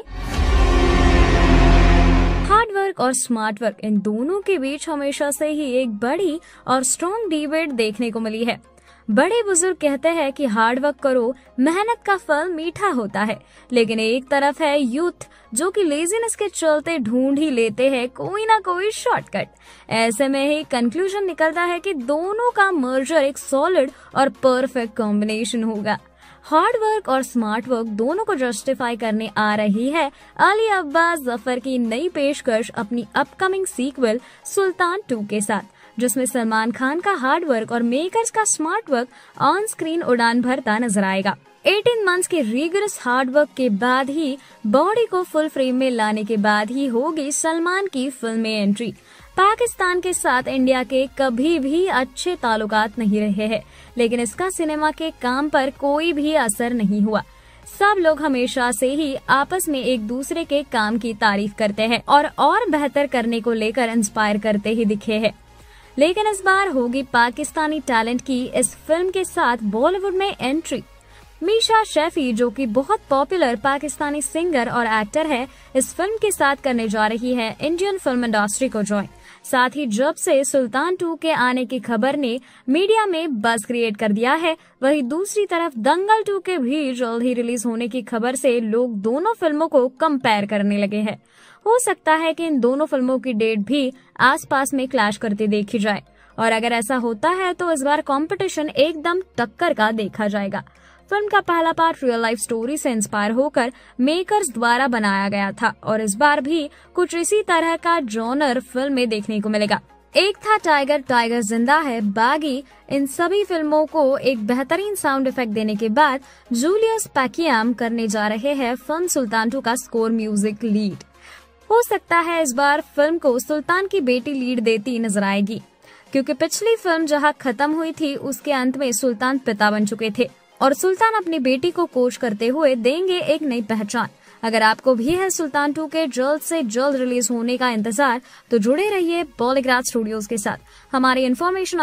Speaker 15: हार्ड वर्क और स्मार्ट वर्क, इन दोनों के बीच हमेशा से ही एक बड़ी और स्ट्रॉन्ग डिबेट देखने को मिली है। बड़े बुजुर्ग कहते हैं कि हार्ड वर्क करो, मेहनत का फल मीठा होता है, लेकिन एक तरफ है यूथ जो कि लेजीनेस के चलते ढूंढ ही लेते हैं कोई ना कोई शॉर्टकट। ऐसे में ही कंक्लूजन निकलता है कि दोनों का मर्जर एक सॉलिड और परफेक्ट कॉम्बिनेशन होगा। हार्ड वर्क और स्मार्ट वर्क दोनों को जस्टिफाई करने आ रही है अली अब्बास जफर की नई पेशकश अपनी अपकमिंग सीक्वल सुल्तान टू के साथ, जिसमें सलमान खान का हार्ड वर्क और मेकर्स का स्मार्ट वर्क ऑन स्क्रीन उड़ान भरता नजर आएगा। अठारह मंथ्स के रिगरस हार्ड वर्क के बाद ही, बॉडी को फुल फ्रेम में लाने के बाद ही होगी सलमान की फिल्म में एंट्री। पाकिस्तान के साथ इंडिया के कभी भी अच्छे ताल्लुकात नहीं रहे हैं, लेकिन इसका सिनेमा के काम पर कोई भी असर नहीं हुआ। सब लोग हमेशा से ही आपस में एक दूसरे के काम की तारीफ करते हैं और और बेहतर करने को लेकर इंस्पायर करते ही दिखे हैं। लेकिन इस बार होगी पाकिस्तानी टैलेंट की इस फिल्म के साथ बॉलीवुड में एंट्री। मीशा शैफी, जो कि बहुत पॉपुलर पाकिस्तानी सिंगर और एक्टर है, इस फिल्म के साथ करने जा रही है इंडियन फिल्म इंडस्ट्री को ज्वाइन। साथ ही जब से सुल्तान टू के आने की खबर ने मीडिया में बज़ क्रिएट कर दिया है, वहीं दूसरी तरफ दंगल टू के भी जल्द ही रिलीज होने की खबर से लोग दोनों फिल्मों को कंपेयर करने लगे हैं। हो सकता है कि इन दोनों फिल्मों की डेट भी आसपास में क्लैश करते देखी जाए, और अगर ऐसा होता है तो इस बार कंपटीशन एकदम टक्कर का देखा जाएगा। फिल्म का पहला पार्ट रियल लाइफ स्टोरी से इंस्पायर होकर मेकर्स द्वारा बनाया गया था और इस बार भी कुछ इसी तरह का जॉनर फिल्म में देखने को मिलेगा। एक था टाइगर, टाइगर जिंदा है, बागी, इन सभी फिल्मों को एक बेहतरीन साउंड इफेक्ट देने के बाद जूलियस पैकियाम करने जा रहे हैं फिल्म सुल्तान टू का स्कोर म्यूजिक लीड। हो सकता है इस बार फिल्म को सुल्तान की बेटी लीड देती नजर आएगी, क्योंकि पिछली फिल्म जहां खत्म हुई थी उसके अंत में सुल्तान पिता बन चुके थे और सुल्तान अपनी बेटी को कोच करते हुए देंगे एक नई पहचान। अगर आपको भी है सुल्तान टू के जल्द से जल्द रिलीज होने का इंतजार, तो जुड़े रहिए बॉलीग्राड स्टूडियोज के साथ। हमारी इन्फॉर्मेशन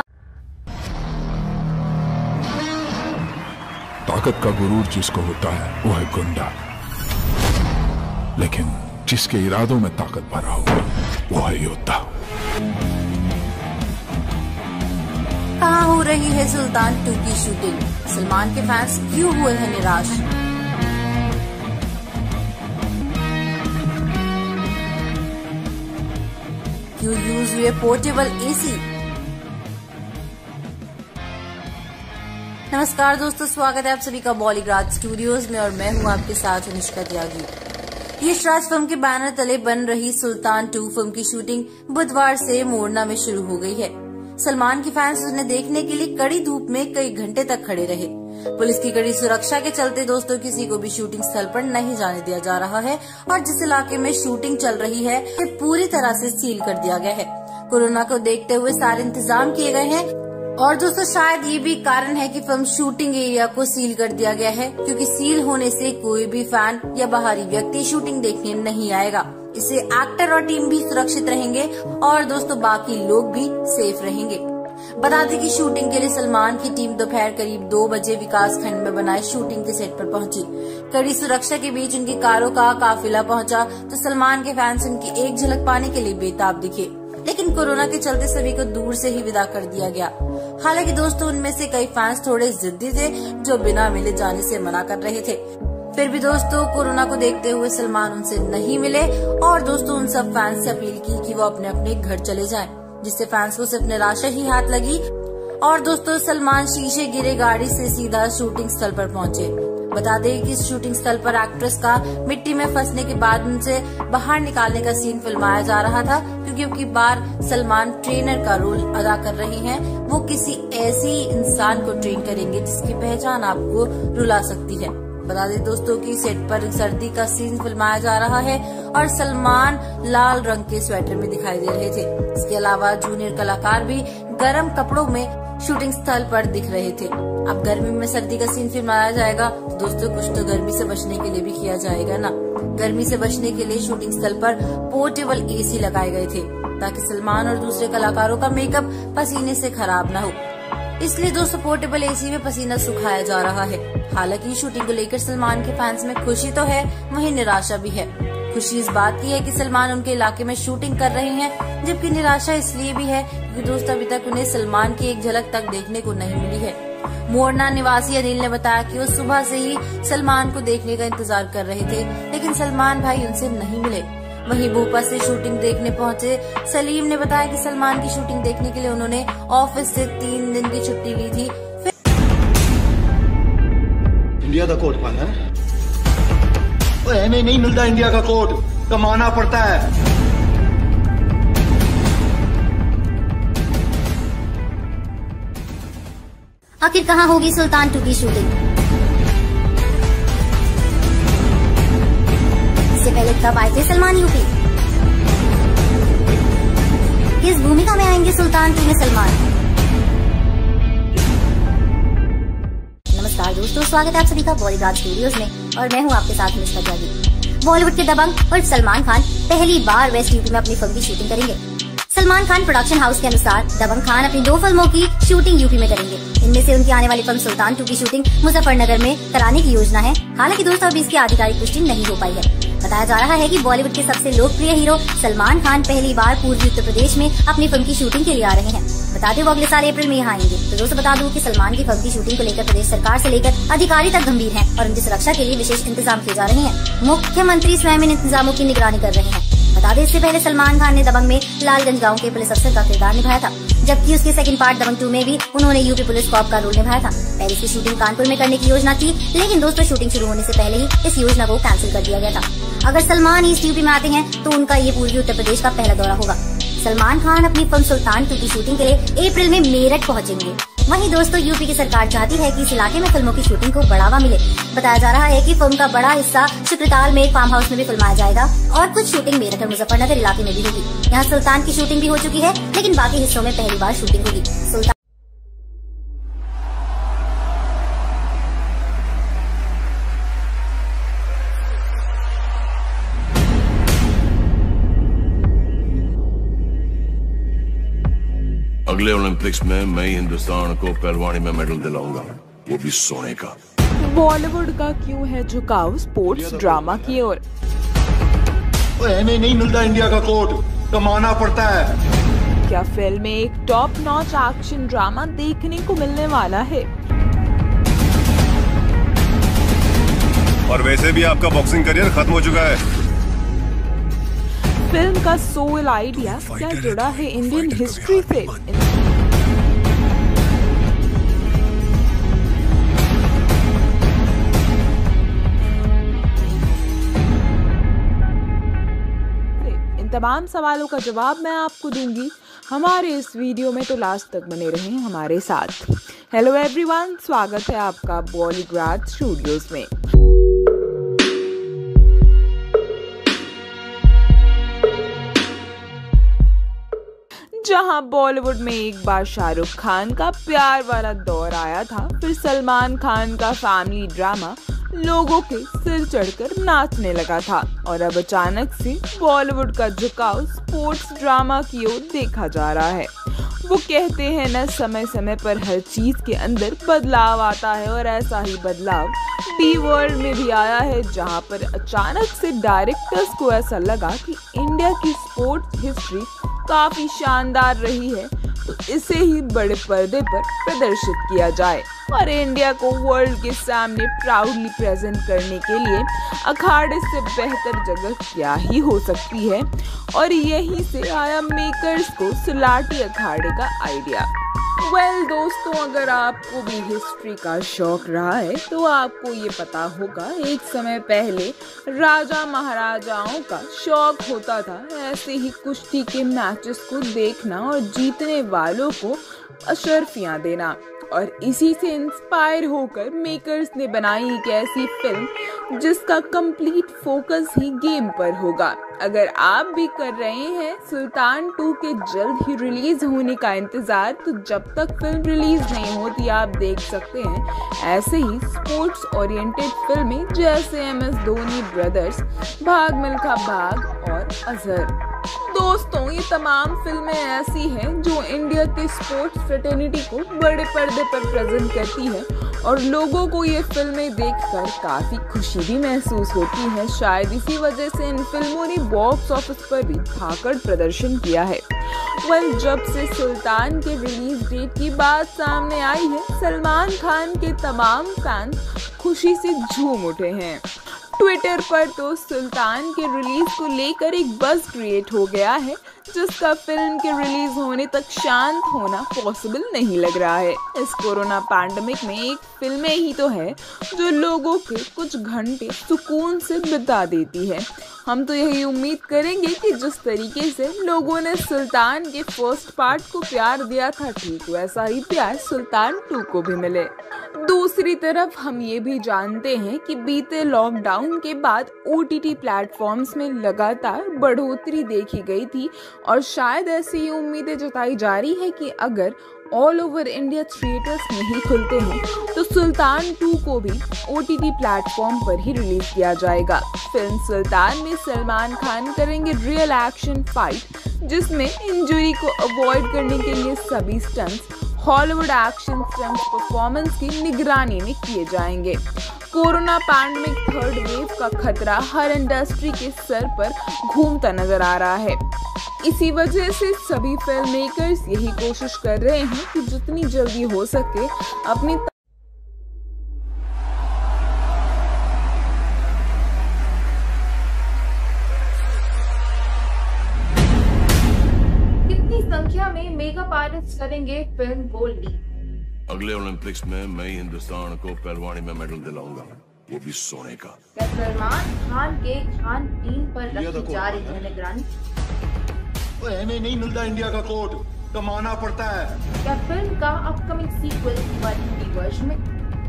Speaker 11: ताकत का गुरूर जिसको होता है वो है गुंडा, लेकिन जिसके इरादों में ताकत भरा हो वो है योद्धा।
Speaker 17: कहाँ हो रही है सुल्तान टू की शूटिंग? सलमान के फैंस क्यों हुए हैं निराश? क्यों यूज हुए पोर्टेबल एसी? नमस्कार दोस्तों, स्वागत है आप सभी का बॉलीग्राड स्टूडियोज में और मैं हूं आपके साथ अनुष्का त्यागी। यशराज फिल्म के बैनर तले बन रही सुल्तान टू फिल्म की शूटिंग बुधवार से मोरना में शुरू हो गई है। सलमान के फैंस उन्हें देखने के लिए कड़ी धूप में कई घंटे तक खड़े रहे। पुलिस की कड़ी सुरक्षा के चलते दोस्तों किसी को भी शूटिंग स्थल पर नहीं जाने दिया जा रहा है और जिस इलाके में शूटिंग चल रही है ये पूरी तरह से सील कर दिया गया है। कोरोना को देखते हुए सारे इंतजाम किए गए हैं और दोस्तों शायद ये भी कारण है कि फिल्म शूटिंग एरिया को सील कर दिया गया है, क्योंकि सील होने से कोई भी फैन या बाहरी व्यक्ति शूटिंग देखने नहीं आएगा। इससे एक्टर और टीम भी सुरक्षित रहेंगे और दोस्तों बाकी लोग भी सेफ रहेंगे। बता दें कि शूटिंग के लिए सलमान की टीम दोपहर करीब दो बजे विकास खंड में बनाए शूटिंग के सेट पर पहुंची। कड़ी सुरक्षा के बीच उनकी कारों का काफिला पहुंचा तो सलमान के फैंस उनकी एक झलक पाने के लिए बेताब दिखे, लेकिन कोरोना के चलते सभी को दूर से ही विदा कर दिया गया। हालांकि दोस्तों उनमें से कई फैंस थोड़े जिद्दी थे जो बिना मिले जाने से मना कर रहे थे। फिर भी दोस्तों कोरोना को देखते हुए सलमान उनसे नहीं मिले और दोस्तों उन सब फैंस से अपील की कि वो अपने अपने घर चले जाएं, जिससे फैंस को सिर्फ निराशा ही हाथ लगी। और दोस्तों सलमान शीशे गिरे गाड़ी से सीधा शूटिंग स्थल पर पहुंचे। बता दें कि इस शूटिंग स्थल पर एक्ट्रेस का मिट्टी में फंसने के बाद उनसे बाहर निकालने का सीन फिल्माया जा रहा था, क्योंकि अब की बार सलमान ट्रेनर का रोल अदा कर रहे हैं। वो किसी ऐसी इंसान को ट्रेन करेंगे जिसकी पहचान आपको रुला सकती है। बता दें दोस्तों कि सेट पर सर्दी का सीन फिल्माया जा रहा है और सलमान लाल रंग के स्वेटर में दिखाई दे रहे थे। इसके अलावा जूनियर कलाकार भी गर्म कपड़ों में शूटिंग स्थल पर दिख रहे थे। अब गर्मी में सर्दी का सीन फिल्माया जाएगा तो दोस्तों कुछ तो गर्मी से बचने के लिए भी किया जाएगा ना। गर्मी से बचने के लिए शूटिंग स्थल पर पोर्टेबल एसी लगाए गए थे ताकि सलमान और दूसरे कलाकारों का मेकअप पसीने से खराब न हो। इसलिए दोस्तों पोर्टेबल एसी में पसीना सुखाया जा रहा है। हालांकि शूटिंग को लेकर सलमान के फैंस में खुशी तो है, वहीं निराशा भी है। खुशी इस बात की है कि सलमान उनके इलाके में शूटिंग कर रहे हैं, जबकि निराशा इसलिए भी है क्योंकि दोस्तों अभी तक उन्हें सलमान की एक झलक तक देखने को नहीं मिली है। मोरना निवासी अनिल ने बताया कि वो सुबह से ही सलमान को देखने का इंतजार कर रहे थे, लेकिन सलमान भाई उनसे नहीं मिले। वहीं भोपाल से शूटिंग देखने पहुंचे सलीम ने बताया कि सलमान की शूटिंग देखने के लिए उन्होंने ऑफिस से तीन दिन की छुट्टी ली थी।
Speaker 2: इंडिया का कोट पाना है, हमें नहीं मिलता इंडिया का कोट, कमाना पड़ता है।
Speaker 17: आखिर कहां होगी सुल्तान टू की शूटिंग? इससे पहले कब आए थे सलमान यूपी? किस भूमिका में आएंगे सुल्तान टू में सलमान? नमस्कार दोस्तों, स्वागत है आप सभी का बॉलीवुड स्टूडियोज में और मैं हूं आपके साथ मिस्टर जागी। बॉलीवुड के दबंग और सलमान खान पहली बार वेस्ट यूपी में अपनी फिल्म की शूटिंग करेंगे। सलमान खान प्रोडक्शन हाउस के अनुसार दबंग खान अपनी दो फिल्मों की शूटिंग यूपी में करेंगे। इनमें से उनकी आने वाली फिल्म सुल्तान टू की शूटिंग मुजफ्फरनगर में कराने की योजना है। हालांकि दोस्तों अभी इसकी आधिकारिक पुष्टि नहीं हो पाई है। बताया जा रहा है कि बॉलीवुड के सबसे लोकप्रिय हीरो सलमान खान पहली बार पूर्वी उत्तर प्रदेश में अपनी फिल्म की शूटिंग के लिए आ रहे हैं। बता दें वो अगले साल अप्रैल में यहाँ आएंगे। तो दोस्तों बता दूं कि सलमान की फिल्म की शूटिंग को लेकर प्रदेश सरकार से लेकर अधिकारी तक गंभीर हैं और उनकी सुरक्षा के लिए विशेष इंतजाम किए जा रहे हैं। मुख्यमंत्री स्वयं इन इंतजामों की निगरानी कर रहे हैं। बता दें इससे पहले सलमान खान ने दबंग में लालगंज गांव के पुलिस अफसर का किरदार निभाया था, जबकि उसके सेकंड पार्ट दबंग टू में भी उन्होंने यूपी पुलिस कॉप का रोल निभाया था। पहले इसकी शूटिंग कानपुर में करने की योजना थी, लेकिन दोस्तों शूटिंग शुरू होने से पहले ही इस योजना को कैंसिल कर दिया गया था। अगर सलमान ईस्ट यूपी में आते हैं तो उनका ये पूर्वी उत्तर प्रदेश का पहला दौरा होगा। सलमान खान अपनी फिल्म सुल्तान टू की शूटिंग के लिए अप्रैल में मेरठ पहुंचेंगे। वहीं दोस्तों यूपी की सरकार चाहती है कि इस इलाके में फिल्मों की शूटिंग को बढ़ावा मिले। बताया जा रहा है कि फिल्म का बड़ा हिस्सा शुक्रताल में एक फार्म हाउस में भी फिल्माया जाएगा और कुछ शूटिंग मेरठ और मुजफ्फरनगर इलाके में भी होगी। यहाँ सुल्तान की शूटिंग भी हो चुकी है, लेकिन बाकी हिस्सों में पहली बार शूटिंग होगी। सुल्तान
Speaker 1: अगले ओलंपिक्स में मैं हिंदुस्तान को पहलवानी में मेडल दिलाऊंगा, वो भी सोने का।
Speaker 12: बॉलीवुड का क्यों है झुकाव स्पोर्ट्स ड्रामा की ओर?
Speaker 2: हमें नहीं मिलता इंडिया का कोट, कमाना पड़ता है।
Speaker 12: क्या फिल्म में एक टॉप नॉच एक्शन ड्रामा देखने को मिलने वाला है?
Speaker 3: और वैसे भी आपका बॉक्सिंग करियर खत्म हो चुका है।
Speaker 12: फिल्म का सोल आइडिया क्या जुड़ा है इंडियन हिस्ट्री से? इन तमाम सवालों का जवाब मैं आपको दूंगी हमारे इस वीडियो में, तो लास्ट तक बने रहें हमारे साथ। हेलो एवरीवन, स्वागत है आपका बॉलीवुड स्टूडियोज में। जहां बॉलीवुड में एक बार शाहरुख खान का प्यार वाला दौर आया था, फिर सलमान खान का फैमिली ड्रामा लोगों के सिर चढ़कर नाचने लगा था और अब अचानक से बॉलीवुड का झुकाव स्पोर्ट्स ड्रामा की ओर देखा जा रहा है। वो कहते हैं न, समय समय पर हर चीज के अंदर बदलाव आता है और ऐसा ही बदलाव डी वर्ल्ड में भी आया है, जहां पर अचानक से डायरेक्टर्स को ऐसा लगा कि इंडिया की स्पोर्ट्स हिस्ट्री काफी शानदार रही है, तो इसे ही बड़े पर्दे पर प्रदर्शित किया जाए और इंडिया को वर्ल्ड के सामने प्राउडली प्रेजेंट करने के लिए अखाड़े से बेहतर जगह क्या ही हो सकती है। और यहीं से आया मेकर्स को सुलाटी अखाड़े का आइडिया। वेल well, दोस्तों, अगर आपको भी हिस्ट्री का शौक रहा है तो आपको ये पता होगा, एक समय पहले राजा महाराजाओं का शौक होता था ऐसे ही कुश्ती के मैचेस को देखना और जीतने वालों को अशर्फियां देना। और इसी से इंस्पायर होकर मेकर्स ने बनाई एक ऐसी फिल्म जिसका कंप्लीट फोकस ही गेम पर होगा। अगर आप भी कर रहे हैं सुल्तान टू के जल्द ही रिलीज होने का इंतजार, तो जब तक फिल्म रिलीज नहीं होती आप देख सकते हैं ऐसे ही स्पोर्ट्स ओरिएंटेड फिल्में जैसे एम एस धोनी ब्रदर्स, भाग मिल्खा भाग और अजहर। दोस्तों, ये तमाम फिल्में ऐसी हैं जो इंडिया के स्पोर्ट्स फ्रेटर्निटी को बड़े पर्दे पर प्रेजेंट करती है और लोगों को ये फिल्में देखकर काफी खुशी भी महसूस होती है। शायद इसी वजह से इन फिल्मों ने बॉक्स ऑफिस पर भी धाकड़ प्रदर्शन किया है। वेल, जब से सुल्तान के रिलीज डेट की बात सामने आई है, सलमान खान के तमाम फैंस खुशी से झूम उठे हैं। ट्विटर पर तो सुल्तान के रिलीज को लेकर एक बज़ क्रिएट हो गया है, जिसका फिल्म के रिलीज होने तक शांत होना पॉसिबल नहीं लग रहा है। इस कोरोना पैंडेमिक में एक फिल्में ही तो है जो लोगों के कुछ घंटे सुकून से बिता देती है। हम तो यही उम्मीद करेंगे कि जिस तरीके से लोगों ने सुल्तान के फर्स्ट पार्ट को प्यार दिया था, ठीक वैसा ही प्यार सुल्तान टू को भी मिले। दूसरी तरफ हम ये भी जानते हैं कि बीते लॉकडाउन के बाद ओ टी टी प्लेटफॉर्म्स में लगातार बढ़ोतरी देखी गई थी और शायद ऐसी ही उम्मीदें जताई जा रही है कि अगर ऑल ओवर इंडिया थिएटर्स नहीं खुलते हैं तो सुल्तान टू को भी ओ टी टी प्लेटफॉर्म पर ही रिलीज किया जाएगा। फिल्म सुल्तान में सलमान खान करेंगे रियल एक्शन फाइट, जिसमें इंजरी को अवॉइड करने के लिए सभी stunts Hollywood action stunts performance की निगरानी में किए जाएंगे। कोरोना पैंडेमिक थर्ड वेव का खतरा हर इंडस्ट्री के सर पर घूमता नजर आ रहा है। इसी वजह से सभी फिल्म मेकर्स यही कोशिश कर रहे हैं कि जितनी जल्दी हो सके अपनी
Speaker 14: कितनी संख्या में मेकअप आर्टिस्ट करेंगे फिल्म को लीड।
Speaker 1: अगले ओलंपिक्स में मैं हिंदुस्तान को पहलवानी में मेडल दिलाऊंगा, वो भी सोने का।
Speaker 14: क्या सलमान खान के खान पीन पर रखी जा रही है निगरानी?
Speaker 2: हमें नहीं मिलता इंडिया का कोड, कमाना पड़ता है।
Speaker 14: क्या फिल्म का अपकमिंग सीक्वल पर हिंदी वर्जन में?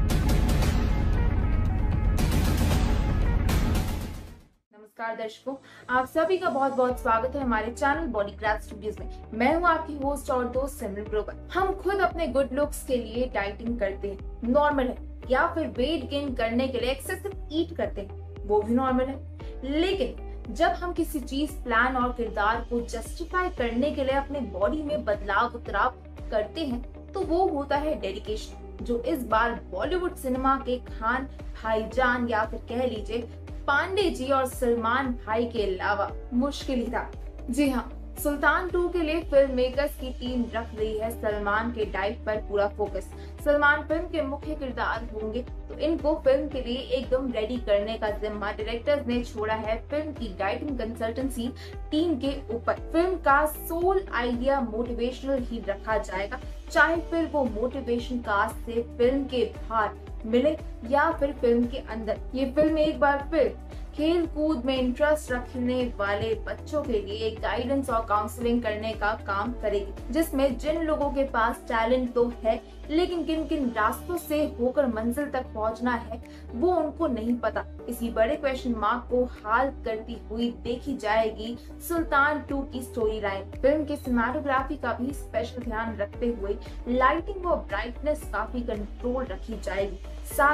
Speaker 14: नमस्कार दर्शकों, आप सभी का बहुत बहुत स्वागत है हमारे चैनल बॉलीग्राफ स्टूडियोज में। मैं हूं आपकी होस्ट और दोस्त सिमरन ग्रोवर। हम खुद अपने गुड लुक्स के लिए डाइटिंग करते हैं, नॉर्मल है, या फिर वेट गेन करने के लिए एक्सेसिव ईट करते हैं, वो भी नॉर्मल है। लेकिन जब हम किसी चीज, प्लान और किरदार को जस्टिफाई करने के लिए अपने बॉडी में बदलाव उतराव करते हैं, तो वो होता है डेडिकेशन, जो इस बार बॉलीवुड सिनेमा के खान भाईजान या फिर कह लीजिए पांडे जी और सलमान भाई के अलावा मुश्किल ही था। जी हाँ, सुल्तान टू के लिए फिल्म मेकर्स की टीम रख रही है सलमान के डाइट पर पूरा फोकस। सलमान फिल्म के मुख्य किरदार होंगे, तो इनको फिल्म के लिए एकदम रेडी करने का जिम्मा डायरेक्टर्स ने छोड़ा है फिल्म की डाइटिंग कंसल्टेंसी टीम के ऊपर। फिल्म का सोल आइडिया मोटिवेशनल ही रखा जाएगा, चाहे फिर वो मोटिवेशन कास्ट से फिल्म के बाहर मिले या फिर फिल्म के अंदर। ये फिल्म एक बार फिर खेल कूद में इंटरेस्ट रखने वाले बच्चों के लिए गाइडेंस और काउंसलिंग करने का काम करेगी, जिसमें जिन लोगों के पास टैलेंट तो है लेकिन किन किन रास्तों से होकर मंजिल तक पहुंचना है वो उनको नहीं पता। इसी बड़े क्वेश्चन मार्क को हाल करती हुई देखी जाएगी सुल्तान टू की स्टोरी लाइन। फिल्म की सिनेमेटोग्राफी का भी स्पेशल ध्यान रखते हुए लाइटिंग और ब्राइटनेस काफी कंट्रोल रखी जाएगी। साथ ही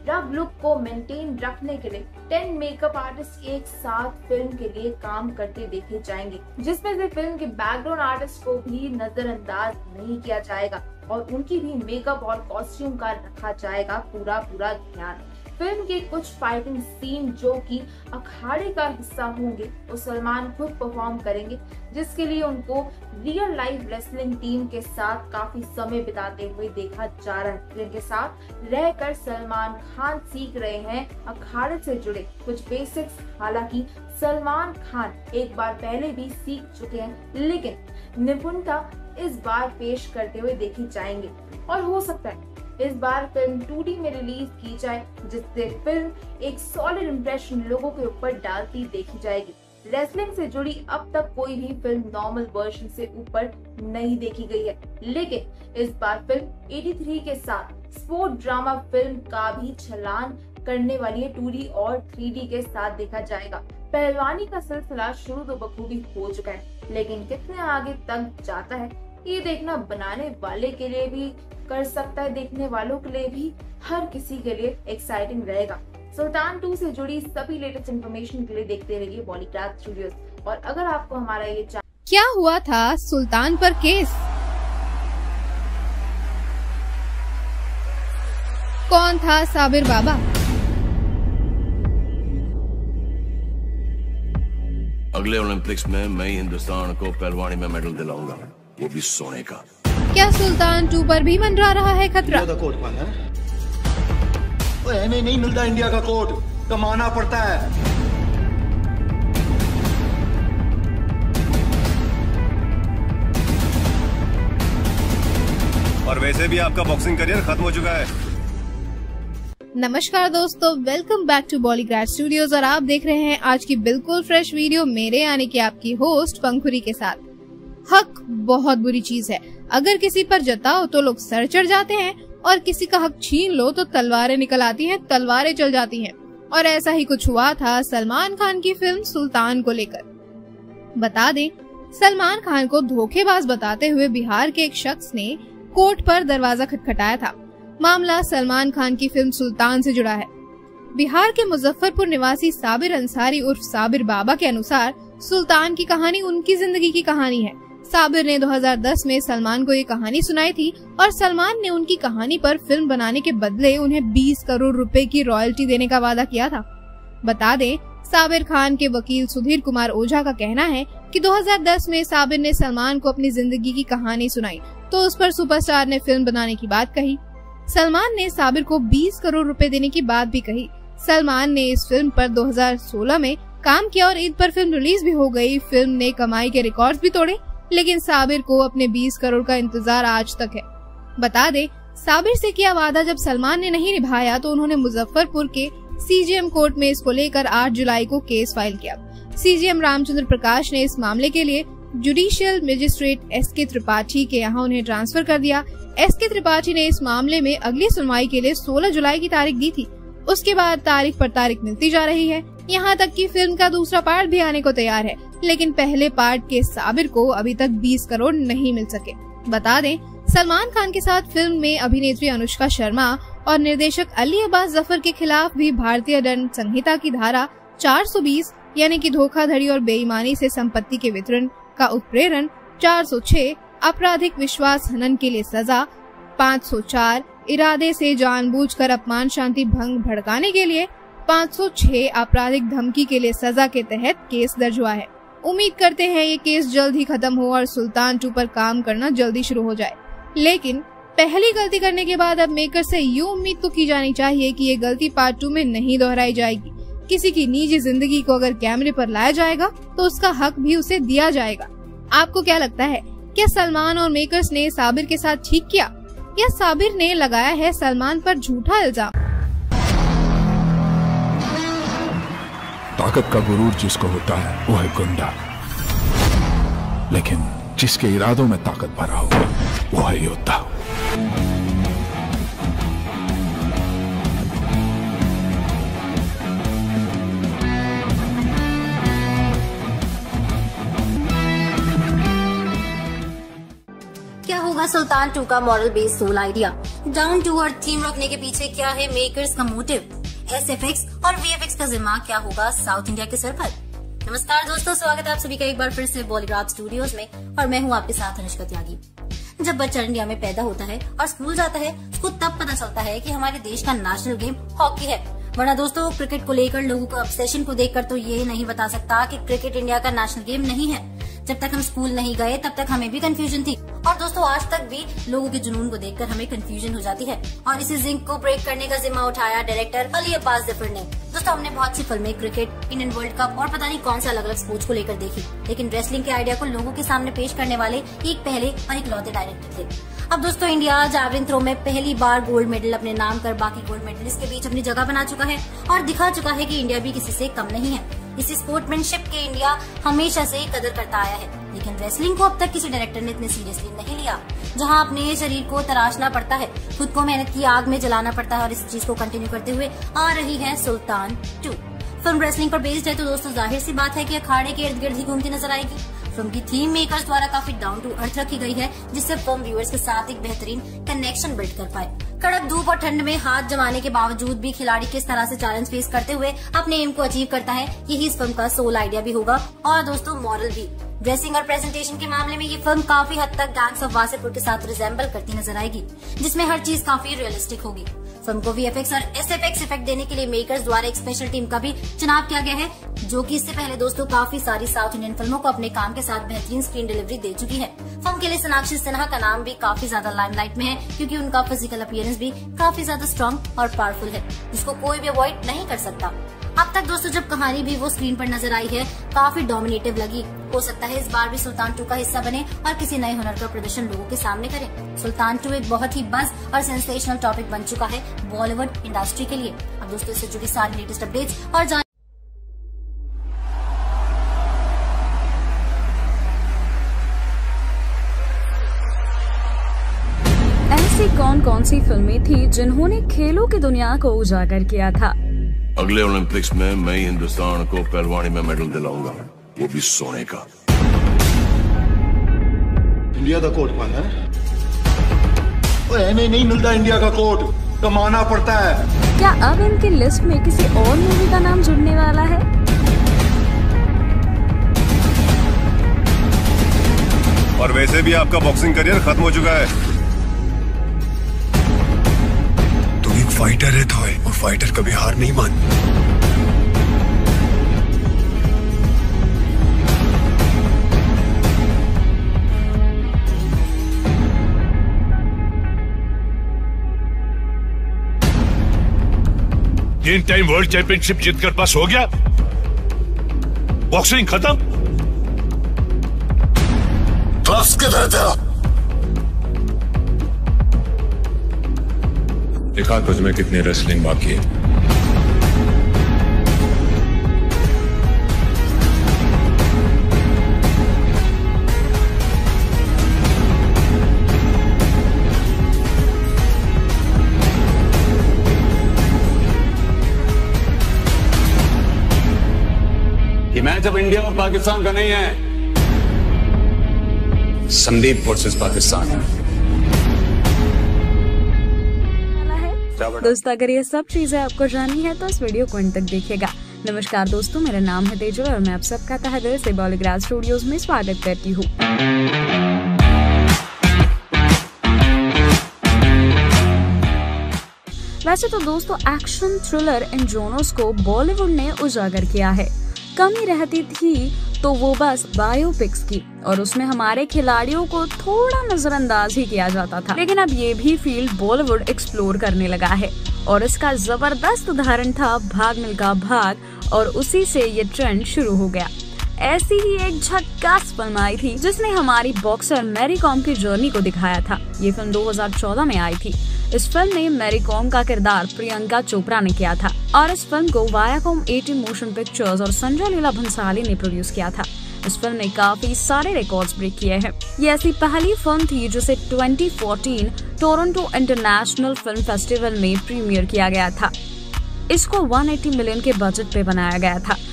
Speaker 14: रफ लुक को मेंटेन रखने के लिए टेन मेकअप आर्टिस्ट एक साथ फिल्म के लिए काम करते देखे जाएंगे, जिसमें से फिल्म के बैकग्राउंड आर्टिस्ट को भी नजरअंदाज नहीं किया जाएगा और उनकी भी मेकअप और कॉस्ट्यूम का रखा जाएगा पूरा पूरा ध्यान। फिल्म के कुछ फाइटिंग सीन जो कि अखाड़े का हिस्सा होंगे वो सलमान खुद परफॉर्म करेंगे, जिसके लिए उनको रियल लाइफ रेसलिंग टीम के साथ काफी समय बिताते हुए देखा जा रहा है, जिनके साथ रहकर सलमान खान सीख रहे हैं अखाड़े से जुड़े कुछ बेसिक्स। हालांकि सलमान खान एक बार पहले भी सीख चुके हैं, लेकिन निपुणता इस बार पेश करते हुए देखी जाएंगे और हो सकता है इस बार फिल्म टू डी में रिलीज की जाए, जिससे फिल्म एक सॉलिड इंप्रेशन लोगों के ऊपर डालती देखी जाएगी। रेसलिंग से जुड़ी अब तक कोई भी फिल्म नॉर्मल वर्जन से ऊपर नहीं देखी गई है, लेकिन इस बार फिल्म तिरासी के साथ स्पोर्ट ड्रामा फिल्म का भी छलान करने वाली है। टू डी और थ्री डी के साथ देखा जाएगा। पहलवानी का सिलसिला शुरू तो बखूबी हो चुका है, लेकिन कितने आगे तक जाता है ये देखना बनाने वाले के लिए भी कर सकता है, देखने वालों के लिए भी, हर किसी के लिए एक्साइटिंग रहेगा। सुल्तान टू से जुड़ी सभी लेटेस्ट इन्फॉर्मेशन के लिए देखते रहिए बॉलीग्राड स्टूडियोज। और अगर आपको हमारा ये
Speaker 16: क्या हुआ था सुल्तान पर केस, कौन था साबिर बाबा,
Speaker 1: अगले ओलंपिक्स में मैं हिंदुस्तान को पहलवानी में मेडल दिलाऊंगा, वो भी सोने का।
Speaker 16: क्या सुल्तान टू पर भी मंडरा रहा है खतरा?
Speaker 2: कोर्ट पाना नहीं नहीं मिलता इंडिया का कोर्ट, कमाना पड़ता है।
Speaker 3: और वैसे भी आपका बॉक्सिंग करियर खत्म हो चुका है।
Speaker 16: नमस्कार दोस्तों, welcome back to Bollygrad studios और आप देख रहे हैं आज की बिल्कुल फ्रेश वीडियो मेरे यानी कि आपकी होस्ट पंखुरी के साथ। हक बहुत बुरी चीज है, अगर किसी पर जताओ तो लोग सर चढ़ जाते हैं और किसी का हक छीन लो तो तलवारें निकल आती हैं, तलवारें चल जाती हैं। और ऐसा ही कुछ हुआ था सलमान खान की फिल्म सुल्तान को लेकर। बता दें, सलमान खान को धोखेबाज बताते हुए बिहार के एक शख्स ने कोर्ट पर दरवाजा खटखटाया था। मामला सलमान खान की फिल्म सुल्तान से जुड़ा है। बिहार के मुजफ्फरपुर निवासी साबिर अंसारी उर्फ साबिर बाबा के अनुसार सुल्तान की कहानी उनकी जिंदगी की कहानी है। साबिर ने दो हज़ार दस में सलमान को ये कहानी सुनाई थी और सलमान ने उनकी कहानी पर फिल्म बनाने के बदले उन्हें बीस करोड़ रुपए की रॉयल्टी देने का वादा किया था। बता दें, साबिर खान के वकील सुधीर कुमार ओझा का कहना है कि दो हज़ार दस में साबिर ने सलमान को अपनी जिंदगी की कहानी सुनाई तो उस पर सुपरस्टार ने फिल्म बनाने की बात कही। सलमान ने साबिर को बीस करोड़ रुपए देने की बात भी कही। सलमान ने इस फिल्म पर दो हज़ार सोलह में काम किया और ईद पर फिल्म रिलीज भी हो गई। फिल्म ने कमाई के रिकॉर्ड्स भी तोड़े, लेकिन साबिर को अपने बीस करोड़ का इंतजार आज तक है। बता दे, साबिर से किया वादा जब सलमान ने नहीं निभाया तो उन्होंने मुजफ्फरपुर के सीजीएम कोर्ट में इसको लेकर आठ जुलाई को केस फाइल किया। सीजीएम रामचंद्र प्रकाश ने इस मामले के लिए जुडिशियल मजिस्ट्रेट एस के त्रिपाठी के यहाँ उन्हें ट्रांसफर कर दिया। एस के त्रिपाठी ने इस मामले में अगली सुनवाई के लिए सोलह जुलाई की तारीख दी थी। उसके बाद तारीख पर तारीख मिलती जा रही है, यहाँ तक कि फिल्म का दूसरा पार्ट भी आने को तैयार है, लेकिन पहले पार्ट के साबिर को अभी तक बीस करोड़ नहीं मिल सके। बता दें, सलमान खान के साथ फिल्म में अभिनेत्री अनुष्का शर्मा और निर्देशक अली अब्बास जफर के खिलाफ भी भारतीय दंड संहिता की धारा चार सौ बीस यानी कि धोखाधड़ी और बेईमानी से संपत्ति के वितरण का उत्प्रेरण, चार सौ छह आपराधिक विश्वास हनन के लिए सजा, पाँच सौ चार इरादे से जानबूझकर अपमान शांति भंग भड़काने के लिए, पाँच सौ छह आपराधिक धमकी के लिए सजा के तहत केस दर्ज हुआ है। उम्मीद करते हैं ये केस जल्द ही खत्म हो और सुल्तान टू पर काम करना जल्दी शुरू हो जाए। लेकिन पहली गलती करने के बाद अब मेकर से यूं उम्मीद तो की जानी चाहिए कि ये गलती पार्ट टू में नहीं दोहराई जाएगी। किसी की निजी जिंदगी को अगर कैमरे पर लाया जाएगा तो उसका हक भी उसे दिया जाएगा। आपको क्या लगता है, क्या सलमान और मेकर्स ने साबिर के साथ ठीक किया या साबिर ने लगाया है सलमान पर झूठा इल्जाम?
Speaker 11: ताकत का गुरूर जिसको होता है वो है गुंडा, लेकिन जिसके इरादों में ताकत भरा हो वो है योद्धा।
Speaker 17: क्या होगा सुल्तान टू का model based soul idea? Down to earth theme रखने के पीछे क्या है मेकर्स का मोटिव, एस एफ एक्स और वी एफ एक्स का जिम्मा क्या होगा साउथ इंडिया के सर पर। नमस्कार दोस्तों, स्वागत है आप सभी का एक बार फिर से बॉलीग्राड स्टूडियोज में और मैं हूँ आपके साथ अनुष्का त्यागी। जब बच्चा इंडिया में पैदा होता है और स्कूल जाता है, उसको तब पता चलता है कि हमारे देश का नेशनल गेम हॉकी है। वरना दोस्तों क्रिकेट को लेकर लोगों को ऑब्सेशन को देखकर तो ये नहीं बता सकता कि क्रिकेट इंडिया का नेशनल गेम नहीं है। जब तक हम स्कूल नहीं गए तब तक हमें भी कंफ्यूजन थी और दोस्तों आज तक भी लोगों के जुनून को देखकर हमें कंफ्यूजन हो जाती है। और इसी जिंक को ब्रेक करने का जिम्मा उठाया डायरेक्टर अली अब्बास जफर ने। दोस्तों हमने बहुत सी फिल्में, क्रिकेट, इंडियन वर्ल्ड कप और पता नहीं कौन से अलग अलग स्पोर्ट्स को लेकर देखी, लेकिन रेसलिंग के आइडिया को लोगों के सामने पेश करने वाले एक पहले और एक लौते डायरेक्टर थे। अब दोस्तों इंडिया जैवलिन थ्रो में पहली बार गोल्ड मेडल अपने नाम कर बाकी गोल्ड मेडलिस्ट के बीच अपनी जगह बना चुका है और दिखा चुका है कि इंडिया भी किसी से कम नहीं है। इसी स्पोर्ट्समैनशिप के इंडिया हमेशा से कदर करता आया है, लेकिन रेसलिंग को अब तक किसी डायरेक्टर ने इतने सीरियसली नहीं लिया। जहां अपने शरीर को तराशना पड़ता है, खुद को मेहनत की आग में जलाना पड़ता है और इस चीज को कंटिन्यू करते हुए आ रही है सुल्तान टू। फिल्म रेसलिंग पर बेस्ड है तो दोस्तों जाहिर सी बात है कि अखाड़े के इर्द गिर्द ही घूमती नजर आएगी। फिल्म की थीम मेकर्स द्वारा काफी डाउन टू अर्थ रखी गई है, जिससे फिल्म व्यूअर्स के साथ एक बेहतरीन कनेक्शन बिल्ड कर पाए। कड़क धूप और ठंड में हाथ जमाने के बावजूद भी खिलाड़ी किस तरह से चैलेंज फेस करते हुए अपने एम को अचीव करता है, यही इस फिल्म का सोल आइडिया भी होगा और दोस्तों मॉरल भी। ड्रेसिंग और प्रेजेंटेशन के मामले में ये फिल्म काफी हद तक गैंग्स ऑफ वासेपुर के साथ रिजेंबल करती नजर आएगी, जिसमें हर चीज काफी रियलिस्टिक होगी। फिल्म को वी एफ एक्स और एस एफ एक्स इफेक्ट देने के लिए मेकर्स द्वारा एक स्पेशल टीम का भी चुनाव किया गया है, जो कि इससे पहले दोस्तों काफी सारी साउथ इंडियन फिल्मों को अपने काम के साथ बेहतरीन स्क्रीन डिलीवरी दे चुकी है। फिल्म के लिए सोनाक्षी सिन्हा का नाम भी काफी ज्यादा लाइमलाइट में है, क्योंकि उनका फिजिकल अपीयरेंस भी काफी ज्यादा स्ट्रॉन्ग और पावरफुल है, जिसको कोई भी अवॉइड नहीं कर सकता। अब तक दोस्तों जब कहानी भी वो स्क्रीन पर नजर आई है, काफी डोमिनेटिव लगी। हो सकता है इस बार भी सुल्तान टू का हिस्सा बने और किसी नए हुनर का प्रदर्शन लोगों के सामने करें। सुल्तान टू एक बहुत ही बज़ और सेंसेशनल टॉपिक बन चुका है बॉलीवुड इंडस्ट्री के लिए। अब दोस्तों इससे जुड़ी सारी लेटेस्ट अपडेट्स और जान
Speaker 15: ऐसी कौन कौन सी फिल्में थी जिन्होंने खेलों की दुनिया को उजागर किया था?
Speaker 1: अगले ओलंपिक्स में मैं ही हिंदुस्तान को पहलवानी में मेडल दिलाऊंगा, वो भी सोने का।
Speaker 2: इंडिया का कोट पाना है? नहीं नहीं मिलता इंडिया का कोट, कमाना पड़ता है।
Speaker 15: क्या अब इनकी लिस्ट में किसी और मूवी का नाम जुड़ने वाला है?
Speaker 3: और वैसे भी आपका बॉक्सिंग करियर खत्म हो चुका है।
Speaker 4: तुम एक फाइटर है थॉय, और फाइटर कभी हार नहीं मानती।
Speaker 5: तीन टाइम वर्ल्ड चैंपियनशिप जीतकर पास हो गया, बॉक्सिंग खत्म।
Speaker 1: क्लास किधर था?
Speaker 6: दिखा तुझमें कितनी रेसलिंग बाकी है।
Speaker 7: ये मैच अब इंडिया और पाकिस्तान का नहीं है, संदीप वर्सेस पाकिस्तान है।
Speaker 15: दोस्तों अगर ये सब चीजें आपको जाननी है तो इस वीडियो को अंत तक देखिएगा। नमस्कार दोस्तों, मेरा नाम है तेजल और मैं आप सबका तहे दिल से बॉलीग्राड स्टूडियोज में स्वागत करती हूँ। वैसे तो दोस्तों एक्शन थ्रिलर इन जोनर्स को बॉलीवुड ने उजागर किया है। कमी रहती थी तो वो बस बायोपिक्स की, और उसमें हमारे खिलाड़ियों को थोड़ा नजरअंदाज ही किया जाता था। लेकिन अब ये भी फील्ड बॉलीवुड एक्सप्लोर करने लगा है और इसका जबरदस्त उदाहरण था भाग मिल्खा भाग, और उसी से ये ट्रेंड शुरू हो गया। ऐसी ही एक झक्कास फिल्म आई थी जिसने हमारी बॉक्सर मैरी कॉम की जर्नी को दिखाया था। ये फिल्म दो हज़ार चौदह में आई थी। इस फिल्म में मैरी कॉम का किरदार प्रियंका चोपड़ा ने किया था और इस फिल्म को वायाकॉम एटीन मोशन पिक्चर्स और संजय लीला भंसाली ने प्रोड्यूस किया था। इस फिल्म ने काफी सारे रिकॉर्ड्स ब्रेक किए हैं। ये ऐसी पहली फिल्म थी जिसे twenty fourteen Toronto international film festival में प्रीमियर किया गया था। इसको एक सौ अस्सी मिलियन के बजट पे बनाया गया था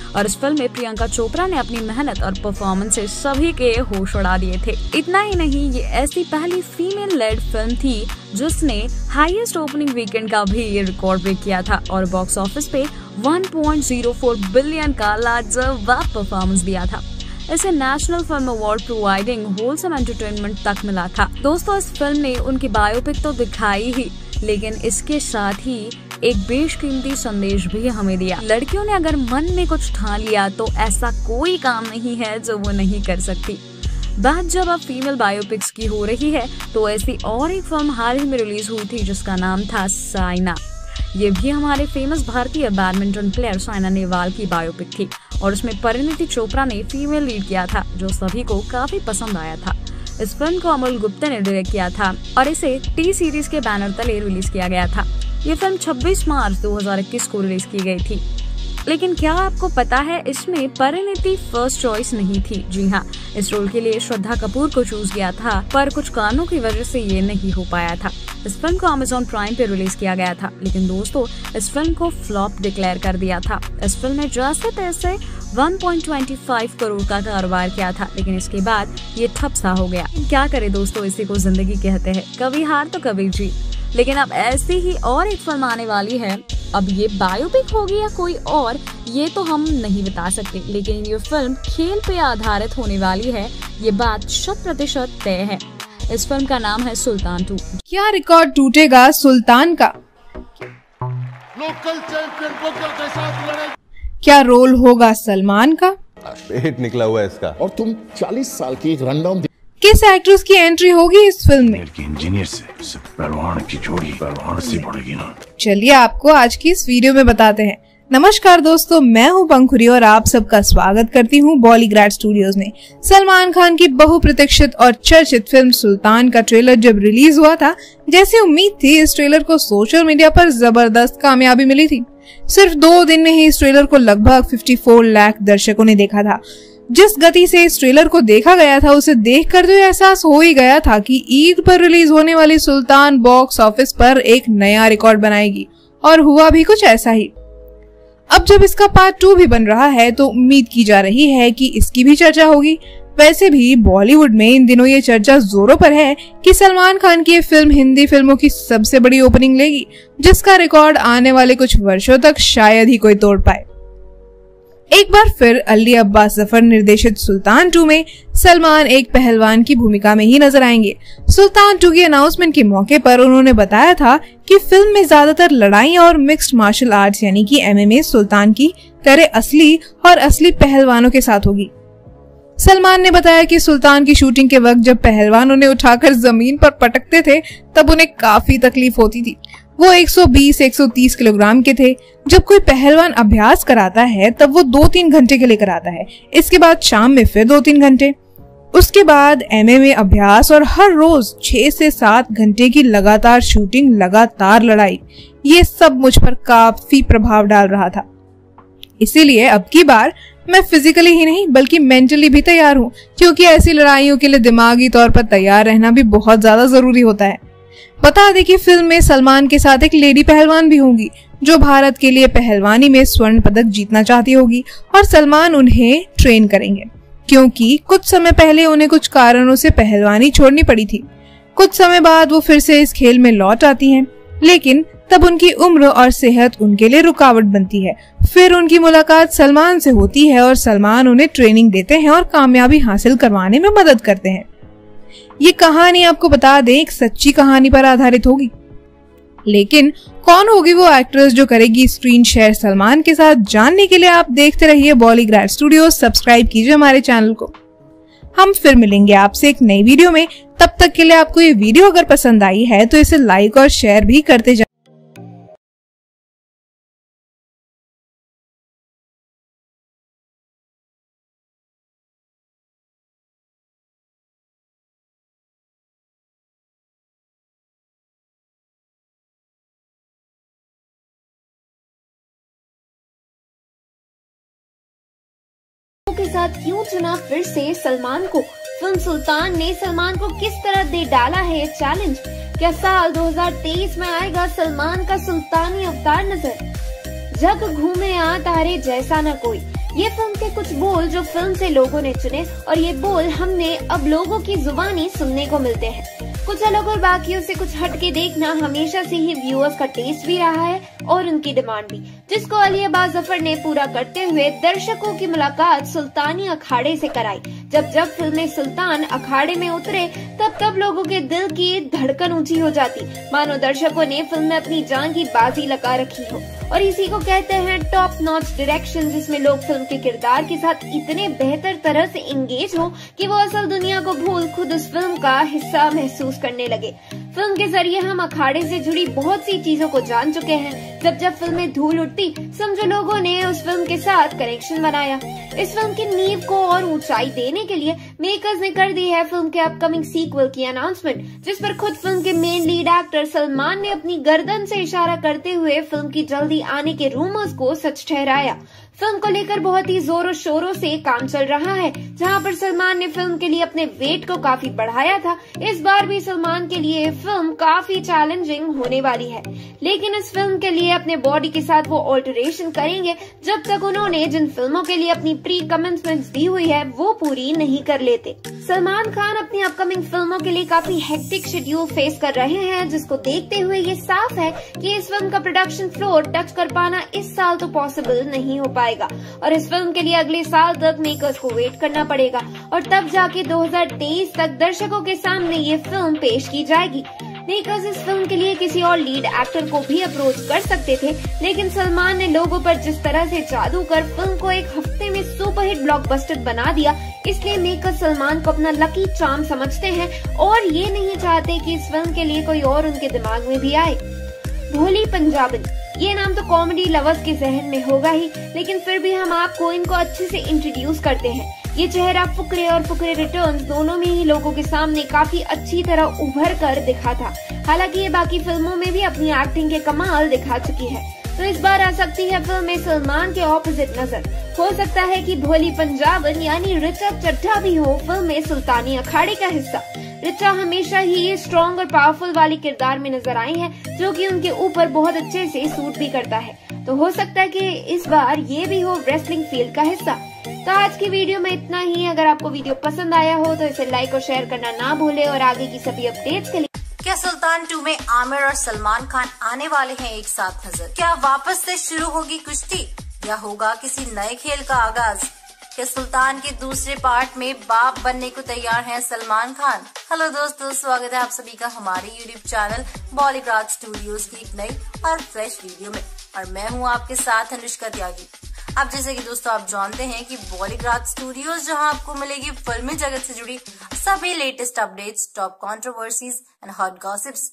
Speaker 15: और इस फिल्म में प्रियंका चोपड़ा ने अपनी मेहनत और परफॉर्मेंस से सभी के होश उड़ा दिए थे। इतना ही नहीं, ये ऐसी पहली फीमेल लेड फिल्म थी जिसने हाईएस्ट ओपनिंग वीकेंड का भी रिकॉर्ड ब्रेक किया था और बॉक्स ऑफिस पे one point zero four billion का लाजवाब परफॉर्मेंस दिया था। इसे national film award providing wholesome entertainment तक मिला था। दोस्तों, इस फिल्म ने उनकी बायोपिक तो दिखाई ही, लेकिन इसके साथ ही एक बेशकीमती संदेश भी हमें दिया। लड़कियों ने अगर मन में कुछ ठान लिया तो ऐसा कोई काम नहीं है जो वो नहीं कर सकती। बात जब अब फीमेल बायोपिक्स की हो रही है तो ऐसी और एक फिल्म हाल ही में रिलीज हुई थी जिसका नाम था साइना। ये भी हमारे फेमस भारतीय बैडमिंटन प्लेयर साइना नेहवाल की बायोपिक थी और उसमें परिणीति चोपड़ा ने फीमेल लीड किया था, जो सभी को काफी पसंद आया था। इस फिल्म को अमल गुप्ता ने डायरेक्ट किया था और इसे टी सीरीज के बैनर तले रिलीज किया गया था। ये फिल्म छब्बीस मार्च दो हज़ार इक्कीस को रिलीज की गई थी। लेकिन क्या आपको पता है, इसमें परिणीति फर्स्ट चॉइस नहीं थी। जी हाँ, इस रोल के लिए श्रद्धा कपूर को चूज किया था, पर कुछ कारणों की वजह से ये नहीं हो पाया था। इस फिल्म को अमेज़न प्राइम पे रिलीज किया गया था, लेकिन दोस्तों इस फिल्म को फ्लॉप डिक्लेयर कर दिया था। इस फिल्म ने जैसे तैसे one point two five crore का कारोबार किया था, लेकिन इसके बाद ये ठप सा हो गया। क्या करे दोस्तों, इसी को जिंदगी कहते हैं, कभी हार तो कभी जीत। लेकिन अब ऐसी ही और एक फिल्म आने वाली है। अब ये बायोपिक होगी या कोई और, ये तो हम नहीं बता सकते, लेकिन ये फिल्म खेल पे आधारित होने वाली है, ये बात शत प्रतिशत तय है। इस फिल्म का नाम है सुल्तान टू।
Speaker 16: क्या रिकॉर्ड टूटेगा सुल्तान का?
Speaker 2: लोकल चैंपियन बोकर के साथ लड़ाई।
Speaker 16: क्या रोल होगा सलमान का?
Speaker 18: पेट निकला हुआ है इसका। और तुम चालीस साल की एक रनडाउन।
Speaker 16: किस एक्ट्रेस की एंट्री होगी इस फिल्म में?
Speaker 1: इंजीनियर से पहलवान की जोड़ी पहलवान से पड़ेगी ना।
Speaker 16: चलिए आपको आज की इस वीडियो में बताते हैं। नमस्कार दोस्तों, मैं हूं पंखुरी और आप सबका स्वागत करती हूं बॉलीग्रैड स्टूडियोज में। सलमान खान की बहुप्रतीक्षित और चर्चित फिल्म सुल्तान का ट्रेलर जब रिलीज हुआ था, जैसे उम्मीद थी, इस ट्रेलर को सोशल मीडिया पर जबरदस्त कामयाबी मिली थी। सिर्फ दो दिन में ही इस ट्रेलर को लगभग चौवन लाख दर्शकों ने देखा था। जिस गति से इस ट्रेलर को देखा गया था, उसे देखकर तो एहसास हो ही गया था कि ईद पर रिलीज होने वाली सुल्तान बॉक्स ऑफिस पर एक नया रिकॉर्ड बनाएगी, और हुआ भी कुछ ऐसा ही। अब जब इसका पार्ट टू भी बन रहा है तो उम्मीद की जा रही है कि इसकी भी चर्चा होगी। वैसे भी बॉलीवुड में इन दिनों ये चर्चा जोरों पर है कि सलमान खान की ये फिल्म हिंदी फिल्मों की सबसे बड़ी ओपनिंग लेगी, जिसका रिकॉर्ड आने वाले कुछ वर्षों तक शायद ही कोई तोड़ पाए। एक बार फिर अली अब्बास जफर निर्देशित सुल्तान टू में सलमान एक पहलवान की भूमिका में ही नजर आएंगे। सुल्तान टू की अनाउंसमेंट के मौके पर उन्होंने बताया था कि फिल्म में ज्यादातर लड़ाई और मिक्स्ड मार्शल आर्ट्स यानी कि एमएमए सुल्तान की तरह असली और असली पहलवानों के साथ होगी। सलमान ने बताया कि सुल्तान की शूटिंग के वक्त जब पहलवान उन्हें उठाकर जमीन पर पटकते थे तब उन्हें काफी तकलीफ होती थी। वो एक सौ बीस एक सौ तीस किलोग्राम के थे। जब कोई पहलवान अभ्यास कराता है तब वो दो तीन घंटे के लिए कराता है, इसके बाद शाम में फिर दो तीन घंटे, उसके बाद एमएमए अभ्यास और हर रोज छह से सात घंटे की लगातार शूटिंग, लगातार लड़ाई, ये सब मुझ पर काफी प्रभाव डाल रहा था। इसीलिए अब की बार मैं फिजिकली ही नहीं बल्कि मेंटली भी तैयार हूँ, क्योंकि ऐसी लड़ाइयों के लिए दिमागी तौर पर तैयार रहना भी बहुत ज्यादा जरूरी होता है। बता दें कि फिल्म में सलमान के साथ एक लेडी पहलवान भी होंगी जो भारत के लिए पहलवानी में स्वर्ण पदक जीतना चाहती होगी, और सलमान उन्हें ट्रेन करेंगे, क्योंकि कुछ समय पहले उन्हें कुछ कारणों से पहलवानी छोड़नी पड़ी थी। कुछ समय बाद वो फिर से इस खेल में लौट आती हैं, लेकिन तब उनकी उम्र और सेहत उनके लिए रुकावट बनती है। फिर उनकी मुलाकात सलमान से होती है और सलमान उन्हें ट्रेनिंग देते हैं और कामयाबी हासिल करवाने में मदद करते हैं। ये कहानी आपको बता दें एक सच्ची कहानी पर आधारित होगी, लेकिन कौन होगी वो एक्ट्रेस जो करेगी स्क्रीन शेयर सलमान के साथ, जानने के लिए आप देखते रहिए बॉलीग्रैड स्टूडियोज, सब्सक्राइब कीजिए हमारे चैनल को। हम फिर मिलेंगे आपसे एक नई वीडियो में। तब तक के लिए आपको ये वीडियो अगर पसंद आई है तो इसे लाइक और शेयर भी करते जाइए।
Speaker 8: के साथ क्यों चुना फिर से सलमान को? फिल्म सुल्तान ने सलमान को किस तरह दे डाला है ये चैलेंज? क्या साल दो हज़ार तेईस में आएगा सलमान का सुल्तानी अवतार नजर? जग घूमे आ तारे जैसा न कोई,
Speaker 12: ये फिल्म के कुछ बोल जो फिल्म से लोगों ने चुने और ये बोल हमने अब लोगों की जुबानी सुनने को मिलते हैं। कुछ अलग और बाकियों से कुछ हटके देखना हमेशा से ही व्यूअर्स का टेस्ट भी रहा है और उनकी डिमांड भी, जिसको अली अब्बास जफर ने पूरा करते हुए दर्शकों की मुलाकात सुल्तानी अखाड़े से कराई। जब जब फिल्म सुल्तान अखाड़े में उतरे तब तब लोगों के दिल की धड़कन ऊंची हो जाती, मानो दर्शकों ने फिल्म में अपनी जान की बाजी लगा रखी हो। और इसी को कहते हैं टॉप नॉच डायरेक्शन, जिसमें लोग फिल्म के किरदार के साथ इतने बेहतर तरह से एंगेज हो कि वो असल दुनिया को भूल खुद उस फिल्म का हिस्सा महसूस करने लगे। फिल्म के जरिए हम अखाड़े से जुड़ी बहुत सी चीजों को जान चुके हैं। जब जब फिल्म में धूल उठती समझो लोगों ने उस फिल्म के साथ कनेक्शन बनाया। इस फिल्म की नींव को और ऊंचाई देने के लिए मेकर्स ने कर दी है फिल्म के अपकमिंग सीक्वल की अनाउंसमेंट, जिस पर खुद फिल्म के मेन लीड एक्टर सलमान ने अपनी गर्दन से इशारा करते हुए फिल्म की जल्दी आने के रूमर्स को सच ठहराया। फिल्म को लेकर बहुत ही जोरों शोरों से काम चल रहा है। जहां पर सलमान ने फिल्म के लिए अपने वेट को काफी बढ़ाया था, इस बार भी सलमान के लिए फिल्म काफी चैलेंजिंग होने वाली है। लेकिन इस फिल्म के लिए अपने बॉडी के साथ वो ऑल्टरेशन करेंगे जब तक उन्होंने जिन फिल्मों के लिए अपनी प्री कमिटमेंट्स दी हुई है वो पूरी नहीं कर लेते। सलमान खान अपनी अपकमिंग फिल्मों के लिए काफी हेक्टिक शेड्यूल फेस कर रहे हैं, जिसको देखते हुए ये साफ है कि इस फिल्म का प्रोडक्शन फ्लोर टच कर पाना इस साल तो पॉसिबल नहीं हो पाएगा और इस फिल्म के लिए अगले साल तक मेकर्स को वेट करना पड़ेगा और तब जाके दो हज़ार तेईस तक दर्शकों के सामने ये फिल्म पेश की जाएगी। मेकर्स इस फिल्म के लिए किसी और लीड एक्टर को भी अप्रोच कर सकते थे, लेकिन सलमान ने लोगों पर जिस तरह से जादू कर फिल्म को एक हफ्ते में सुपरहिट ब्लॉकबस्टर बना दिया, इसलिए मेकर्स सलमान को अपना लकी चार्म समझते हैं और ये नहीं चाहते कि इस फिल्म के लिए कोई और उनके दिमाग में भी आए। भोली पंजाबन, ये नाम तो कॉमेडी लवर्स के जहन में होगा ही, लेकिन फिर भी हम आपको इनको अच्छे से इंट्रोड्यूस करते हैं। ये चेहरा फुकरे और फुकरे रिटर्न्स दोनों में ही लोगों के सामने काफी अच्छी तरह उभर कर दिखा था। हालांकि ये बाकी फिल्मों में भी अपनी एक्टिंग के कमाल दिखा चुकी है, तो इस बार आ सकती है फिल्म में सलमान के ऑपोजिट नजर। हो सकता है कि भोली पंजाबन यानी ऋचा चड्ढा भी हो फिल्म में सुल्तानी अखाड़े का हिस्सा। ऋचा हमेशा ही स्ट्रॉन्ग और पावरफुल वाली किरदार में नजर आई है, जो कि उनके ऊपर बहुत अच्छे से सूट भी करता है। तो हो सकता है कि इस बार ये भी हो रेसलिंग फील्ड का हिस्सा। तो आज की वीडियो में इतना ही। अगर आपको वीडियो पसंद आया हो तो इसे लाइक और शेयर करना ना भूले और आगे की सभी अपडेट्स के लिए
Speaker 17: क्या सुल्तान टू में आमिर और सलमान खान आने वाले हैं एक साथ नजर? क्या वापस से शुरू होगी कुश्ती या होगा किसी नए खेल का आगाज? क्या सुल्तान के दूसरे पार्ट में बाप बनने को तैयार हैं सलमान खान? हेलो दोस्तों, स्वागत है आप सभी का हमारे यूट्यूब चैनल बॉलीग्राड स्टूडियोज की एक नई और फ्रेश वीडियो में, और मैं हूं आपके साथ अनुष्का त्यागी। अब जैसे कि दोस्तों आप जानते हैं कि बॉलीग्राड स्टूडियोज जहां आपको मिलेगी फिल्मी जगत से जुड़ी सभी latest updates, top controversies and hot gossips.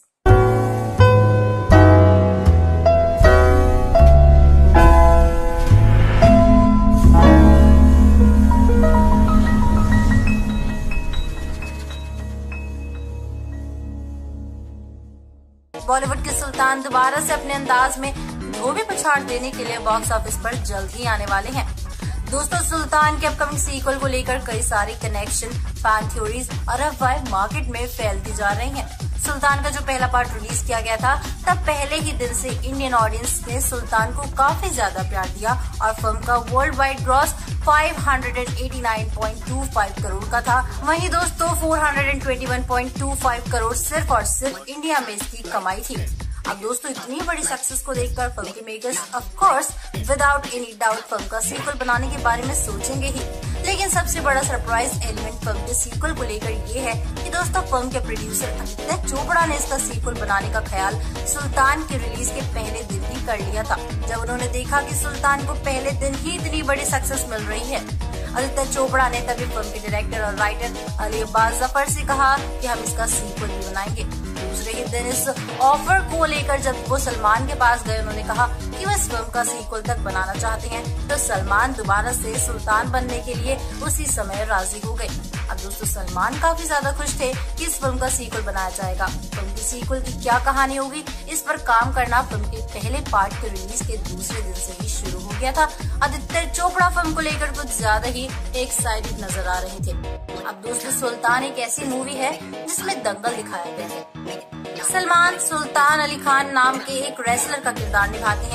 Speaker 17: Bollywood के सुल्तान दोबारा से अपने अंदाज में धोबी पछाड़ देने के लिए बॉक्स ऑफिस पर जल्द ही आने वाले हैं। दोस्तों, सुल्तान के अपकमिंग सीक्वल को लेकर कई सारी कनेक्शन, फैन थ्योरीज और अफवाहें मार्केट में फैलती जा रही हैं। सुल्तान का जो पहला पार्ट रिलीज किया गया था तब पहले ही दिन से इंडियन ऑडियंस ने सुल्तान को काफी ज्यादा प्यार दिया और फिल्म का वर्ल्ड वाइड ग्रॉस पाँच सौ नवासी पॉइंट दो पाँच करोड़ का था। वहीं दोस्तों चार सौ इक्कीस पॉइंट दो पाँच करोड़ सिर्फ और सिर्फ इंडिया में इसकी कमाई थी। अब दोस्तों इतनी बड़ी सक्सेस को देखकर फिल्म के makers of course without any doubt film का सीक्वल बनाने के बारे में सोचेंगे ही। लेकिन सबसे बड़ा सरप्राइज एलिमेंट फिल्म के सीक्वल को लेकर ये है कि दोस्तों फिल्म के प्रोड्यूसर आदित्य चोपड़ा ने इसका सीक्वल बनाने का ख्याल सुल्तान के रिलीज के पहले दिन ही कर लिया था, जब उन्होंने देखा कि सुल्तान को पहले दिन ही इतनी बड़ी सक्सेस मिल रही है। आदित्य चोपड़ा ने तभी फिल्म के डायरेक्टर और राइटर अली अब्बास जफर से कहा कि हम इसका सीक्वल भी बनाएंगे। दूसरे ही दिन इस ऑफर को लेकर जब वो सलमान के पास गए, उन्होंने कहा कि वो इस फिल्म का सीक्वल तक बनाना चाहते हैं, तो सलमान दोबारा से सुल्तान बनने के लिए उसी समय राजी हो गए। अब दोस्तों सलमान काफी ज्यादा खुश थे कि इस फिल्म का सीक्वल बनाया जाएगा। फिल्म की सीक्वल की क्या कहानी होगी, इस पर काम करना फिल्म के पहले पार्ट के रिलीज के दूसरे दिन से ही शुरू हो गया था। आदित्य चोपड़ा फिल्म को लेकर कुछ ज्यादा ही एक्साइटेड नजर आ रहे थे। अब दोस्तों सुल्तान एक ऐसी मूवी है जिसमें दंगल दिखाया गया है। सलमान सुल्तान अली खान नाम के एक रेसलर का किरदार निभाते हैं।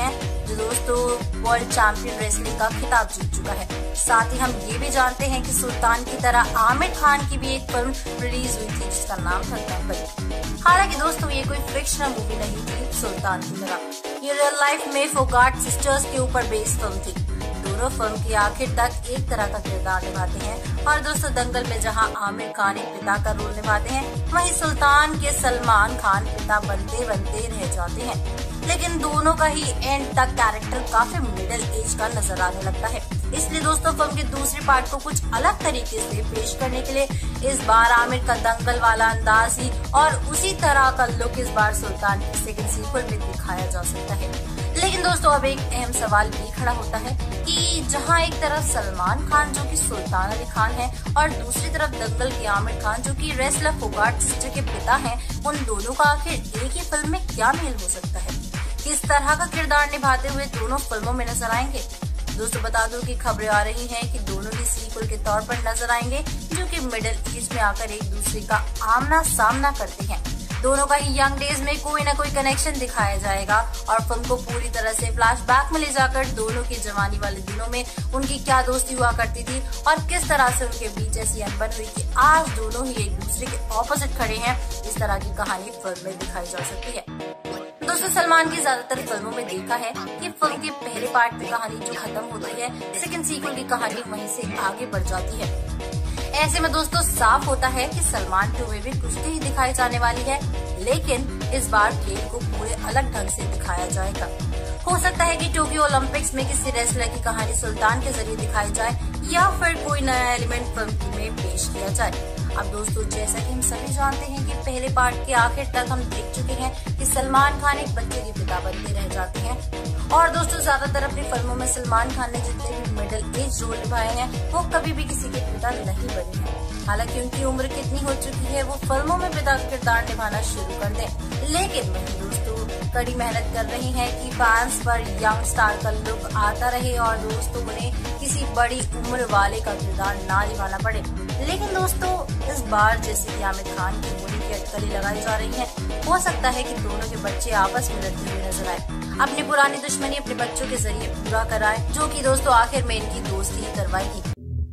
Speaker 17: जो दोस्तों वर्ल्ड चैंपियन रेसलिंग का खिताब जीत चुका है। साथ ही हम ये भी जानते हैं कि सुल्तान की तरह आमिर खान की भी एक फिल्म रिलीज हुई थी जिसका नाम था दंगल। हालांकि दोस्तों ये कोई फिक्शनल मूवी नहीं थी सुल्तान की तरह, ये रियल लाइफ में फोगाट सिस्टर्स के ऊपर बेस्ड फिल्म थी। दोनों फिल्म के आखिर तक एक तरह का किरदार निभाते हैं और दोस्तों दंगल में जहां आमिर खान एक पिता का रोल निभाते हैं, वहीं सुल्तान के सलमान खान पिता बनते बनते रह जाते हैं। लेकिन दोनों का ही एंड तक कैरेक्टर काफी मिडिल एज का नजर आने लगता है। इसलिए दोस्तों फिल्म के दूसरे पार्ट को कुछ अलग तरीके से पेश करने के लिए इस बार आमिर का दंगल वाला अंदाज ही और उसी तरह का लुक इस बार सुल्तान की सेकंड सीक्वल में दिखाया जा सकता है। लेकिन दोस्तों अब एक अहम सवाल भी खड़ा होता है कि जहां एक तरफ सलमान खान जो कि सुल्तान अली खान है और दूसरी तरफ दंगल के आमिर खान जो कि रेसलर फोगाट सिस्टर के पिता हैं, उन दोनों का आखिर एक ही फिल्म में क्या मेल हो सकता है? किस तरह का किरदार निभाते हुए दोनों फिल्मों में नजर आएंगे? दोस्तों बता दूं कि खबरें आ रही हैं कि दोनों ही सीक्वल के तौर पर नजर आएंगे जो कि मिडिल एज में आकर एक दूसरे का आमना सामना करते हैं। दोनों का ही यंग डेज में कोई न कोई कनेक्शन दिखाया जाएगा और फिल्म को पूरी तरह से फ्लैशबैक में ले जाकर दोनों की जवानी वाले दिनों में उनकी क्या दोस्ती हुआ करती थी और किस तरह से उनके बीच ऐसी अनबन हुई कि आज दोनों ही एक दूसरे के ऑपोजिट खड़े हैं, इस तरह की कहानी फिल्म में दिखाई जा सकती है। दोस्तों सलमान की ज्यादातर फिल्मों में देखा है कि फिल्म के पहले पार्ट में कहानी जो खत्म होती है, सेकंड सीक्वल की कहानी वहीं से आगे बढ़ जाती है। ऐसे में दोस्तों साफ होता है कि सलमान टू में भी कुश्ती ही दिखाई जाने वाली है, लेकिन इस बार खेल को पूरे अलग ढंग से दिखाया जाएगा। हो सकता है कि टोक्यो ओलंपिक्स में किसी रेसलर की कहानी सुल्तान के जरिए दिखाई जाए या फिर कोई नया एलिमेंट फिल्म में पेश किया जाए। अब दोस्तों जैसा कि हम सभी जानते हैं कि पहले पार्ट के आखिर तक हम देख चुके हैं कि सलमान खान एक बच्चे के पिता बनते रह जाते हैं और दोस्तों ज्यादातर अपनी फिल्मों में सलमान खान ने जितने भी मिडिल एज रोल निभाए हैं वो कभी भी किसी के पिता नहीं बने हैं। हालांकि उनकी उम्र कितनी हो चुकी है वो फिल्मों में पिता का किरदार निभाना शुरू कर दें, लेकिन वही दोस्तों कड़ी मेहनत कर रही हैं कि फैंस पर यंग स्टार का लुक आता रहे और दोस्तों उन्हें किसी बड़ी उम्र वाले का किरदार ना निभाना पड़े। लेकिन दोस्तों इस बार जैसे कि आमिर खान की मूवी की अटकलें लगाई जा रही है, हो सकता है कि दोनों के बच्चे आपस में लड़ते हुए नजर आए, अपनी पुरानी दुश्मनी अपने बच्चों के जरिए पूरा कराए, जो कि दोस्तों आखिर में इनकी दोस्ती ही करवाएगी।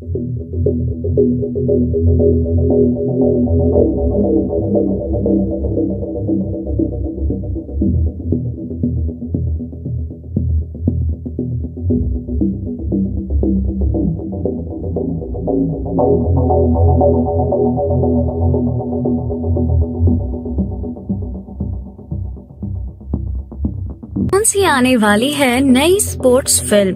Speaker 15: कौन सी आने वाली है नई स्पोर्ट्स फिल्म?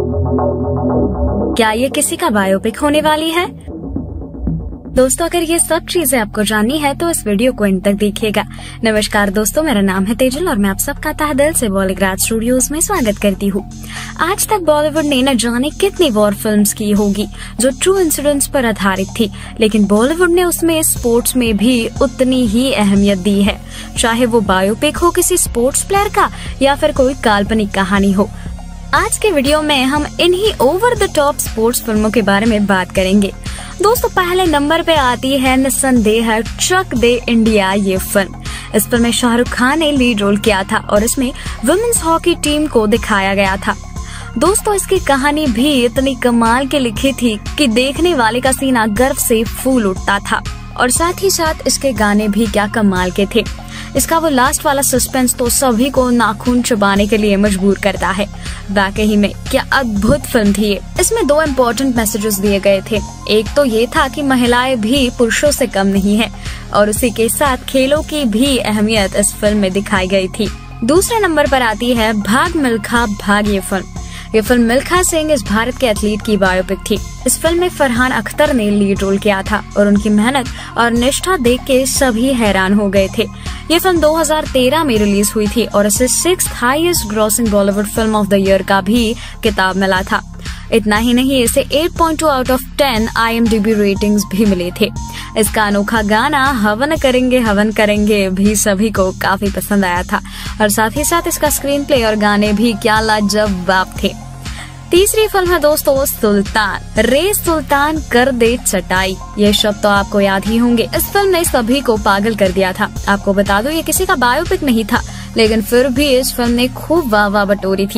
Speaker 15: क्या ये किसी का बायोपिक होने वाली है? दोस्तों अगर ये सब चीजें आपको जाननी है तो इस वीडियो को इन तक देखिएगा। नमस्कार दोस्तों, मेरा नाम है तेजल और मैं आप सबका तहे दिल से बॉलीग्राड स्टूडियोज में स्वागत करती हूँ। आज तक बॉलीवुड ने न जाने कितनी वॉर फिल्म्स की होगी जो ट्रू इंसिडेंट्स पर आधारित थी, लेकिन बॉलीवुड ने उसमें स्पोर्ट्स में भी उतनी ही अहमियत दी है, चाहे वो बायोपिक हो किसी स्पोर्ट्स प्लेयर का या फिर कोई काल्पनिक कहानी हो। आज के वीडियो में हम इन्हीं ओवर द टॉप स्पोर्ट्स फिल्मों के बारे में बात करेंगे। दोस्तों पहले नंबर पे आती है निस्संदेह चक दे इंडिया ये फिल्म। इस फिल्म में शाहरुख खान ने लीड रोल किया था और इसमें वुमेन्स हॉकी टीम को दिखाया गया था। दोस्तों इसकी कहानी भी इतनी कमाल के लिखी थी कि देखने वाले का सीना गर्व से फूल उठता था और साथ ही साथ इसके गाने भी क्या कमाल के थे। इसका वो लास्ट वाला सस्पेंस तो सभी को नाखून चबाने के लिए मजबूर करता है। वाकई में क्या अद्भुत फिल्म थी ये। इसमें दो इम्पोर्टेंट मैसेजेस दिए गए थे। एक तो ये था कि महिलाएं भी पुरुषों से कम नहीं हैं और उसी के साथ खेलों की भी अहमियत इस फिल्म में दिखाई गई थी। दूसरे नंबर पर आती है भाग मिल्खा भाग ये फिल्म। ये फिल्म मिल्खा सिंह इस भारत के एथलीट की बायोपिक थी। इस फिल्म में फरहान अख्तर ने लीड रोल किया था और उनकी मेहनत और निष्ठा देख के सभी हैरान हो गए थे। ये फिल्म दो हज़ार तेरह में रिलीज हुई थी और इसे sixth highest grossing Bollywood film of the year का भी खिताब मिला था। इतना ही नहीं, इसे आठ पॉइंट दो आउट ऑफ दस I M D B ratings भी मिले थे। इसका अनोखा गाना हवन करेंगे हवन करेंगे भी सभी को काफी पसंद आया था और साथ ही साथ इसका स्क्रीन प्ले और गाने भी क्या लाजवाब थे। तीसरी फिल्म है दोस्तों सुल्तान। रे सुल्तान कर दे चटाई, ये शब्द तो आपको याद ही होंगे। इस फिल्म ने सभी को पागल कर दिया था। आपको बता दो ये किसी का बायोपिक नहीं था, लेकिन फिर भी इस फिल्म ने खूब वाह वाह बटोरी थी।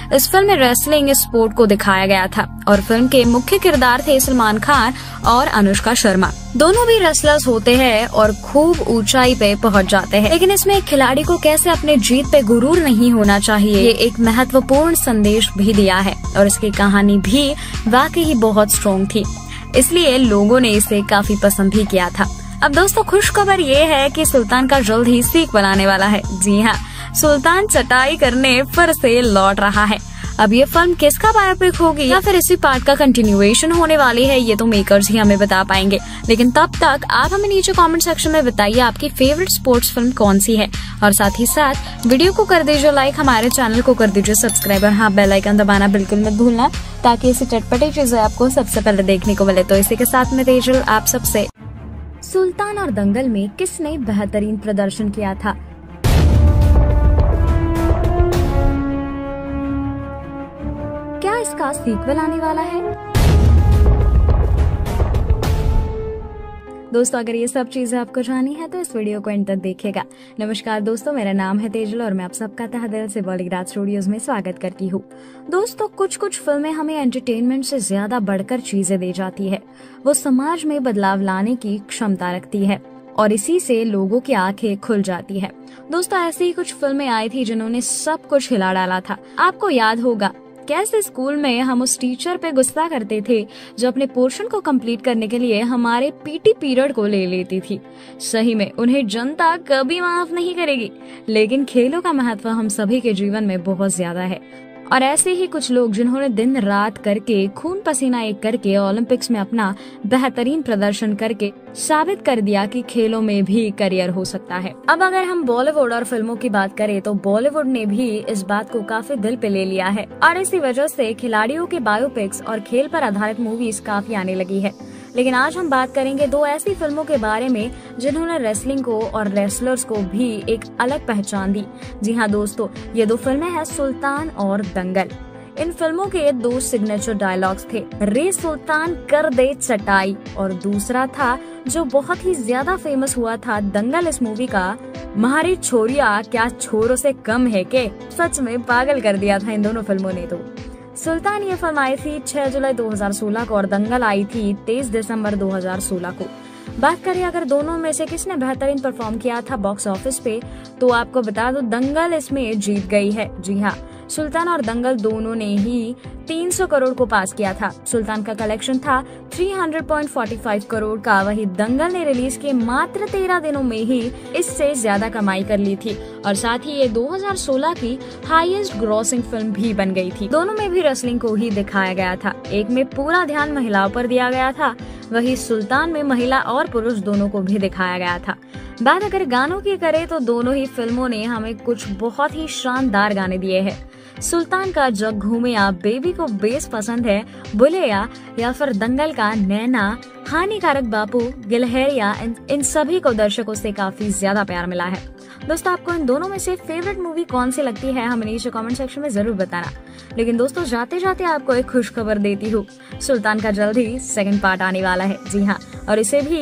Speaker 15: इस फिल्म में रेसलिंग स्पोर्ट को दिखाया गया था और फिल्म के मुख्य किरदार थे सलमान खान और अनुष्का शर्मा। दोनों भी रेसलर्स होते हैं और खूब ऊंचाई पे पहुंच जाते हैं, लेकिन इसमें एक खिलाड़ी को कैसे अपने जीत पे गुरूर नहीं होना चाहिए, ये एक महत्वपूर्ण संदेश भी दिया है और इसकी कहानी भी वाकई ही बहुत स्ट्रॉन्ग थी, इसलिए लोगों ने इसे काफी पसंद भी किया था। अब दोस्तों खुशखबर ये है कि सुल्तान का जल्द ही सीक्वल आने वाला है। जी हाँ, सुल्तान चटाई करने फिर से लौट रहा है। अब ये फिल्म किसका बायोपिक होगी या फिर इसी पार्ट का कंटिन्यूएशन होने वाली है, ये तो मेकर्स ही हमें बता पाएंगे। लेकिन तब तक आप हमें नीचे कमेंट सेक्शन में बताइए आपकी फेवरेट स्पोर्ट्स फिल्म कौन सी है और साथ ही साथ वीडियो को कर दीजिए लाइक, हमारे चैनल को कर दीजिए सब्सक्राइब और हाँ बेल आइकन दबाना बिल्कुल मत भूलना ताकि ऐसी चटपटी चीजें आपको सबसे पहले देखने को मिले। तो इसी के साथ में तेजल आप सबसे, सुल्तान और दंगल में किसने बेहतरीन प्रदर्शन किया था? क्या इसका सीक्वल आने वाला है? दोस्तों अगर ये सब चीजें आपको जाननी है तो इस वीडियो को एंड तक देखिएगा। नमस्कार दोस्तों, मेरा नाम है तेजल और मैं आप सबका तहे दिल से बॉलीग्राड स्टूडियोज में स्वागत करती हूँ। दोस्तों कुछ कुछ फिल्में हमें एंटरटेनमेंट से ज्यादा बढ़कर चीजें दे जाती है, वो समाज में बदलाव लाने की क्षमता रखती है और इसी से लोगों की आंखें खुल जाती है। दोस्तों ऐसी ही कुछ फिल्में आई थी जिन्होंने सब कुछ हिला डाला था। आपको याद होगा कैसे स्कूल में हम उस टीचर पे गुस्सा करते थे जो अपने पोर्शन को कंप्लीट करने के लिए हमारे पीटी पीरियड को ले लेती थी। सही में उन्हें जनता कभी माफ नहीं करेगी, लेकिन खेलों का महत्व हम सभी के जीवन में बहुत ज्यादा है और ऐसे ही कुछ लोग जिन्होंने दिन रात करके खून पसीना एक करके ओलंपिक्स में अपना बेहतरीन प्रदर्शन करके साबित कर दिया कि खेलों में भी करियर हो सकता है। अब अगर हम बॉलीवुड और फिल्मों की बात करें तो बॉलीवुड ने भी इस बात को काफी दिल पे ले लिया है और इसी वजह से खिलाड़ियों के बायोपिक्स और खेल पर आधारित मूवीज काफी आने लगी है। लेकिन आज हम बात करेंगे दो ऐसी फिल्मों के बारे में जिन्होंने रेसलिंग को और रेसलर्स को भी एक अलग पहचान दी। जी हाँ दोस्तों, ये दो फिल्में हैं सुल्तान और दंगल। इन फिल्मों के दो सिग्नेचर डायलॉग्स थे, रे सुल्तान कर दे चटाई, और दूसरा था जो बहुत ही ज्यादा फेमस हुआ था दंगल इस मूवी का, महारी छोरिया क्या छोरों से कम है के। सच में पागल कर दिया था इन दोनों फिल्मों ने। तो सुल्तान ये फिल्म आई थी छह जुलाई दो हज़ार सोलह को और दंगल आई थी तेईस दिसंबर दो हज़ार सोलह को। बात करें अगर दोनों में से किसने बेहतरीन परफॉर्म किया था बॉक्स ऑफिस पे, तो आपको बता दो दंगल इसमें जीत गई है। जी हाँ, सुल्तान और दंगल दोनों ने ही तीन सौ करोड़ को पास किया था। सुल्तान का कलेक्शन था तीन सौ पॉइंट चार पाँच करोड़ का, वही दंगल ने रिलीज के मात्र तेरह दिनों में ही इससे ज्यादा कमाई कर ली थी और साथ ही ये दो हज़ार सोलह की हाईएस्ट ग्रॉसिंग फिल्म भी बन गई थी। दोनों में भी रेसलिंग को ही दिखाया गया था, एक में पूरा ध्यान महिलाओं पर दिया गया था, वही सुल्तान में महिला और पुरुष दोनों को भी दिखाया गया था। बात अगर गानों की करें तो दोनों ही फिल्मों ने हमें कुछ बहुत ही शानदार गाने दिए हैं। सुल्तान का जग घूमे या बेबी को बेस पसंद है बुलेया, या फिर दंगल का नैना, हानिकारक बापू, गिलहरिया, इन, इन सभी को दर्शकों से काफी ज्यादा प्यार मिला है। दोस्तों आपको इन दोनों में से फेवरेट मूवी कौन सी लगती है हमें नीचे कमेंट सेक्शन में जरूर बताना। लेकिन दोस्तों जाते जाते आपको एक खुश खबर देती हूँ, सुल्तान का जल्द ही सेकंड पार्ट आने वाला है। जी हाँ, और इसे भी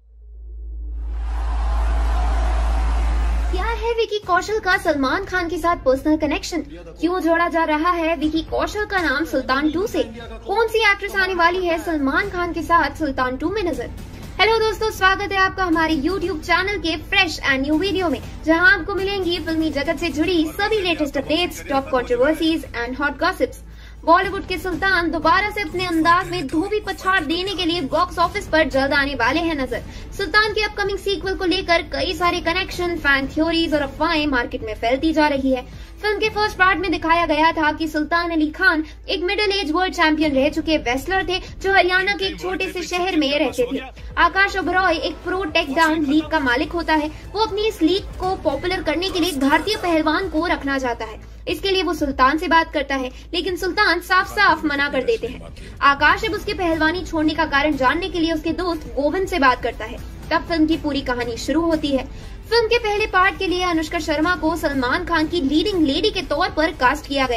Speaker 9: विकी कौशल का सलमान खान के साथ पर्सनल कनेक्शन क्यों जोड़ा जा रहा है विकी कौशल का नाम सुल्तान टू से? कौन सी एक्ट्रेस आने वाली है सलमान खान के साथ सुल्तान टू में नजर? हेलो दोस्तों, स्वागत है आपका हमारे यूट्यूब चैनल के फ्रेश एंड न्यू वीडियो में, जहां आपको मिलेंगी फिल्मी जगत से जुड़ी सभी latest updates, top controversies and hot gossips. Bollywood के सुल्तान दोबारा से अपने अंदाज में धोबी पछाड़ देने के लिए बॉक्स ऑफिस पर जल्द आने वाले हैं नजर। सुल्तान के अपकमिंग सीक्वल को लेकर कई सारे कनेक्शन, फैन थ्योरीज और अफवाहें मार्केट में फैलती जा रही है। फिल्म के फर्स्ट पार्ट में दिखाया गया था कि सुल्तान अली खान एक मिडिल एज वर्ल्ड चैंपियन रह चुके रेसलर थे जो हरियाणा के एक छोटे से शहर में रहते थे। आकाश ओबरॉय एक प्रो टेक डाउन लीग का मालिक होता है। वो अपनी इस लीग को पॉपुलर करने के लिए भारतीय पहलवान को रखना चाहता है। इसके लिए वो सुल्तान से बात करता है, लेकिन सुल्तान साफ साफ मना कर देते हैं। आकाश अब उसके पहलवानी छोड़ने का कारण जानने के लिए उसके दोस्त गोविंद से बात करता है। तब फिल्म की पूरी कहानी शुरू होती है। फिल्म के पहले पार्ट के लिए अनुष्का शर्मा को सलमान खान की लीडिंग लेडी के तौर पर कास्ट किया गया था।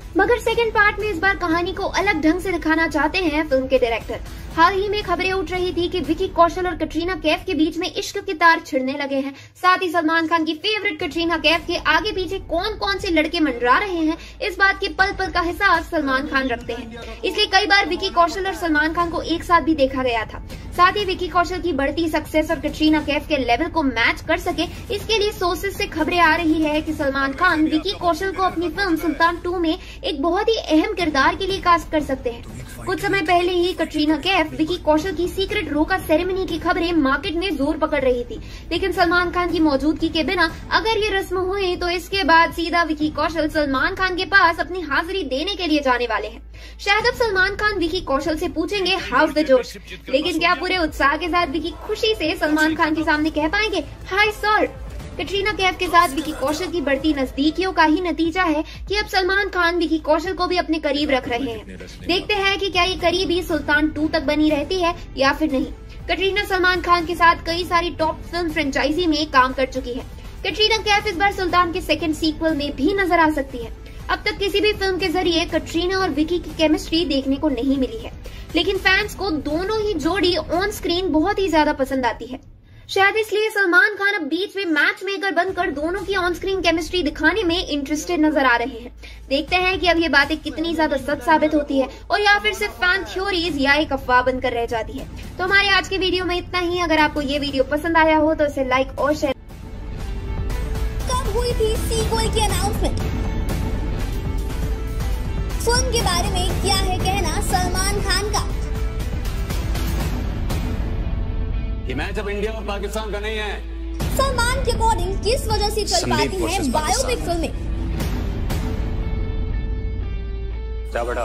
Speaker 9: मगर सेकंड पार्ट में इस बार कहानी को अलग ढंग से दिखाना चाहते हैं फिल्म के डायरेक्टर। हाल ही में खबरें उठ रही थी कि विकी कौशल और कटरीना कैफ के बीच में इश्क के तार छिड़ने लगे हैं। साथ ही सलमान खान की फेवरेट कटरीना कैफ के आगे पीछे कौन कौन से लड़के मंडरा रहे हैं, इस बात की पल पल का हिसाब सलमान खान रखते हैं। इसलिए कई बार विकी कौशल और सलमान खान को एक साथ भी देखा गया था। साथ ही विकी कौशल की बढ़ती सक्सेस और कटरीना कैफ के लेवल को मैच कर सके, इसके लिए सोर्सेज से खबरें आ रही है कि सलमान खान विकी कौशल को अपनी फिल्म सुल्तान टू में एक बहुत ही अहम किरदार के लिए कास्ट कर सकते हैं। कुछ समय पहले ही कटरीना कैफ विकी कौशल की सीक्रेट रोका सेरेमनी की खबरें मार्केट में जोर पकड़ रही थी, लेकिन सलमान खान की मौजूदगी के बिना अगर ये रस्म हुई तो इसके बाद सीधा विकी कौशल सलमान खान के पास अपनी हाजिरी देने के लिए जाने वाले हैं। शायद अब सलमान खान विकी कौशल से पूछेंगे हाउस द जोश, लेकिन क्या पूरे उत्साह के साथ विकी खुशी से सलमान खान के सामने कह पाएंगे हाय सर। कटरीना कैफ के साथ विकी कौशल की बढ़ती नजदीकियों का ही नतीजा है कि अब सलमान खान विकी कौशल को भी अपने करीब रख रहे हैं। देखते हैं कि क्या ये करीबी सुल्तान टू तक बनी रहती है या फिर नहीं। कटरीना सलमान खान के साथ कई सारी टॉप फिल्म फ्रेंचाइजी में काम कर चुकी है। कटरीना कैफ इस बार सुल्तान के सेकंड सीक्वल में भी नजर आ सकती है। अब तक किसी भी फिल्म के जरिए कटरीना और विकी की केमिस्ट्री देखने को नहीं मिली है, लेकिन फैंस को दोनों ही जोड़ी ऑन स्क्रीन बहुत ही ज्यादा पसंद आती है। शायद इसलिए सलमान खान अब बीच में मैच मेकर बनकर दोनों की ऑन स्क्रीन केमिस्ट्री दिखाने में इंटरेस्टेड नजर आ रहे हैं। देखते हैं कि अब ये बातें कितनी ज्यादा सच साबित होती है और या फिर सिर्फ फैन थ्योरीज या एक अफवाह बनकर रह जाती है। तो हमारे आज के वीडियो में इतना ही। अगर आपको ये वीडियो पसंद आया हो तो इसे लाइक और शेयर।
Speaker 19: कब हुई थी सीक्वल की अनाउंसमेंट? फिल्म के बारे में क्या है कहना सलमान खान का?
Speaker 7: ये मैच अब इंडिया और पाकिस्तान का नहीं है।
Speaker 19: सलमान के अकॉर्डिंग किस वजह से चल पाती है बायोपिक फिल्में?
Speaker 7: क्या बेटा?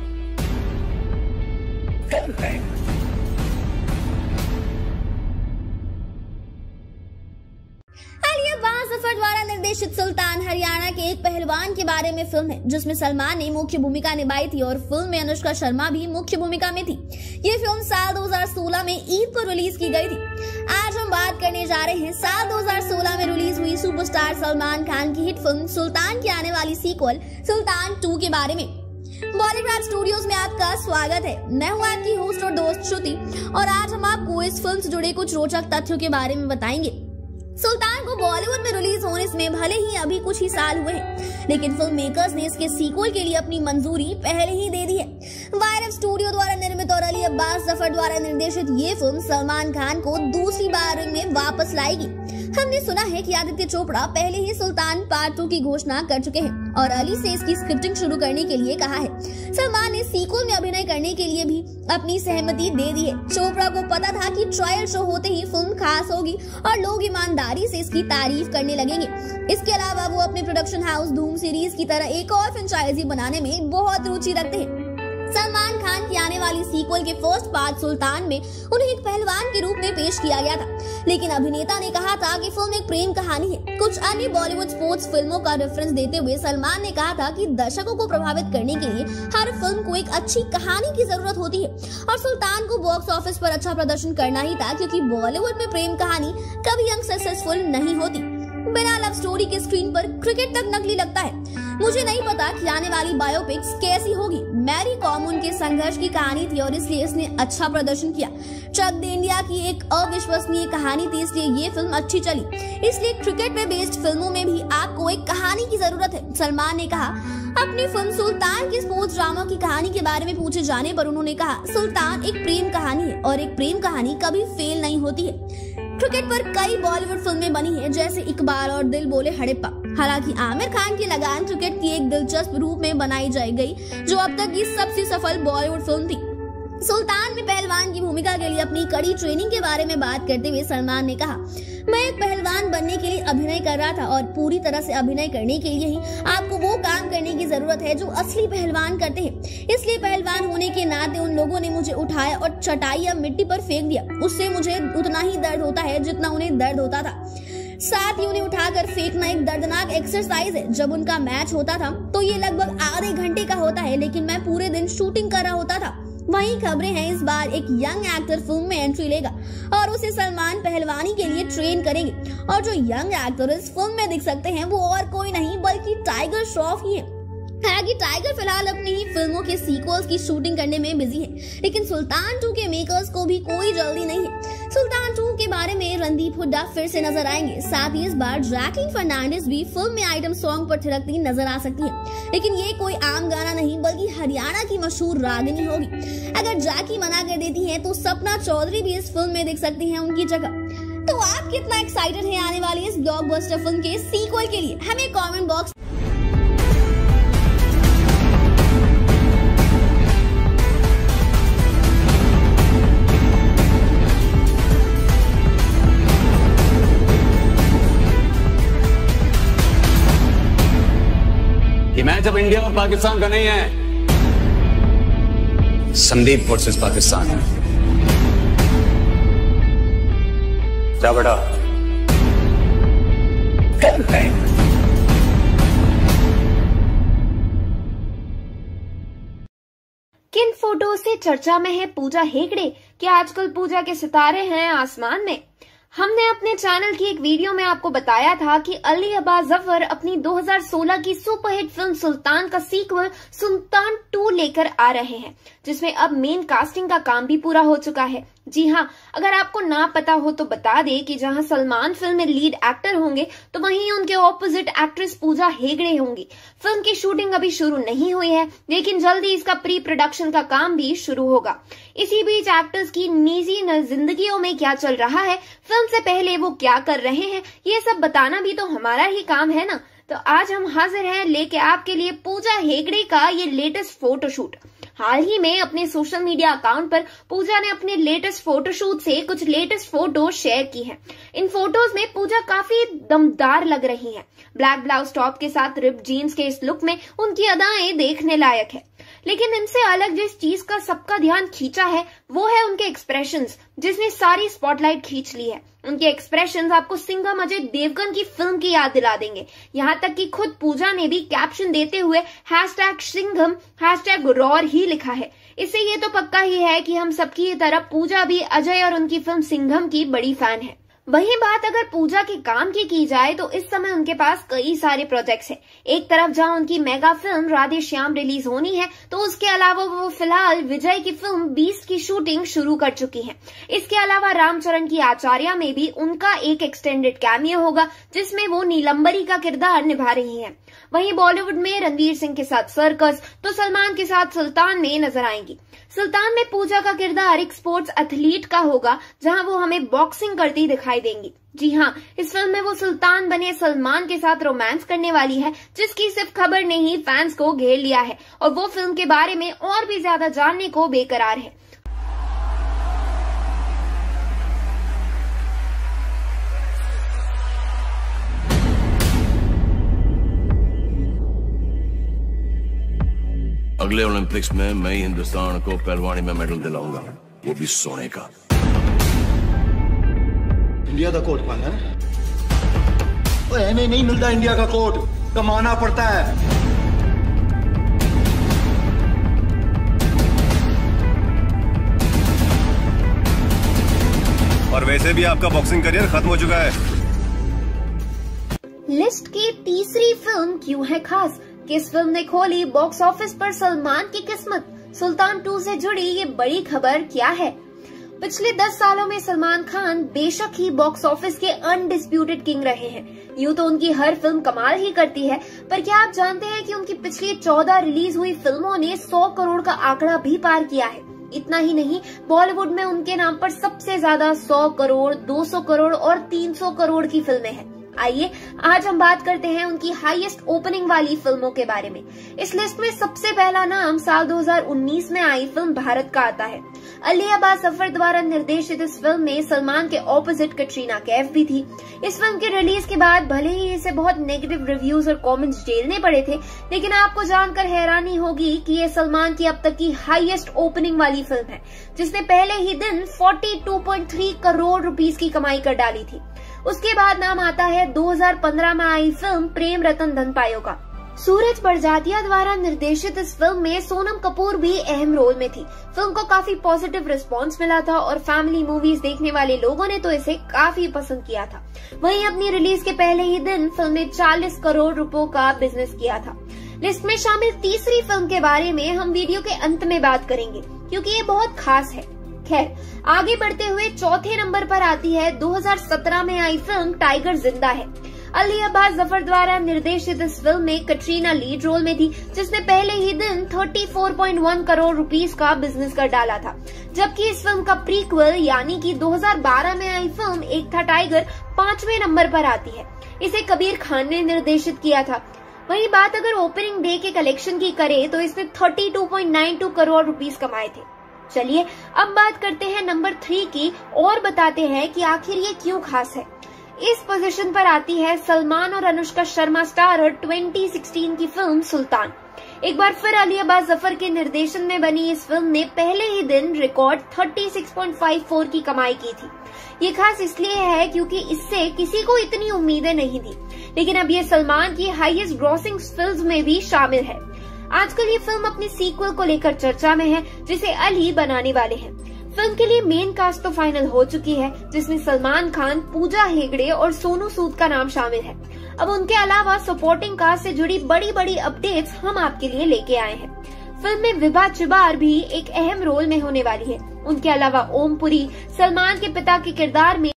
Speaker 19: जफर द्वारा निर्देशित सुल्तान हरियाणा के एक पहलवान के बारे में फिल्म है, जिसमें सलमान ने मुख्य भूमिका निभाई थी और फिल्म में अनुष्का शर्मा भी मुख्य भूमिका में थी। ये फिल्म साल दो हज़ार सोलह में ईद पर रिलीज की गई थी। आज हम बात करने जा रहे हैं साल दो हज़ार सोलह में रिलीज हुई सुपरस्टार सलमान खान की हिट फिल्म सुल्तान की आने वाली सीक्वल सुल्तान टू के बारे में। बॉलीग्राड स्टूडियोज में आपका स्वागत है। मैं हूँ आपकी होस्ट और दोस्त श्रुति और आज हम आपको इस फिल्म से जुड़े कुछ रोचक तथ्यों के बारे में बताएंगे। सुल्तान को बॉलीवुड में रिलीज होने में भले ही अभी कुछ ही साल हुए हैं, लेकिन फिल्म मेकर्स ने इसके सीक्वल के लिए अपनी मंजूरी पहले ही दे दी है। वायरस स्टूडियो द्वारा निर्मित और अली अब्बास जफर द्वारा निर्देशित ये फिल्म सलमान खान को दूसरी बार में वापस लाएगी। हमने सुना है कि आदित्य चोपड़ा पहले ही सुल्तान पार्ट टू की घोषणा कर चुके हैं और अली से इसकी स्क्रिप्टिंग शुरू करने के लिए कहा है। सलमान ने सीक्वल में अभिनय करने के लिए भी अपनी सहमति दे दी है। चोपड़ा को पता था कि ट्रायल शो होते ही फिल्म खास होगी और लोग ईमानदारी से इसकी तारीफ करने लगेंगे। इसके अलावा वो अपने प्रोडक्शन हाउस धूम सीरीज की तरह एक और फ्रेंचाइजी बनाने में बहुत रुचि रखते हैं। सलमान खान की आने वाली सीक्वल के फर्स्ट पार्ट सुल्तान में उन्हें एक पहलवान के रूप में पेश किया गया था, लेकिन अभिनेता ने कहा था कि फिल्म एक प्रेम कहानी है। कुछ अन्य बॉलीवुड स्पोर्ट्स फिल्मों का रेफरेंस देते हुए सलमान ने कहा था कि दर्शकों को प्रभावित करने के लिए हर फिल्म को एक अच्छी कहानी की जरूरत होती है और सुल्तान को बॉक्स ऑफिस पर अच्छा प्रदर्शन करना ही था, क्योंकि बॉलीवुड में प्रेम कहानी कभी सक्सेसफुल नहीं होती। बिना लव स्टोरी के स्क्रीन पर क्रिकेट तक नकली लगता है। मुझे नहीं पता कि आने वाली बायोपिक्स कैसी होगी। मैरी कॉम उनके संघर्ष की कहानी थी और इसलिए इसने अच्छा प्रदर्शन किया। चक दे इंडिया की एक अविश्वसनीय कहानी थी, इसलिए ये फिल्म अच्छी चली। इसलिए क्रिकेट पे बेस्ड फिल्मों में भी आपको एक कहानी की जरूरत है, सलमान ने कहा। अपनी फिल्म सुल्तान की स्पोर्ट्स ड्रामा की कहानी के बारे में पूछे जाने पर उन्होंने कहा, सुल्तान एक प्रेम कहानी है और एक प्रेम कहानी कभी फेल नहीं होती है। क्रिकेट पर कई बॉलीवुड फिल्में बनी हैं, जैसे इकबाल और दिल बोले हड़प्पा। हालांकि आमिर खान की लगान क्रिकेट की एक दिलचस्प रूप में बनाई जाई गई, जो अब तक की सबसे सफल बॉलीवुड फिल्म थी। सुल्तान में पहलवान की भूमिका के लिए अपनी कड़ी ट्रेनिंग के बारे में बात करते हुए सलमान ने कहा, मैं एक पहलवान बनने के लिए अभिनय कर रहा था और पूरी तरह से अभिनय करने के लिए ही आपको वो काम करने की जरूरत है जो असली पहलवान करते हैं। इसलिए पहलवान होने के नाते उन लोगों ने मुझे उठाया और चटाई या मिट्टी पर फेंक दिया। उससे मुझे उतना ही दर्द होता है जितना उन्हें दर्द होता था। साथ ही उन्हें उठाकर फेंकना एक दर्दनाक एक्सरसाइज है। जब उनका मैच होता था तो ये लगभग आधे घंटे का होता है, लेकिन मैं पूरे दिन शूटिंग कर रहा होता था। वहीं खबरें हैं इस बार एक यंग एक्टर फिल्म में एंट्री लेगा और उसे सलमान पहलवानी के लिए ट्रेन करेंगे। और जो यंग एक्टर इस फिल्म में दिख सकते हैं वो और कोई नहीं बल्कि टाइगर श्रॉफ ही है। हालांकि टाइगर फिलहाल अपनी ही फिल्मों के सीक्वल्स की शूटिंग करने में बिजी है, लेकिन सुल्तान टू के मेकर्स को भी कोई जल्दी नहीं है। सुल्तान टू के बारे में रणदीप हुड्डा फिर से नजर आएंगे। साथ ही इस बार जैकलीन फर्नांडिस भी फिल्म में आइटम सॉन्ग पर थिरकती नजर आ सकती है, लेकिन ये कोई आम गाना नहीं बल्कि हरियाणा की मशहूर रागिनी होगी। अगर जैकी मना कर देती है तो सपना चौधरी भी इस फिल्म में दिख सकती है उनकी जगह। तो आप कितना एक्साइटेड हैं आने वाली इस ब्लॉकबस्टर फिल्म के सीक्वल के लिए, हमें कमेंट बॉक्स
Speaker 7: ये मैच अब इंडिया और पाकिस्तान का नहीं है, संदीप वर्सेस पाकिस्तान है। जा बेटा।
Speaker 12: किन फोटो से चर्चा में है पूजा हेगड़े? क्या आजकल पूजा के सितारे हैं आसमान में? हमने अपने चैनल की एक वीडियो में आपको बताया था कि अली अब्बास जफर अपनी दो हज़ार सोलह की सुपरहिट फिल्म सुल्तान का सीक्वल सुल्तान टू लेकर आ रहे हैं, जिसमें अब मेन कास्टिंग का काम भी पूरा हो चुका है। जी हाँ, अगर आपको ना पता हो तो बता दे कि जहां सलमान फिल्म में लीड एक्टर होंगे तो वहीं उनके ऑपोजिट एक्ट्रेस पूजा हेगड़े होंगी। फिल्म की शूटिंग अभी शुरू नहीं हुई है, लेकिन जल्दी इसका प्री प्रोडक्शन का काम भी शुरू होगा। इसी बीच एक्टर्स की निजी जिंदगियों में क्या चल रहा है, फिल्म से पहले वो क्या कर रहे हैं, ये सब बताना भी तो हमारा ही काम है ना। तो आज हम हाजिर हैं लेके आपके लिए पूजा हेगड़े का ये लेटेस्ट फोटोशूट। हाल ही में अपने सोशल मीडिया अकाउंट पर पूजा ने अपने लेटेस्ट फोटोशूट से कुछ लेटेस्ट फोटो शेयर की हैं। इन फोटोज में पूजा काफी दमदार लग रही हैं। ब्लैक ब्लाउज टॉप के साथ रिप जीन्स के इस लुक में उनकी अदाएं देखने लायक है, लेकिन इनसे अलग जिस चीज का सबका ध्यान खींचा है वो है उनके एक्सप्रेशंस, जिसने सारी स्पॉटलाइट खींच ली है। उनके एक्सप्रेशंस आपको सिंघम अजय देवगन की फिल्म की याद दिला देंगे। यहाँ तक कि खुद पूजा ने भी कैप्शन देते हुए हैशटैग सिंघम हैशटैग रॉर ही लिखा है। इससे ये तो पक्का ही है कि हम सबकी तरह पूजा भी अजय और उनकी फिल्म सिंघम की बड़ी फैन है। वहीं बात अगर पूजा के काम की की जाए तो इस समय उनके पास कई सारे प्रोजेक्ट्स हैं। एक तरफ जहां उनकी mega film Radhe Shyam release होनी है, तो उसके अलावा वो फिलहाल विजय की फिल्म बीस्ट की शूटिंग शुरू कर चुकी हैं। इसके अलावा रामचरण की आचार्य में भी उनका एक एक्सटेंडेड कैमियो होगा, जिसमें वो नीलंबरी का किरदार निभा रही हैं। वहीं बॉलीवुड में रणवीर सिंह के साथ सर्कस तो सलमान के साथ सुल्तान में नजर आएंगी। सुल्तान में पूजा का किरदार एक स्पोर्ट्स एथलीट का होगा, जहां वो हमें बॉक्सिंग करती दिखाई देंगी। जी हाँ, इस फिल्म में वो सुल्तान बने सलमान के साथ रोमांस करने वाली है, जिसकी सिर्फ खबर ने ही फैंस को घेर लिया है और वो फिल्म के बारे में और भी ज्यादा जानने को बेकरार है।
Speaker 1: अगले ओलंपिक्स में मैं ही हिंदुस्तान को पहलवानी में मेडल दिलाऊंगा, वो भी सोने का।
Speaker 2: इंडिया का कोट पाना है? ओए हमें नहीं मिलता इंडिया का कोट, कमाना पड़ता है।
Speaker 3: और वैसे भी आपका बॉक्सिंग करियर खत्म हो चुका है।
Speaker 12: लिस्ट की तीसरी फिल्म क्यों है खास? किस फिल्म ने खोली बॉक्स ऑफिस पर सलमान की किस्मत? सुल्तान टू से जुड़ी ये बड़ी खबर क्या है? पिछले दस सालों में सलमान खान बेशक ही बॉक्स ऑफिस के अनडिस्प्यूटेड किंग रहे हैं। यूं तो उनकी हर फिल्म कमाल ही करती है, पर क्या आप जानते हैं कि उनकी पिछली चौदह रिलीज हुई फिल्मों ने सौ करोड़ का आंकड़ा भी पार किया है। इतना ही नहीं, बॉलीवुड में उनके नाम पर सबसे ज्यादा सौ करोड़, दो सौ करोड़ और तीन सौ करोड़ की फिल्में हैं। आइए आज हम बात करते हैं उनकी हाईएस्ट ओपनिंग वाली फिल्मों के बारे में। इस लिस्ट में सबसे पहला नाम साल दो हज़ार उन्नीस में आई फिल्म भारत का आता है। अली अब्बास जफर द्वारा निर्देशित इस फिल्म में सलमान के ऑपोजिट कटरीना कैफ भी थी। इस फिल्म की रिलीज के बाद भले ही इसे बहुत नेगेटिव रिव्यूज और कमेंट्स झेलने पड़े थे, लेकिन आपको जानकर हैरानी होगी कि ये सलमान की अब तक की हाईएस्ट ओपनिंग वाली फिल्म है, जिसने पहले ही दिन बयालीस पॉइंट तीन करोड़ रुपीस की कमाई कर डाली थी। उसके बाद नाम आता है दो हज़ार पंद्रह में आई फिल्म प्रेम रतन धन पायो का। सूरज बड़जात्या द्वारा निर्देशित इस फिल्म में सोनम कपूर भी अहम रोल में थी। फिल्म को काफी पॉजिटिव रिस्पांस मिला था और फैमिली मूवीज देखने वाले लोगों ने तो इसे काफी पसंद किया था। वहीं अपनी रिलीज के पहले ही दिन फिल्म ने चालीस करोड़ रुपयों का बिजनेस किया था।
Speaker 9: लिस्ट में शामिल तीसरी फिल्म के बारे में हम वीडियो के अंत में बात करेंगे क्योंकि ये बहुत खास है। खैर, आगे बढ़ते हुए चौथे नंबर पर आती है दो हज़ार सत्रह में आई फिल्म टाइगर जिंदा है। अली अब्बास जफर द्वारा निर्देशित इस फिल्म में कटरीना लीड रोल में थी, जिसने पहले ही दिन चौंतीस पॉइंट एक करोड़ रुपीस का बिजनेस कर डाला था। जबकि इस फिल्म का प्रीक्वल यानी कि दो हज़ार बारह में आई फिल्म एक था टाइगर पांचवें नंबर पर आती है। इसे कबीर खान ने निर्देशित किया था। वही बात अगर ओपनिंग डे के कलेक्शन की करे तो इसने बत्तीस पॉइंट नौ दो करोड़ रुपीस कमाए थे। चलिए अब बात करते हैं नंबर थ्री की और बताते हैं कि आखिर ये क्यों खास है। इस पोजीशन पर आती है सलमान और अनुष्का शर्मा स्टारर दो हज़ार सोलह की फिल्म सुल्तान। एक बार फिर अली अब्बास जफर के निर्देशन में बनी इस फिल्म ने पहले ही दिन रिकॉर्ड छत्तीस पॉइंट पाँच चार की कमाई की थी। ये खास इसलिए है क्योंकि इससे किसी को इतनी उम्मीदें नहीं थी, लेकिन अब ये सलमान की हाईएस्ट ग्रॉसिंग फिल्म में भी शामिल है। आजकल ये फिल्म अपनी सीक्वल को लेकर चर्चा में है, जिसे अली बनाने वाले हैं। फिल्म के लिए मेन कास्ट तो फाइनल हो चुकी है, जिसमें सलमान खान, पूजा हेगड़े और सोनू सूद का नाम शामिल है। अब उनके अलावा सपोर्टिंग कास्ट से जुड़ी बड़ी बड़ी अपडेट्स हम आपके लिए लेके आए हैं। फिल्म में विभा चिबार भी एक अहम रोल में होने वाली है। उनके अलावा ओम पुरी सलमान के पिता के किरदार में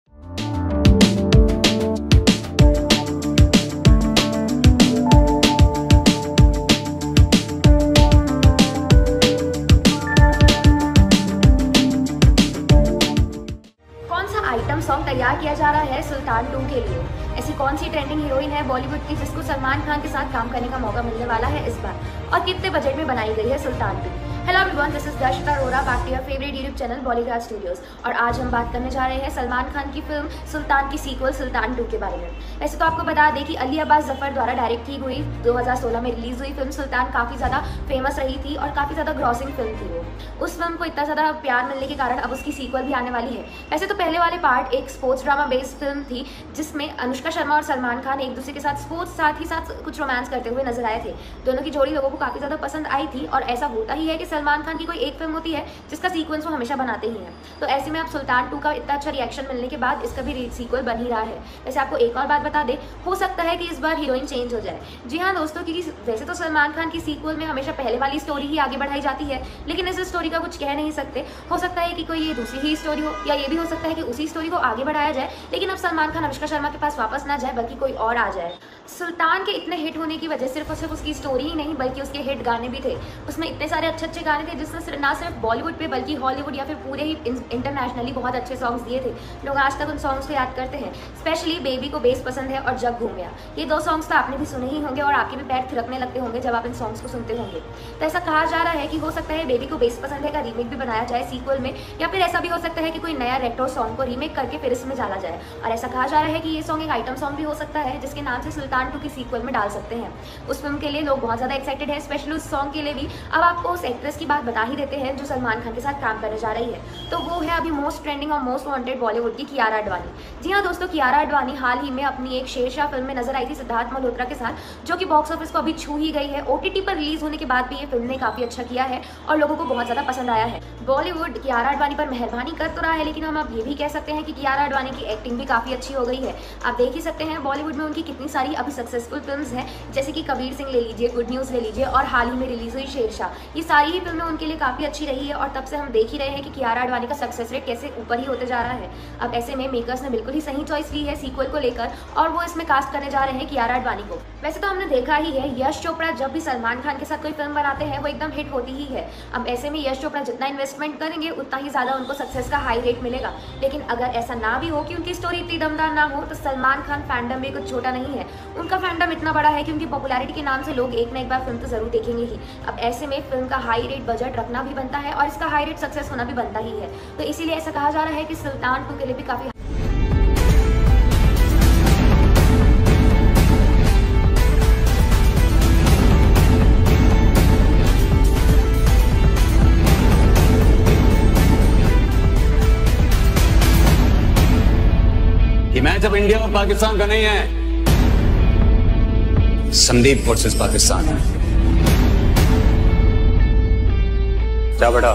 Speaker 8: सॉन्ग तैयार किया जा रहा है सुल्तान टू के लिए। ऐसी कौन सी ट्रेंडिंग हीरोइन है बॉलीवुड की जिसको सलमान खान के साथ काम करने का मौका मिलने वाला है इस बार, और कितने बजट में बनाई गई है Sultan two. Hello everyone, this is Darshita Arora, back to your favourite YouTube channel Bollygrad studios. और आज हम बात करने जा रहे हैं सलमान खान की फिल्म सुल्तान की सीक्वल सुल्तान टू के बारे में। वैसे तो आपको बता दें कि अली अब्बास जफर द्वारा डायरेक्ट की हुई दो हज़ार सोलह में रिलीज हुई फिल्म सुल्तान काफी ज्यादा फेमस रही थी और काफी ज्यादा ग्रॉसिंग फिल्म थी वो। उस फिल्म को इतना ज्यादा प्यार मिलने के कारण अब उसकी सीक्वल भी आने वाली है। वैसे तो पहले वाले पार्ट एक स्पोर्ट्स ड्रामा बेस्ड फिल्म थी, जिसमें अनुष्का शर्मा और सलमान खान एक दूसरे के साथ स्पोर्ट्स साथ ही साथ कुछ रोमांस करते हुए नजर आए थे। दोनों की जोड़ी लोगों को काफी ज्यादा पसंद आई थी, और ऐसा होता ही है कि सलमान खान की कोई एक फिल्म होती है जिसका सीक्वेंस वो हमेशा बनाते ही हैं। तो ऐसे में अब सुल्तान टू का इतना अच्छा रिएक्शन मिलने के बाद इसका भी सीक्वल बन ही रहा है। वैसे आपको एक और बात बता दें, हो सकता है कि इस बार हीरोइन चेंज हो जाए। जी हाँ दोस्तों, क्योंकि वैसे तो सलमान खान की सीक्वल में हमेशा पहले वाली स्टोरी ही आगे बढ़ाई जाती है, लेकिन इस स्टोरी का कुछ कह नहीं सकते। हो सकता है कि कोई ये दूसरी ही स्टोरी हो, या ये भी हो सकता है कि उसी स्टोरी को आगे बढ़ाया जाए, लेकिन अब सलमान खान अनुष्का शर्मा के पास वापस ना जाए बल्कि कोई और आ जाए। सुल्तान के इतने हिट होने की वजह सिर्फ और सिर्फ उसकी स्टोरी ही नहीं बल्कि उसके हिट गाने भी थे। उसमें इतने सारे अच्छे अच्छे गाने थे जिसने ना सिर्फ बॉलीवुड पे बल्कि हॉलीवुड या फिर पूरे ही इंटरनेशनली बहुत अच्छे सॉन्ग्स दिए थे। लोग आज तक उन सॉन्ग्स को याद करते हैं। स्पेशली बेबी को बेस पसंद है और जग घूमिया, ये दो सॉन्ग्स तो आपने भी सुने ही होंगे और आपके भी पैर थिरकने लगते होंगे जब आप इन सॉन्ग्स को सुनते होंगे। तो ऐसा कहा जा रहा है कि हो सकता है बेबी को बेस पसंद है का रीमेक भी बनाया जाए सीक्वल में, या फिर ऐसा भी हो सकता है कि कोई नया रेट्रो सॉन्ग को रीमेक करके फिर इसमें डाला जाए। और ऐसा कहा जा रहा है कि ये सॉन्ग एक आइटम सॉन्ग भी हो सकता है जिसके नाम से सुल्तान टू की सीक्वल में डाल सकते हैं। उस फिल्म के लिए लोग बहुत ज्यादा एक्साइटेड है, स्पेशली उस सॉन्ग के लिए भी। अब आपको उस एक्ट्रेस की बात बता ही देते हैं जो सलमान खान के साथ काम करने जा रही है, तो वो है अभी मोस्ट ट्रेंडिंग और मोस्ट वांटेड बॉलीवुड की कियारा आडवाणी। जी हाँ दोस्तों, कियारा आडवाणी हाल ही में अपनी एक शेरशाह फिल्म में नजर आई थी सिद्धार्थ मल्होत्रा के साथ, जो कि बॉक्स ऑफिस को अभी छू ही गई है। ओटीटी पर रिलीज होने के बाद भी ये फिल्म ने काफी अच्छा किया है और लोगों को बहुत ज्यादा पसंद आया है। बॉलीवुड कियारा आडवाणी पर मेहरबानी कर तो रहा है, लेकिन हम अब ये भी कह सकते हैं कि कियारा आडवाणी की एक्टिंग भी काफी अच्छी हो गई है। आप देख ही सकते हैं बॉलीवुड में उनकी कितनी सारी अभी सक्सेसफुल फिल्म्स हैं, जैसे कि कबीर सिंह ले लीजिए, गुड न्यूज ले लीजिए, और हाल ही में रिलीज हुई शेरशाह। ये सारी ही फिल्में उनके लिए काफी अच्छी रही है और तब से हम देख ही रहे हैं कि कियारा आडवाणी का सक्सेस रेट कैसे ऊपर ही होते जा रहा है। अब ऐसे में मेकर्स ने बिल्कुल ही सही चॉइस ली है सीक्वल को लेकर, और वो इसमें कास्ट करने जा रहे हैं कियारा आडवाणी को। वैसे तो हमने देखा ही है यश चोपड़ा जब भी सलमान खान के साथ कोई फिल्म बनाते हैं वो एकदम हिट होती ही है। अब ऐसे में यश चोपड़ा जितना इन्वेस्टमेंट करेंगे उतना ही ज्यादा उनको सक्सेस का हाई रेट मिलेगा। लेकिन अगर ऐसा ना भी हो कि उनकी स्टोरी इतनी दमदार ना हो, तो सलमान खान फैंडम भी कुछ छोटा नहीं है। उनका फैंडम इतना बड़ा है कि उनकी पॉपुलैरिटी के नाम से लोग एक ना एक बार फिल्म तो जरूर देखेंगे ही। अब ऐसे में फिल्म का हाई रेट बजट रखना भी बनता है और इसका हाई रेट सक्सेस होना भी बनता ही है। तो इसीलिए ऐसा कहा जा रहा है कि सुल्तान टू के लिए भी काफी
Speaker 7: ये मैच अब इंडिया और पाकिस्तान का नहीं है, संदीप वर्सेस पाकिस्तान है। जा बेटा।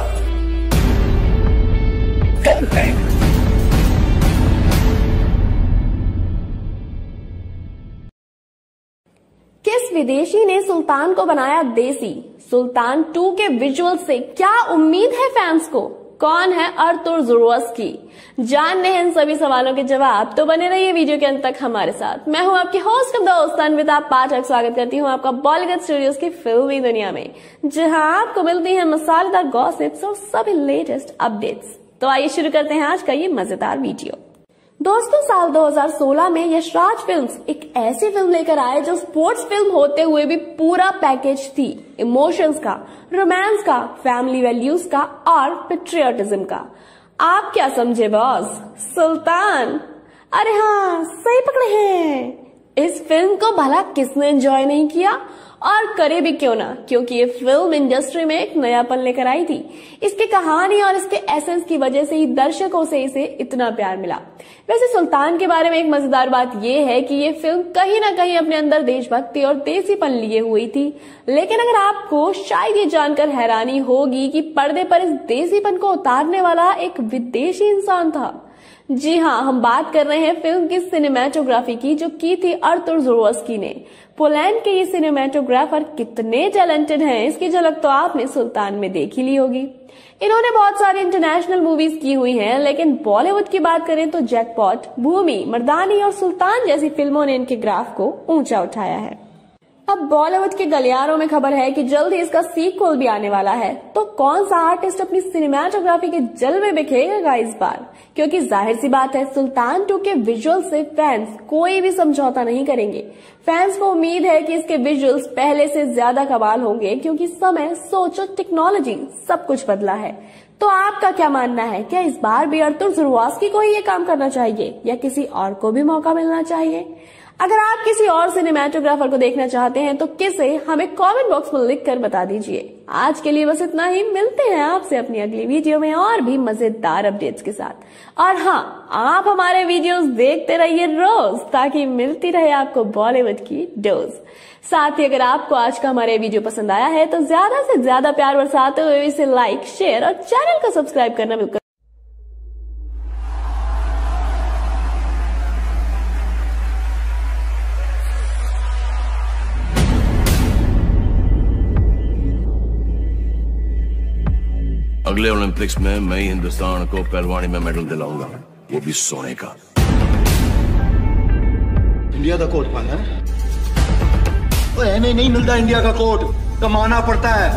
Speaker 13: किस किस विदेशी ने सुल्तान को बनाया देसी? सुल्तान टू के विजुअल से क्या उम्मीद है फैंस को? कौन है अर्तुर ज़ोरोव्स्की? जानने हैं इन सभी सवालों के जवाब, तो बने रहिए वीडियो के अंत तक हमारे साथ। मैं हूं आपकी होस्ट और दोस्त अन्विता पाठक, स्वागत करती हूं आपका बॉलीवुड स्टूडियोज की फिल्मी दुनिया में, जहां आपको मिलती हैं मसालेदार गॉसिप्स और सभी लेटेस्ट अपडेट्स। तो आइए शुरू करते हैं आज का ये मजेदार वीडियो। दोस्तों, साल दो हज़ार सोलह में यशराज फिल्म्स एक ऐसी फिल्म लेकर आए जो स्पोर्ट्स फिल्म होते हुए भी पूरा पैकेज थी। इमोशंस का, रोमांस का, फैमिली वैल्यूज का और पेट्रियोटिज्म का। आप क्या समझे बॉस? सुल्तान? अरे हाँ, सही पकड़े हैं। इस फिल्म को भला किसने एंजॉय नहीं किया, और करे भी क्यों ना, क्योंकि ये फिल्म इंडस्ट्री में एक नयापन लेकर आई थी। इसकी कहानी और इसके एसेंस की वजह से ही दर्शकों से इसे इतना प्यार मिला। वैसे सुल्तान के बारे में एक मजेदार बात यह है कि ये फिल्म कहीं ना कहीं अपने अंदर देशभक्ति और देसीपन लिए हुई थी। लेकिन अगर आपको शायद ये जानकर हैरानी होगी कि पर्दे पर इस देसीपन को उतारने वाला एक विदेशी इंसान था। जी हाँ, हम बात कर रहे हैं फिल्म की सिनेमेटोग्राफी की, जो की थी अर्तुर ज़ोरोव्स्की ने। पोलैंड के ये सिनेमेटोग्राफर कितने टैलेंटेड हैं, इसकी झलक तो आपने सुल्तान में देख ही ली होगी। इन्होंने बहुत सारी इंटरनेशनल मूवीज की हुई हैं, लेकिन बॉलीवुड की बात करें तो जैकपॉट, भूमि, मर्दानी और सुल्तान जैसी फिल्मों ने इनके ग्राफ को ऊंचा उठाया है। अब बॉलीवुड के गलियारों में खबर है कि जल्द ही इसका सीक्वल भी आने वाला है। तो कौन सा आर्टिस्ट अपनी सिनेमेटोग्राफी के जलवे बिखेरेगा इस बार? क्योंकि जाहिर सी बात है, सुल्तान टू के विजुअल से फैंस कोई भी समझौता नहीं करेंगे। फैंस को उम्मीद है कि इसके विजुअल्स पहले से ज्यादा कमाल होंगे, क्योंकि समय, सोच और टेक्नोलॉजी सब कुछ बदला है। तो आपका क्या मानना है? क्या इस बार भी अर्तुर ज़ोरोव्स्की को ही ये काम करना चाहिए या किसी और को भी मौका मिलना चाहिए? अगर आप किसी और सिनेमेटोग्राफर को देखना चाहते हैं तो किसे हमें कमेंट बॉक्स में लिख कर बता दीजिए। आज के लिए बस इतना ही। मिलते हैं आपसे अपनी अगली वीडियो में और भी मजेदार अपडेट्स के साथ। और हाँ, आप हमारे वीडियोस देखते रहिए रोज, ताकि मिलती रहे आपको बॉलीवुड की डोज। साथ ही अगर आपको आज का हमारे वीडियो पसंद आया है तो ज्यादा से ज्यादा प्यार बरसाते हुए इसे लाइक, शेयर और चैनल को सब्सक्राइब करना बिल्कुल
Speaker 1: अगले ओलंपिक्स में मैं ही हिंदुस्तान को पहलवानी में मेडल दिलाऊंगा, वो भी सोने का।
Speaker 2: इंडिया का कोट पाना है? ओए नहीं नहीं मिलता इंडिया का कोट, कमाना पड़ता है।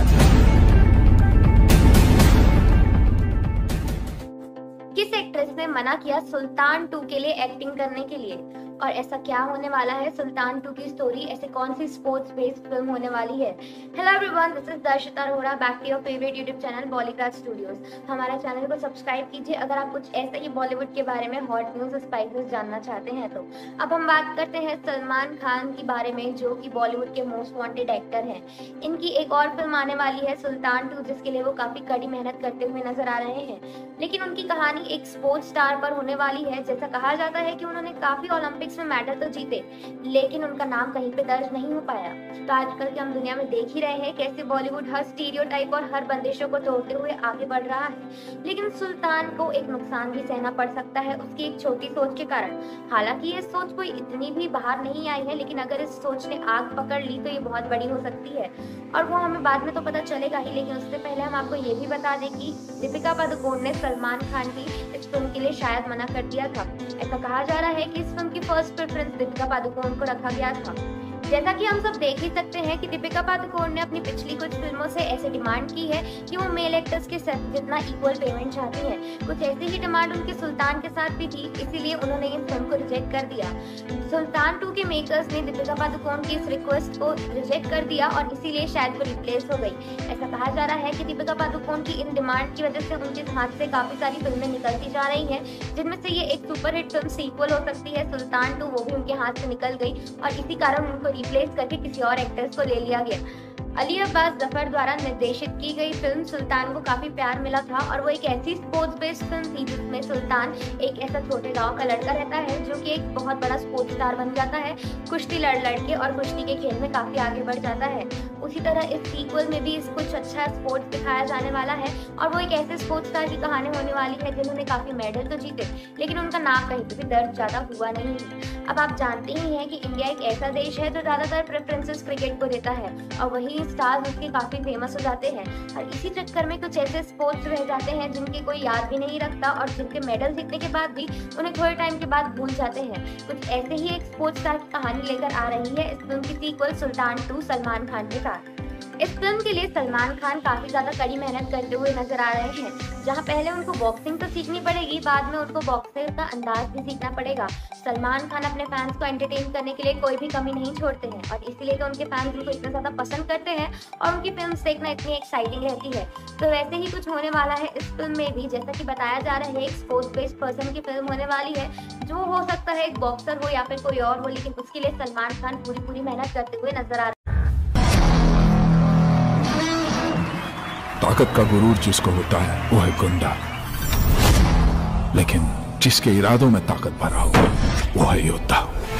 Speaker 8: किस एक्ट्रेस ने मना किया सुल्तान टू के लिए एक्टिंग करने के लिए, और ऐसा क्या होने वाला है सुल्तान टू की स्टोरी? ऐसे कौन सी स्पोर्ट्स बेस्ड फिल्म होने वाली है? Hello everyone, this is Darshita Arora, back to your favourite YouTube channel Bollygrad studios. हमारा चैनल को सब्सक्राइब कीजिए अगर आप कुछ ऐसे ही बॉलीवुड के बारे में हॉट न्यूज, स्पाइसेस जानना चाहते हैं तो। अब हम बात करते हैं सलमान खान के बारे में, जो कि बॉलीवुड के मोस्ट वांटेड एक्टर हैं। इनकी एक और फिल्म आने वाली है सुल्तान टू, जिसके लिए वो काफी कड़ी मेहनत करते हुए नजर आ रहे हैं। लेकिन उनकी कहानी एक स्पोर्ट्स स्टार पर होने वाली है। जैसा कहा जाता है कि उन्होंने काफी ओलंपिक्स में मेडल तो जीते, लेकिन उनका नाम कहीं पे दर्ज नहीं हो पाया। तो आजकल की हम दुनिया में देख ही रहे हैं कैसे बॉलीवुड हर स्टीरियोटाइप और हर बंदिशों को तोड़ते हुए आगे बढ़ रहा है। लेकिन सुल्तान को एक नुकसान भी सहना पड़ सकता है उसकी एक छोटी सोच के कारण। हालांकि ये सोच कोई इतनी भी बाहर नहीं आई है, लेकिन अगर इस सोच ने आग पकड़ ली तो ये बहुत बड़ी हो सकती है, और वो हमें बाद में तो पता चलेगा ही। लेकिन उससे पहले हम आपको ये भी बता दें कि दीपिका पादुकोण ने सलमान खान की इस फिल्म के लिए शायद मना कर दिया था। ऐसा कहा जा रहा है कि इस फिल्म की फर्स्ट प्रेफरेंस दीपिका पादुकोण को रखा गया था। जैसा कि हम सब देख ही सकते हैं कि दीपिका पादुकोण ने अपनी पिछली कुछ फिल्मों से ऐसे डिमांड की है कि वो मेल एक्टर्स के साथ जितना इक्वल पेमेंट चाहती हैं। कुछ ऐसी ही डिमांड उनके सुल्तान के साथ भी थी, इसीलिए उन्होंने इस फिल्म को रिजेक्ट कर दिया। सुल्तान टू के मेकर्स ने दीपिका पादुकोण की इस रिक्वेस्ट को रिजेक्ट कर दिया और इसीलिए शायद वो रिप्लेस हो गई। ऐसा कहा जा रहा है कि दीपिका पादुकोण की इन डिमांड की वजह से उनके हाथ से काफी सारी फिल्में निकलती जा रही हैं, जिनमें से ये एक सुपरहिट फिल्म सीक्वल हो सकती है सुल्तान टू, वो भी उनके हाथ से निकल गई और इसी कारण उनको रिप्लेस करके किसी और एक्टर्स को ले लिया गया। अली अब्बास जफर द्वारा निर्देशित की गई फिल्म सुल्तान को काफी प्यार मिला था और वो एक ऐसी स्पोर्ट्स बेस्ड फिल्म थी जिसमें सुल्तान एक ऐसा छोटे गांव का लड़का रहता है जो कि एक बहुत बड़ा स्पोर्ट्स स्टार बन जाता है, कुश्ती लड़ लड़ के और कुश्ती के खेल में काफी आगे बढ़ जाता है। उसी तरह इस सीक्वल में भी इस कुछ अच्छा स्पोर्ट्स दिखाया जाने वाला है और वो एक ऐसे स्पोर्ट्स स्टार की कहानी होने वाली है जिन्होंने काफ़ी मेडल तो जीते लेकिन उनका नाम कहीं पर भी दर्ज ज़्यादा हुआ नहीं। अब आप जानते ही हैं कि इंडिया एक ऐसा देश है जो ज़्यादातर प्रेफरेंसेस क्रिकेट को देता है और वही स्टार्स उसके काफ़ी फेमस हो जाते हैं और इसी चक्कर में कुछ ऐसे स्पोर्ट्स रह जाते हैं जिनके कोई याद भी नहीं रखता और जिनके मेडल जीतने के बाद भी उन्हें थोड़े टाइम के बाद भूल जाते हैं। कुछ ऐसे ही एक स्पोर्ट्स स्टार की कहानी लेकर आ रही है इस फिल्म की सीक्वल सुल्तान टू सलमान खान के साथ। इस फिल्म के लिए सलमान खान काफ़ी ज़्यादा कड़ी मेहनत करते हुए नजर आ रहे हैं, जहां पहले उनको बॉक्सिंग तो सीखनी पड़ेगी, बाद में उनको बॉक्सिंग का अंदाज भी सीखना पड़ेगा। सलमान खान अपने फैंस को एंटरटेन करने के लिए कोई भी कमी नहीं छोड़ते हैं और इसीलिए तो उनके फैंस उनको इतना ज़्यादा पसंद करते हैं और उनकी फिल्म देखना इतनी एक्साइटिंग रहती है। तो वैसे ही कुछ होने वाला है इस फिल्म में भी, जैसा कि बताया जा रहा है एक स्पोर्ट्स बेस्ड पर्सन की फिल्म होने वाली है जो हो सकता है एक बॉक्सर हो या फिर कोई और हो, लेकिन उसके लिए सलमान खान पूरी पूरी मेहनत करते हुए नजर आ रहे हैं।
Speaker 11: ताकत का गुरूर जिसको होता है वो है गुंडा, लेकिन जिसके इरादों में ताकत भरा हो वो है योद्धा।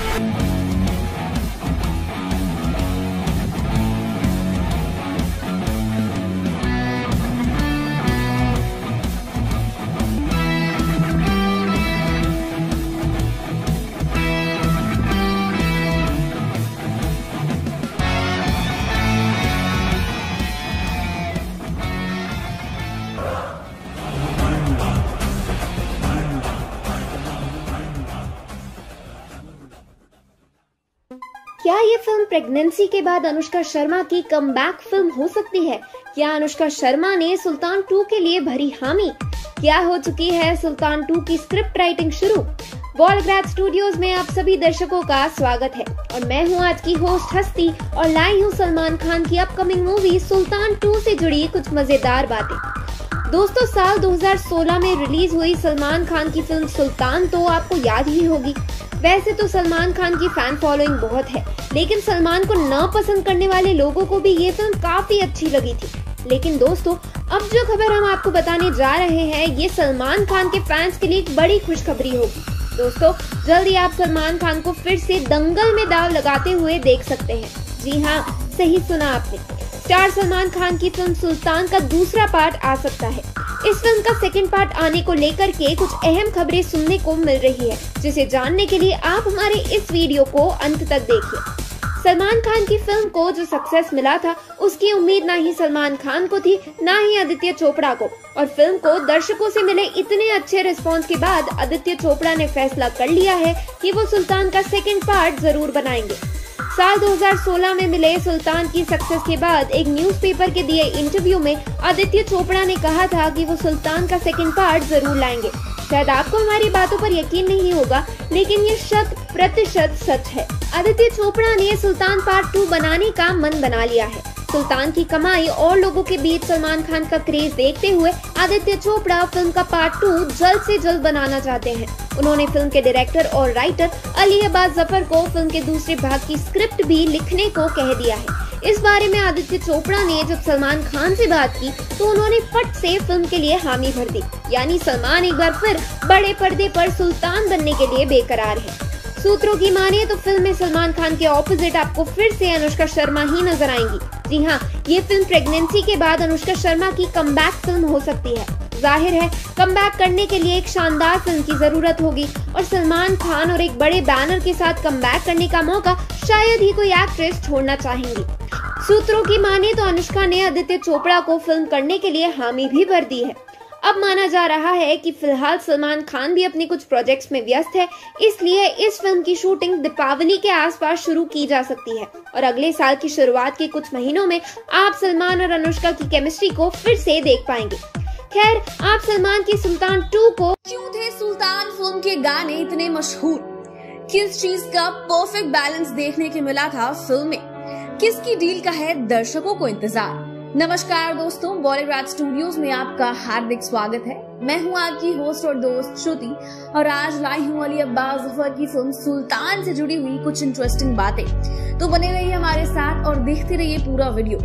Speaker 9: क्या ये फिल्म प्रेगनेंसी के बाद अनुष्का शर्मा की कमबैक फिल्म हो सकती है? क्या अनुष्का शर्मा ने सुल्तान टू के लिए भरी हामी? क्या हो चुकी है सुल्तान टू की स्क्रिप्ट राइटिंग शुरू? बॉलीग्राड स्टूडियोज में आप सभी दर्शकों का स्वागत है और मैं हूं आज की होस्ट हस्ती और लाई हूं सलमान खान की अपकमिंग मूवी सुल्तान टू से जुड़ी कुछ मजेदार बातें। दोस्तों, साल दो हज़ार सोलह में रिलीज हुई सलमान खान की फिल्म सुल्तान तो आपको याद ही होगी। वैसे तो सलमान खान की फैन फॉलोइंग बहुत है, लेकिन सलमान को न पसंद करने वाले लोगों को भी ये फिल्म काफी अच्छी लगी थी। लेकिन दोस्तों, अब जो खबर हम आपको बताने जा रहे हैं ये सलमान खान के फैंस के लिए एक बड़ी खुशखबरी होगी। दोस्तों, जल्दी आप सलमान खान को फिर से दंगल में दाव लगाते हुए देख सकते हैं। जी हाँ, सही सुना आपने, स्टार सलमान खान की फिल्म सुल्तान का दूसरा पार्ट आ सकता है। इस फिल्म का सेकंड पार्ट आने को लेकर के कुछ अहम खबरें सुनने को मिल रही है, जिसे जानने के लिए आप हमारे इस वीडियो को अंत तक देखिए। सलमान खान की फिल्म को जो सक्सेस मिला था उसकी उम्मीद ना ही सलमान खान को थी ना ही आदित्य चोपड़ा को, और फिल्म को दर्शकों से मिले इतने अच्छे रिस्पांस के बाद आदित्य चोपड़ा ने फैसला कर लिया है कि वो सुल्तान का सेकंड पार्ट जरूर बनाएंगे। साल दो हज़ार सोलह में मिले सुल्तान की सक्सेस के बाद एक न्यूज़पेपर के दिए इंटरव्यू में आदित्य चोपड़ा ने कहा था कि वो सुल्तान का सेकंड पार्ट जरूर लाएंगे। शायद आपको हमारी बातों पर यकीन नहीं होगा, लेकिन ये शत प्रतिशत सच है। आदित्य चोपड़ा ने सुल्तान पार्ट टू बनाने का मन बना लिया है। सुल्तान की कमाई और लोगों के बीच सलमान खान का क्रेज देखते हुए आदित्य चोपड़ा फिल्म का पार्ट टू जल्द से जल्द बनाना चाहते हैं। उन्होंने फिल्म के डायरेक्टर और राइटर अली अब्बास जफर को फिल्म के दूसरे भाग की स्क्रिप्ट भी लिखने को कह दिया है। इस बारे में आदित्य चोपड़ा ने जब सलमान खान से बात की तो उन्होंने फट से फिल्म के लिए हामी भर दी, यानी सलमान एक बार फिर बड़े पर्दे पर सुल्तान बनने के लिए बेकरार है। सूत्रों की माने तो फिल्म में सलमान खान के ऑपोजिट आपको फिर से अनुष्का शर्मा ही नजर आएंगी। जी हाँ, ये फिल्म प्रेगनेंसी के बाद अनुष्का शर्मा की कमबैक फिल्म हो सकती है। जाहिर है कमबैक करने के लिए एक शानदार फिल्म की जरूरत होगी और सलमान खान और एक बड़े बैनर के साथ कमबैक करने का मौका शायद ही कोई एक्ट्रेस छोड़ना चाहेंगी। सूत्रों की माने तो अनुष्का ने आदित्य चोपड़ा को फिल्म करने के लिए हामी भी भर दी है। अब माना जा रहा है कि फिलहाल सलमान खान भी अपने कुछ प्रोजेक्ट्स में व्यस्त है, इसलिए इस फिल्म की शूटिंग दीपावली के आसपास शुरू की जा सकती है और अगले साल की शुरुआत के कुछ महीनों में आप सलमान और अनुष्का की केमिस्ट्री को फिर से देख पाएंगे। खैर, आप सलमान की सुल्तान टू को
Speaker 13: क्यों थे सुल्तान फिल्म के गाने इतने मशहूर? किस चीज का परफेक्ट बैलेंस देखने को मिला था फिल्म में? किसकी डील का है दर्शकों को इंतजार? नमस्कार दोस्तों, बॉलीग्राड स्टूडियोज में आपका हार्दिक स्वागत है। मैं हूं आपकी होस्ट और दोस्त श्रुति और आज लाई हूं अली अब्बास जफर की फिल्म सुल्तान से जुड़ी हुई कुछ इंटरेस्टिंग बातें। तो बने रहिए हमारे साथ और देखते रहिए पूरा वीडियो।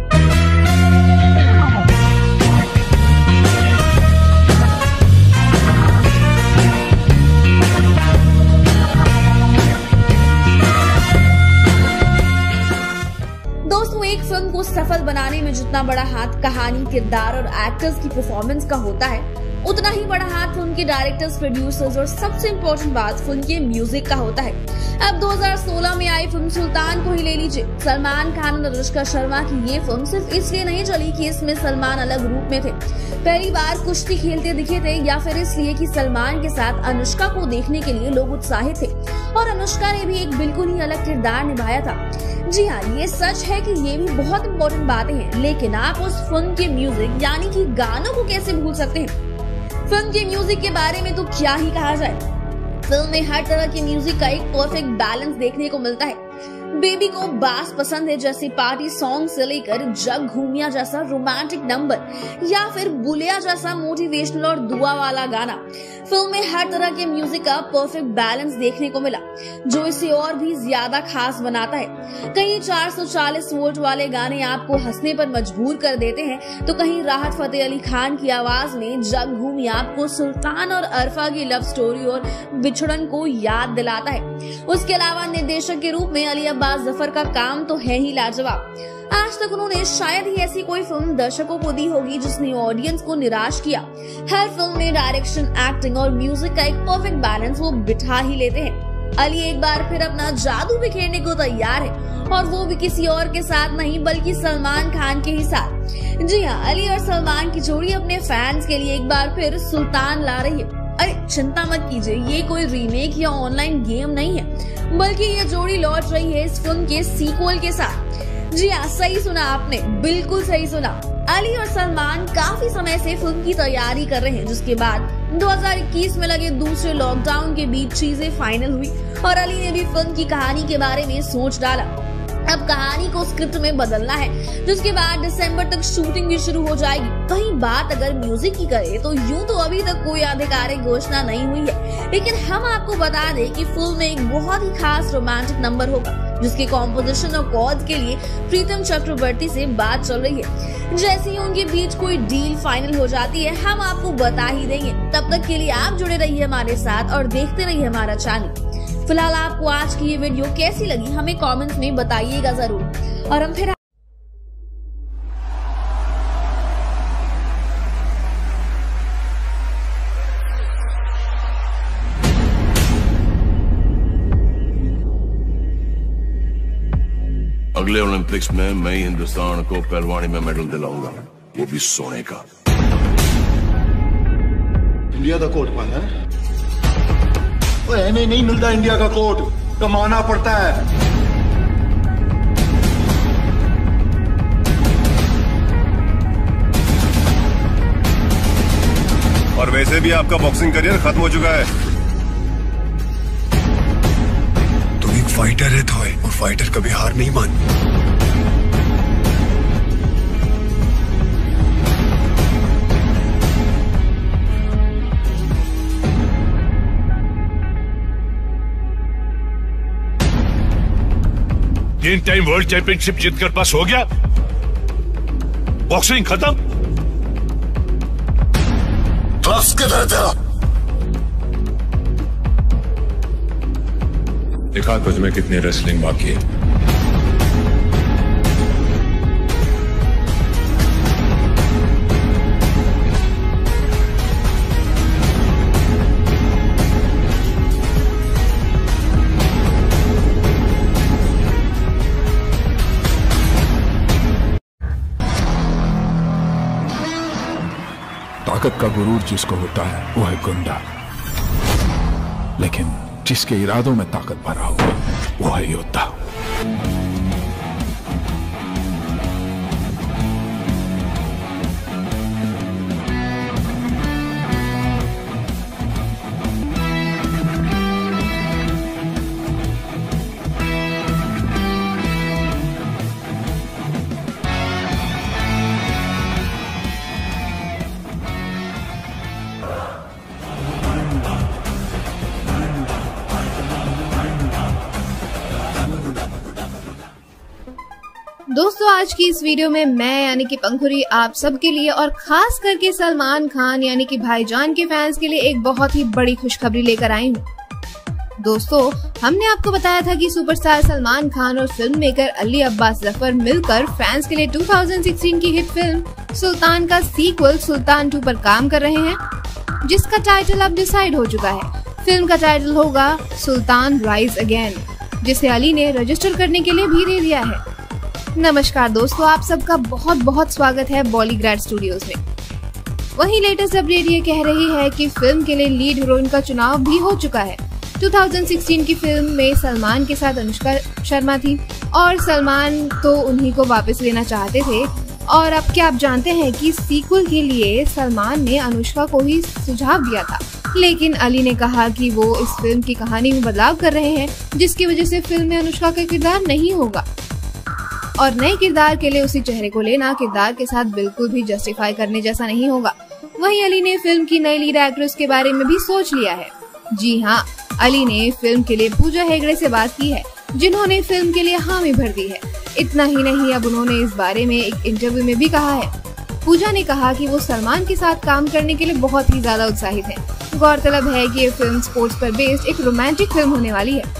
Speaker 13: दोस्तों, एक फिल्म को सफल बनाने में जितना बड़ा हाथ कहानी, किरदार और एक्टर्स की परफॉर्मेंस का होता है, उतना ही बड़ा हाथ फिल्म के डायरेक्टर्स, प्रोड्यूसर्स और सबसे इम्पोर्टेंट बात फिल्म के म्यूजिक का होता है। अब दो हज़ार सोलह में आई फिल्म सुल्तान को ही ले लीजिए। सलमान खान और अनुष्का शर्मा की ये फिल्म सिर्फ इसलिए नहीं चली कि इसमें सलमान अलग रूप में थे, पहली बार कुश्ती खेलते दिखे थे, या फिर इसलिए कि सलमान के साथ अनुष्का को देखने के लिए लोग उत्साहित थे और अनुष्का ने भी एक बिल्कुल ही अलग किरदार निभाया था। जी हाँ, ये सच है कि ये भी बहुत इम्पोर्टेंट बातें हैं, लेकिन आप उस फिल्म के म्यूजिक यानी कि गानों को कैसे भूल सकते हैं। फिल्म के म्यूजिक के बारे में तो क्या ही कहा जाए। फिल्म में हर तरह के म्यूजिक का एक परफेक्ट बैलेंस देखने को मिलता है। बेबी को बास पसंद है जैसे पार्टी सॉन्ग से लेकर जग घूमिया जैसा रोमांटिक नंबर या फिर बुलिया जैसा मोटिवेशनल और दुआ वाला गाना, फिल्म में हर तरह के म्यूजिक का परफेक्ट बैलेंस देखने को मिला, जो इसे और भी ज्यादा खास बनाता है। कहीं चार सौ चालीस वोल्ट वाले गाने आपको हंसने पर मजबूर कर देते हैं, तो कहीं राहत फतेह अली खान की आवाज में जग घूमिया आपको सुल्तान और अरफा की लव स्टोरी और बिछड़न को याद दिलाता है। उसके अलावा निर्देशक के रूप में अली अब्बास जफर का काम तो है ही लाजवाब। आज तक उन्होंने शायद ही ऐसी कोई फिल्म दर्शकों को दी होगी जिसने ऑडियंस को निराश किया। हर फिल्म में डायरेक्शन, एक्टिंग और म्यूजिक का एक परफेक्ट बैलेंस वो बिठा ही लेते हैं। अली एक बार फिर अपना जादू बिखेरने को तैयार है, और वो भी किसी और के साथ नहीं बल्कि सलमान खान के ही साथ। जी हाँ, अली और सलमान की जोड़ी अपने फैंस के लिए एक बार फिर सुल्तान ला रही है। अरे चिंता मत कीजिए, ये कोई रीमेक या ऑनलाइन गेम नहीं है, बल्कि ये जोड़ी लौट रही है इस फिल्म के सीक्वल के साथ। जी हाँ, सही सुना आपने, बिल्कुल सही सुना। अली और सलमान काफी समय से फिल्म की तैयारी कर रहे हैं, जिसके बाद दो हज़ार इक्कीस में लगे दूसरे लॉकडाउन के बीच चीजें फाइनल हुई और अली ने भी फिल्म की कहानी के बारे में सोच डाला। अब कहानी को स्क्रिप्ट में बदलना है, जिसके बाद दिसंबर तक शूटिंग भी शुरू हो जाएगी। कहीं बात अगर म्यूजिक की करें तो यूं तो अभी तक कोई आधिकारिक घोषणा नहीं हुई है, लेकिन हम आपको बता दें कि फिल्म में एक बहुत ही खास रोमांटिक नंबर होगा, जिसके कॉम्पोजिशन और कॉर्ड्स के लिए प्रीतम चक्रवर्ती से बात चल रही है। जैसे ही उनके बीच कोई डील फाइनल हो जाती है, हम आपको बता ही देंगे। तब तक के लिए आप जुड़े रहिए हमारे साथ और देखते रहिए हमारा चैनल। फिलहाल आपको आज की ये वीडियो कैसी लगी हमें कमेंट्स में बताइएगा जरूर, और हम फिर
Speaker 1: अगले ओलंपिक्स में मैं ही हिंदुस्तान को पहलवानी में मेडल दिलाऊंगा, वो भी सोने का।
Speaker 2: इंडिया का कोट पाना है, नहीं नहीं मिलता इंडिया का कोट, कमाना पड़ता है।
Speaker 3: और वैसे भी आपका बॉक्सिंग करियर खत्म हो चुका है।
Speaker 4: तुम एक फाइटर है थॉय, और फाइटर कभी हार नहीं मानता।
Speaker 5: तीन टाइम वर्ल्ड चैंपियनशिप जीतकर पास हो गया, बॉक्सिंग खत्म।
Speaker 1: क्लास किधर तेरा?
Speaker 6: दिखा तुझमें कितनी रेसलिंग बाकी है।
Speaker 11: ताकत का गुरूर जिसको होता है वो है गुंडा, लेकिन जिसके इरादों में ताकत भरा हो वो है योद्धा।
Speaker 16: दोस्तों, आज की इस वीडियो में मैं यानी कि पंखुरी आप सबके लिए और खास करके सलमान खान यानी कि भाईजान के फैंस के लिए एक बहुत ही बड़ी खुशखबरी लेकर आई हूँ। दोस्तों, हमने आपको बताया था कि सुपरस्टार सलमान खान और फिल्म मेकर अली अब्बास जफर मिलकर फैंस के लिए दो हज़ार सोलह की हिट फिल्म सुल्तान का सीक्वल सुल्तान टू पर काम कर रहे हैं, जिसका टाइटल अब डिसाइड हो चुका है। फिल्म का टाइटल होगा सुल्तान राइज अगेन, जिसे अली ने रजिस्टर करने के लिए भी दे दिया है। नमस्कार दोस्तों, आप सबका बहुत बहुत स्वागत है बॉलीग्राड स्टूडियोज में। वहीं लेटेस्ट अपडेट ये कह रही है कि फिल्म के लिए लीड हीरोइन का चुनाव भी हो चुका है। दो हज़ार सोलह की फिल्म में सलमान के साथ अनुष्का शर्मा थी और सलमान तो उन्हीं को वापस लेना चाहते थे। और अब क्या आप जानते हैं कि सीक्वल के लिए सलमान ने अनुष्का को ही सुझाव दिया था, लेकिन अली ने कहा कि वो इस फिल्म की कहानी में बदलाव कर रहे हैं, जिसकी वजह से फिल्म में अनुष्का का किरदार नहीं होगा और नए किरदार के लिए उसी चेहरे को लेना किरदार के साथ बिल्कुल भी जस्टिफाई करने जैसा नहीं होगा। वहीं अली ने फिल्म की नई लीड एक्ट्रेस के बारे में भी सोच लिया है। जी हाँ, अली ने फिल्म के लिए पूजा हेगड़े से बात की है, जिन्होंने फिल्म के लिए हामी भर दी है। इतना ही नहीं, अब उन्होंने इस बारे में एक इंटरव्यू में भी कहा है। पूजा ने कहा कि वो सलमान के साथ काम करने के लिए बहुत ही ज्यादा उत्साहित हैं। गौरतलब है कि ये फिल्म स्पोर्ट्स पर बेस्ड एक रोमांटिक फिल्म होने वाली है,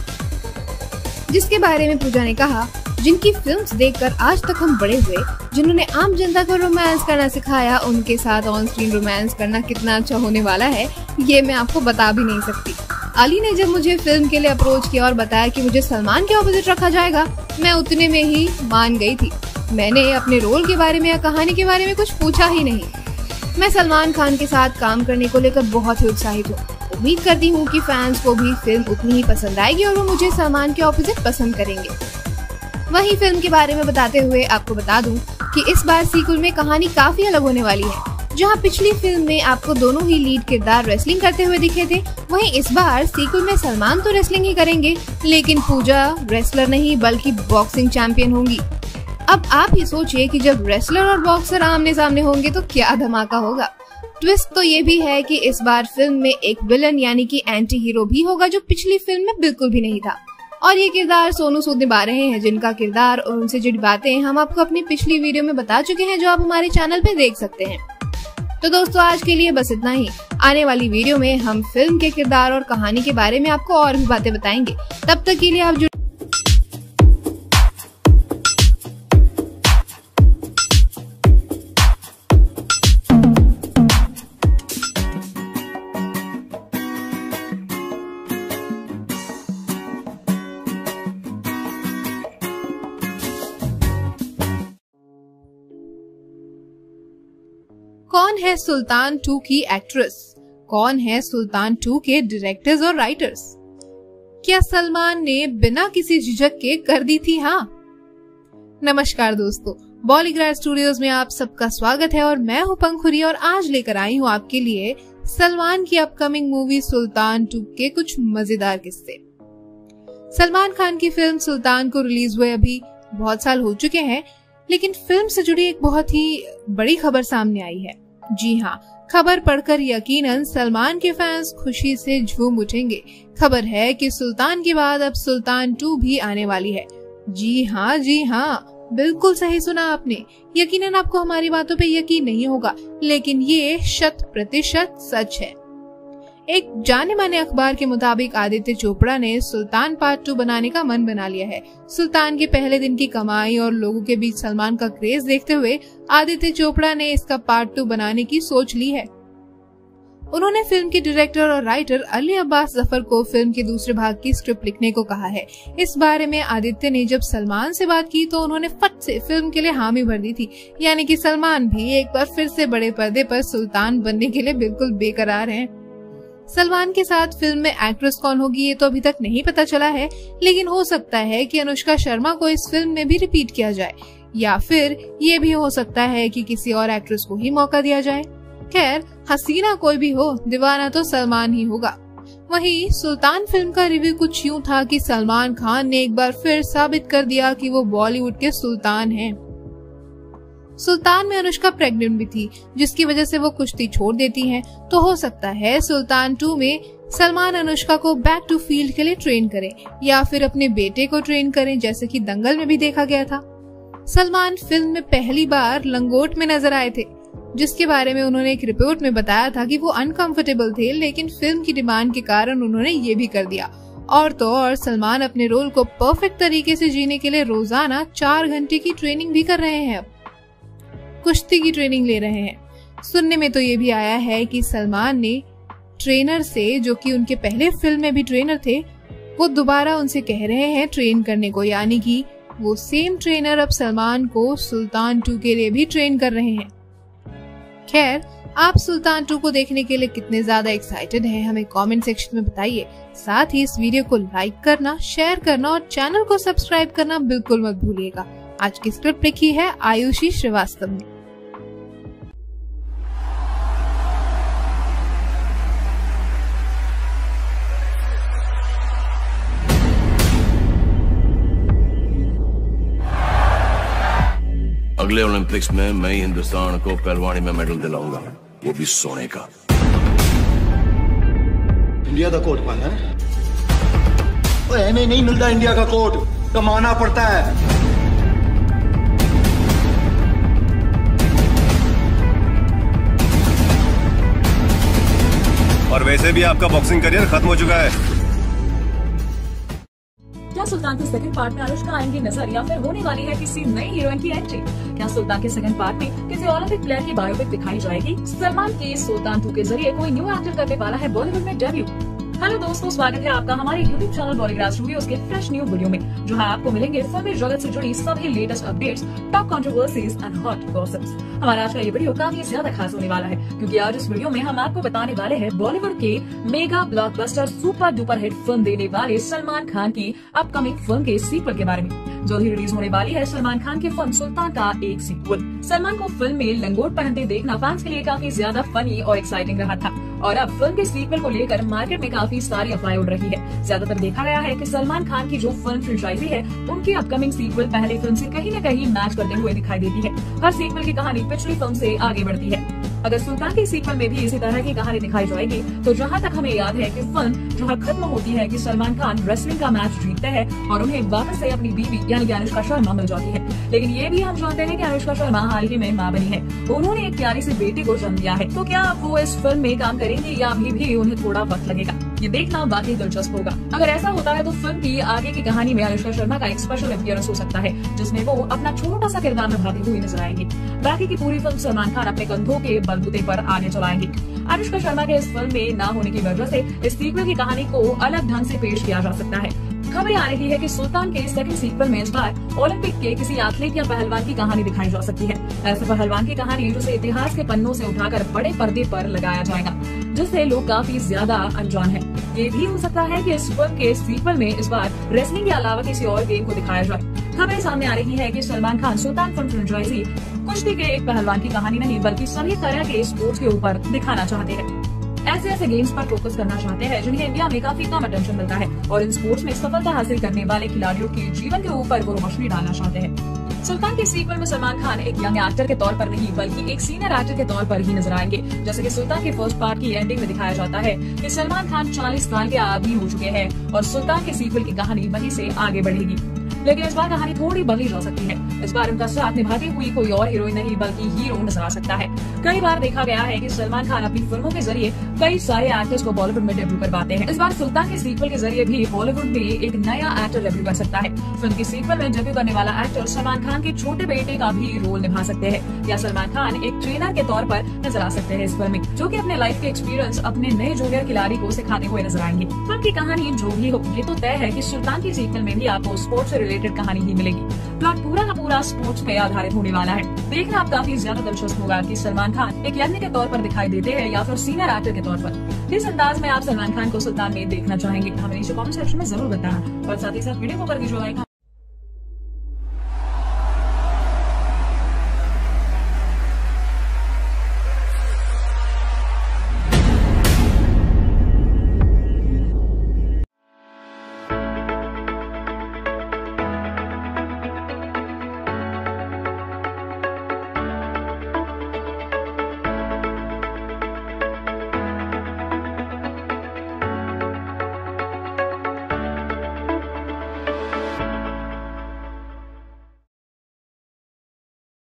Speaker 16: जिसके बारे में पूजा ने कहा, जिनकी फिल्म्स देखकर आज तक हम बड़े हुए, जिन्होंने आम जनता को रोमांस करना सिखाया, उनके साथ ऑन स्क्रीन रोमांस करना कितना अच्छा होने वाला है, ये मैं आपको बता भी नहीं सकती। अली ने जब मुझे फिल्म के लिए अप्रोच किया और बताया कि मुझे सलमान के ऑपोजिट रखा जाएगा, मैं उतने में ही मान गई थी। मैंने अपने रोल के बारे में या कहानी के बारे में कुछ पूछा ही नहीं। मैं सलमान खान के साथ काम करने को लेकर बहुत ही उत्साहित हूँ। उम्मीद करती हूँ कि फैंस को भी फिल्म उतनी ही पसंद आएगी और वो मुझे सलमान के ऑपोजिट पसंद करेंगे। वहीं फिल्म के बारे में बताते हुए आपको बता दूं कि इस बार सीक्वल में कहानी काफी अलग होने वाली है। जहां पिछली फिल्म में आपको दोनों ही लीड किरदार रेसलिंग करते हुए दिखे थे, वहीं इस बार सीक्वल में सलमान तो रेसलिंग ही करेंगे, लेकिन पूजा रेसलर नहीं बल्कि बॉक्सिंग चैंपियन होंगी। अब आप ही सोचिए कि जब रेसलर और बॉक्सर आमने सामने होंगे तो क्या धमाका होगा। ट्विस्ट तो ये भी है कि इस बार फिल्म में एक विलन यानी कि एंटी हीरो भी होगा, जो पिछली फिल्म में बिल्कुल भी नहीं था। और ये किरदार सोनू सूद निभा रहे हैं, जिनका किरदार और उनसे जुड़ी बातें हम आपको अपनी पिछली वीडियो में बता चुके हैं, जो आप हमारे चैनल पे देख सकते हैं। तो दोस्तों, आज के लिए बस इतना ही। आने वाली वीडियो में हम फिल्म के किरदार और कहानी के बारे में आपको और भी बातें बताएंगे। तब तक के लिए आप कौन है सुल्तान टू की एक्ट्रेस? कौन है सुल्तान टू के डायरेक्टर्स और राइटर्स? क्या सलमान ने बिना किसी झिझक के कर दी थी हाँ? नमस्कार दोस्तों, बॉलीग्राड स्टूडियोज में आप सबका स्वागत है और मैं हूं पंखुरी और आज लेकर आई हूं आपके लिए सलमान की अपकमिंग मूवी सुल्तान टू के कुछ मजेदार किस्से। सलमान खान की फिल्म सुल्तान को रिलीज हुए अभी बहुत साल हो चुके हैं, लेकिन फिल्म से जुड़ी एक बहुत ही बड़ी खबर सामने आई है। जी हाँ, खबर पढ़कर यकीनन सलमान के फैंस खुशी से झूम उठेंगे। खबर है कि सुल्तान के बाद अब सुल्तान टू भी आने वाली है। जी हाँ जी हाँ, बिल्कुल सही सुना आपने। यकीनन आपको हमारी बातों पे यकीन नहीं होगा, लेकिन ये शत प्रतिशत सच है। एक जाने माने अखबार के मुताबिक आदित्य चोपड़ा ने सुल्तान पार्ट टू बनाने का मन बना लिया है। सुल्तान के पहले दिन की कमाई और लोगों के बीच सलमान का क्रेज देखते हुए आदित्य चोपड़ा ने इसका पार्ट टू बनाने की सोच ली है। उन्होंने फिल्म के डायरेक्टर और राइटर अली अब्बास जफर को फिल्म के दूसरे भाग की स्क्रिप्ट लिखने को कहा है। इस बारे में आदित्य ने जब सलमान से बात की तो उन्होंने फट से फिल्म के लिए हामी भर दी थी, यानी कि सलमान भी एक बार फिर से बड़े पर्दे पर सुल्तान बनने के लिए बिल्कुल बेकरार हैं। सलमान के साथ फिल्म में एक्ट्रेस कौन होगी ये तो अभी तक नहीं पता चला है, लेकिन हो सकता है कि अनुष्का शर्मा को इस फिल्म में भी रिपीट किया जाए, या फिर ये भी हो सकता है कि किसी और एक्ट्रेस को ही मौका दिया जाए। खैर, हसीना कोई भी हो, दीवाना तो सलमान ही होगा। वहीं सुल्तान फिल्म का रिव्यू कुछ यूं था कि सलमान खान ने एक बार फिर साबित कर दिया कि वो बॉलीवुड के सुल्तान हैं। सुल्तान में अनुष्का प्रेग्नेंट भी थी, जिसकी वजह से वो कुश्ती छोड़ देती हैं, तो हो सकता है सुल्तान टू में सलमान अनुष्का को बैक टू फील्ड के लिए ट्रेन करें या फिर अपने बेटे को ट्रेन करें, जैसे कि दंगल में भी देखा गया था। सलमान फिल्म में पहली बार लंगोट में नजर आए थे, जिसके बारे में उन्होंने एक रिपोर्ट में बताया था कि वो अनकंफर्टेबल थे, लेकिन फिल्म की डिमांड के कारण उन्होंने ये भी कर दिया और तो और सलमान अपने रोल को परफेक्ट तरीके से जीने के लिए रोजाना चार घंटे की ट्रेनिंग भी कर रहे हैं। अब कुश्ती की ट्रेनिंग ले रहे हैं। सुनने में तो ये भी आया है कि सलमान ने ट्रेनर से, जो कि उनके पहले फिल्म में भी ट्रेनर थे, वो दोबारा उनसे कह रहे हैं ट्रेन करने को, यानी कि वो सेम ट्रेनर अब सलमान को सुल्तान टू के लिए भी ट्रेन कर रहे हैं। खैर, आप सुल्तान टू को देखने के लिए कितने ज्यादा एक्साइटेड हैं हमें कमेंट सेक्शन में बताइए। साथ ही इस वीडियो को लाइक करना, शेयर करना और चैनल को सब्सक्राइब करना बिल्कुल मत भूलिएगा। आज की स्क्रिप्ट लिखी है आयुषी श्रीवास्तव ने।
Speaker 1: अगले ओलंपिक्स में मैं ही हिंदुस्तान को पहलवानी में मेडल दिलाऊंगा, वो भी सोने का।
Speaker 2: इंडिया का कोट पाना है? ओए नहीं नहीं मिलता इंडिया का कोट, कमाना पड़ता है।
Speaker 3: और वैसे भी आपका बॉक्सिंग करियर खत्म हो चुका है।
Speaker 20: क्या सुल्तान के सेकंड पार्ट में अनुष्का आएंगी नजर या फिर होने वाली है किसी नई हीरोइन की एंट्री? क्या सुल्तान के सेकंड पार्ट में किसी ओलंपिक प्लेयर की बायोपिक दिखाई जाएगी? सलमान की सुल्तान टू के जरिए कोई न्यू एक्टर करने वाला है बॉलीवुड में डेब्यू। हेलो दोस्तों, स्वागत है आपका हमारे यूट्यूब चैनल बॉलीग्राड स्टूडियोज के फ्रेश न्यू वीडियो में, जहां आपको मिलेंगे फिल्मी जगत से जुड़ी सभी latest updates, top controversies and hot gossips. हमारा आज का ये वीडियो काफी ज्यादा खास होने वाला है, क्योंकि आज इस वीडियो में हम आपको बताने वाले हैं बॉलीवुड के mega blockbuster super duper hit film देने वाले सलमान खान की अपकमिंग फिल्म के सीक्वल के बारे में। जल्द ही रिलीज होने वाली है सलमान खान की फिल्म सुल्तान का एक सीक्वल। सलमान को फिल्म में लंगोट पहनते देखना फैंस के लिए काफी ज्यादा फनी और एक्साइटिंग रहा था, और अब फिल्म के सीक्वल को लेकर मार्केट में काफी सारी अफवाहें उड़ रही है। ज्यादातर देखा गया है कि सलमान खान की जो फिल्म फ्रेंचाइजी है, उनकी अपकमिंग सीक्वल पहले फिल्म से कहीं न कहीं मैच करते हुए दिखाई देती है। हर सीक्वल की कहानी पिछली फिल्म से आगे बढ़ती है। अगर सुल्तान की सीक्वल में भी इसी तरह की कहानी दिखाई जाएगी, तो जहाँ तक हमें याद है कि फिल्म जहाँ खत्म होती है कि सलमान खान रेसलिंग का मैच जीतते हैं और उन्हें वापस से अपनी बीवी यानी कि अनुष्का शर्मा मिल जाती है। लेकिन ये भी हम जानते हैं कि अनुष्का शर्मा हाल ही में मां बनी है। उन्होंने एक प्यारी सी बेटी को जन्म दिया है। तो क्या वो इस फिल्म में काम करेंगी या अभी भी उन्हें थोड़ा वक्त लगेगा? ये देखना बाकी दिलचस्प होगा। अगर ऐसा होता है तो फिल्म की आगे की कहानी में अनुष्का शर्मा का एक स्पेशल अपीयरेंस हो सकता है, जिसमें वो अपना छोटा सा किरदार निभाती हुई नजर आएंगी। बाकी की पूरी फिल्म सलमान खान अपने कंधों के बलबूते पर आगे चलाएंगे। अनुष्का शर्मा के इस फिल्म में न होने की वजह से इस सीक्वल की कहानी को अलग ढंग से पेश किया जा सकता है। खबरें आ रही है कि सुल्तान के सेकंड सीक्वल में इस बार ओलंपिक के किसी एथलीट या पहलवान की कहानी दिखाई जा सकती है। ऐसे पहलवान की कहानी जिसे इतिहास के पन्नों से उठाकर बड़े पर्दे पर लगाया जाएगा, जिससे लोग काफी ज्यादा अनजान हैं। ये भी हो सकता है कि इस फिल्म के सीक्वल में इस बार रेसलिंग के अलावा किसी और गेम को दिखाया जाए। खबरें सामने आ रही है कि सलमान खान सुल्तान फिल्म फ्रेंचाइजी कुश्ती के एक पहलवान की कहानी नहीं, बल्कि सभी तरह के स्पोर्ट्स के ऊपर दिखाना चाहते हैं। ऐसे ऐसे गेम्स पर फोकस करना चाहते हैं जिन्हें इंडिया में काफी कम अटेंशन मिलता है, और इन स्पोर्ट्स में सफलता हासिल करने वाले खिलाड़ियों के जीवन के ऊपर वो रोशनी डालना चाहते हैं। सुल्तान के सीक्वल में सलमान खान एक यंग एक्टर के तौर पर नहीं, बल्कि एक सीनियर एक्टर के तौर पर ही नजर आएंगे। जैसे कि सुल्तान के फर्स्ट पार्ट की एंडिंग में दिखाया जाता है कि सलमान खान चालीस साल के आदमी हो चुके हैं, और सुल्तान के सीक्वल की कहानी वहीं से आगे बढ़ेगी। लेकिन इस बार कहानी थोड़ी बदली जा सकती है। इस बार उनका साथ निभाती हुई कोई और हीरोइन नहीं, बल्कि हीरो नजर आ सकता है। कई बार देखा गया है कि सलमान खान अपनी फिल्मों के जरिए कई सारे एक्टर्स को बॉलीवुड में डेब्यू करवाते हैं। इस बार सुल्तान के सीक्वल के जरिए भी बॉलीवुड में एक नया एक्टर डेब्यू कर सकता है। फिल्म के सीक्वल में डेब्यू करने वाला एक्टर सलमान खान के छोटे बेटे का भी रोल निभा सकते हैं, या सलमान खान एक ट्रेनर के तौर पर नजर आ सकते हैं इस फिल्म में, जो कि अपने लाइफ के एक्सपीरियंस अपने नए जूनियर खिलाड़ी को सिखाते हुए नजर आएंगे। फिल्म की कहानी जो भी हो, ये तो तय है कि सुल्तान की सीक्वल में भी आपको स्पोर्ट्स से रिलेटेड कहानी ही मिलेगी। प्लॉट पूरा का पूरा स्पोर्ट्स पे आधारित होने वाला है। देखना अब काफी ज्यादा दिलचस्प होगा कि सलमान खान एक यज्ञ के तौर पर दिखाई देते हैं या फिर सीनियर एक्टर के तौर पर। किस अंदाज में आप सलमान खान को सुल्तान में देखना चाहेंगे, हमें नीचे कमेंट सेक्शन में जरूर बताना, और साथ ही साथ वीडियो को कर दीजिए लाइक।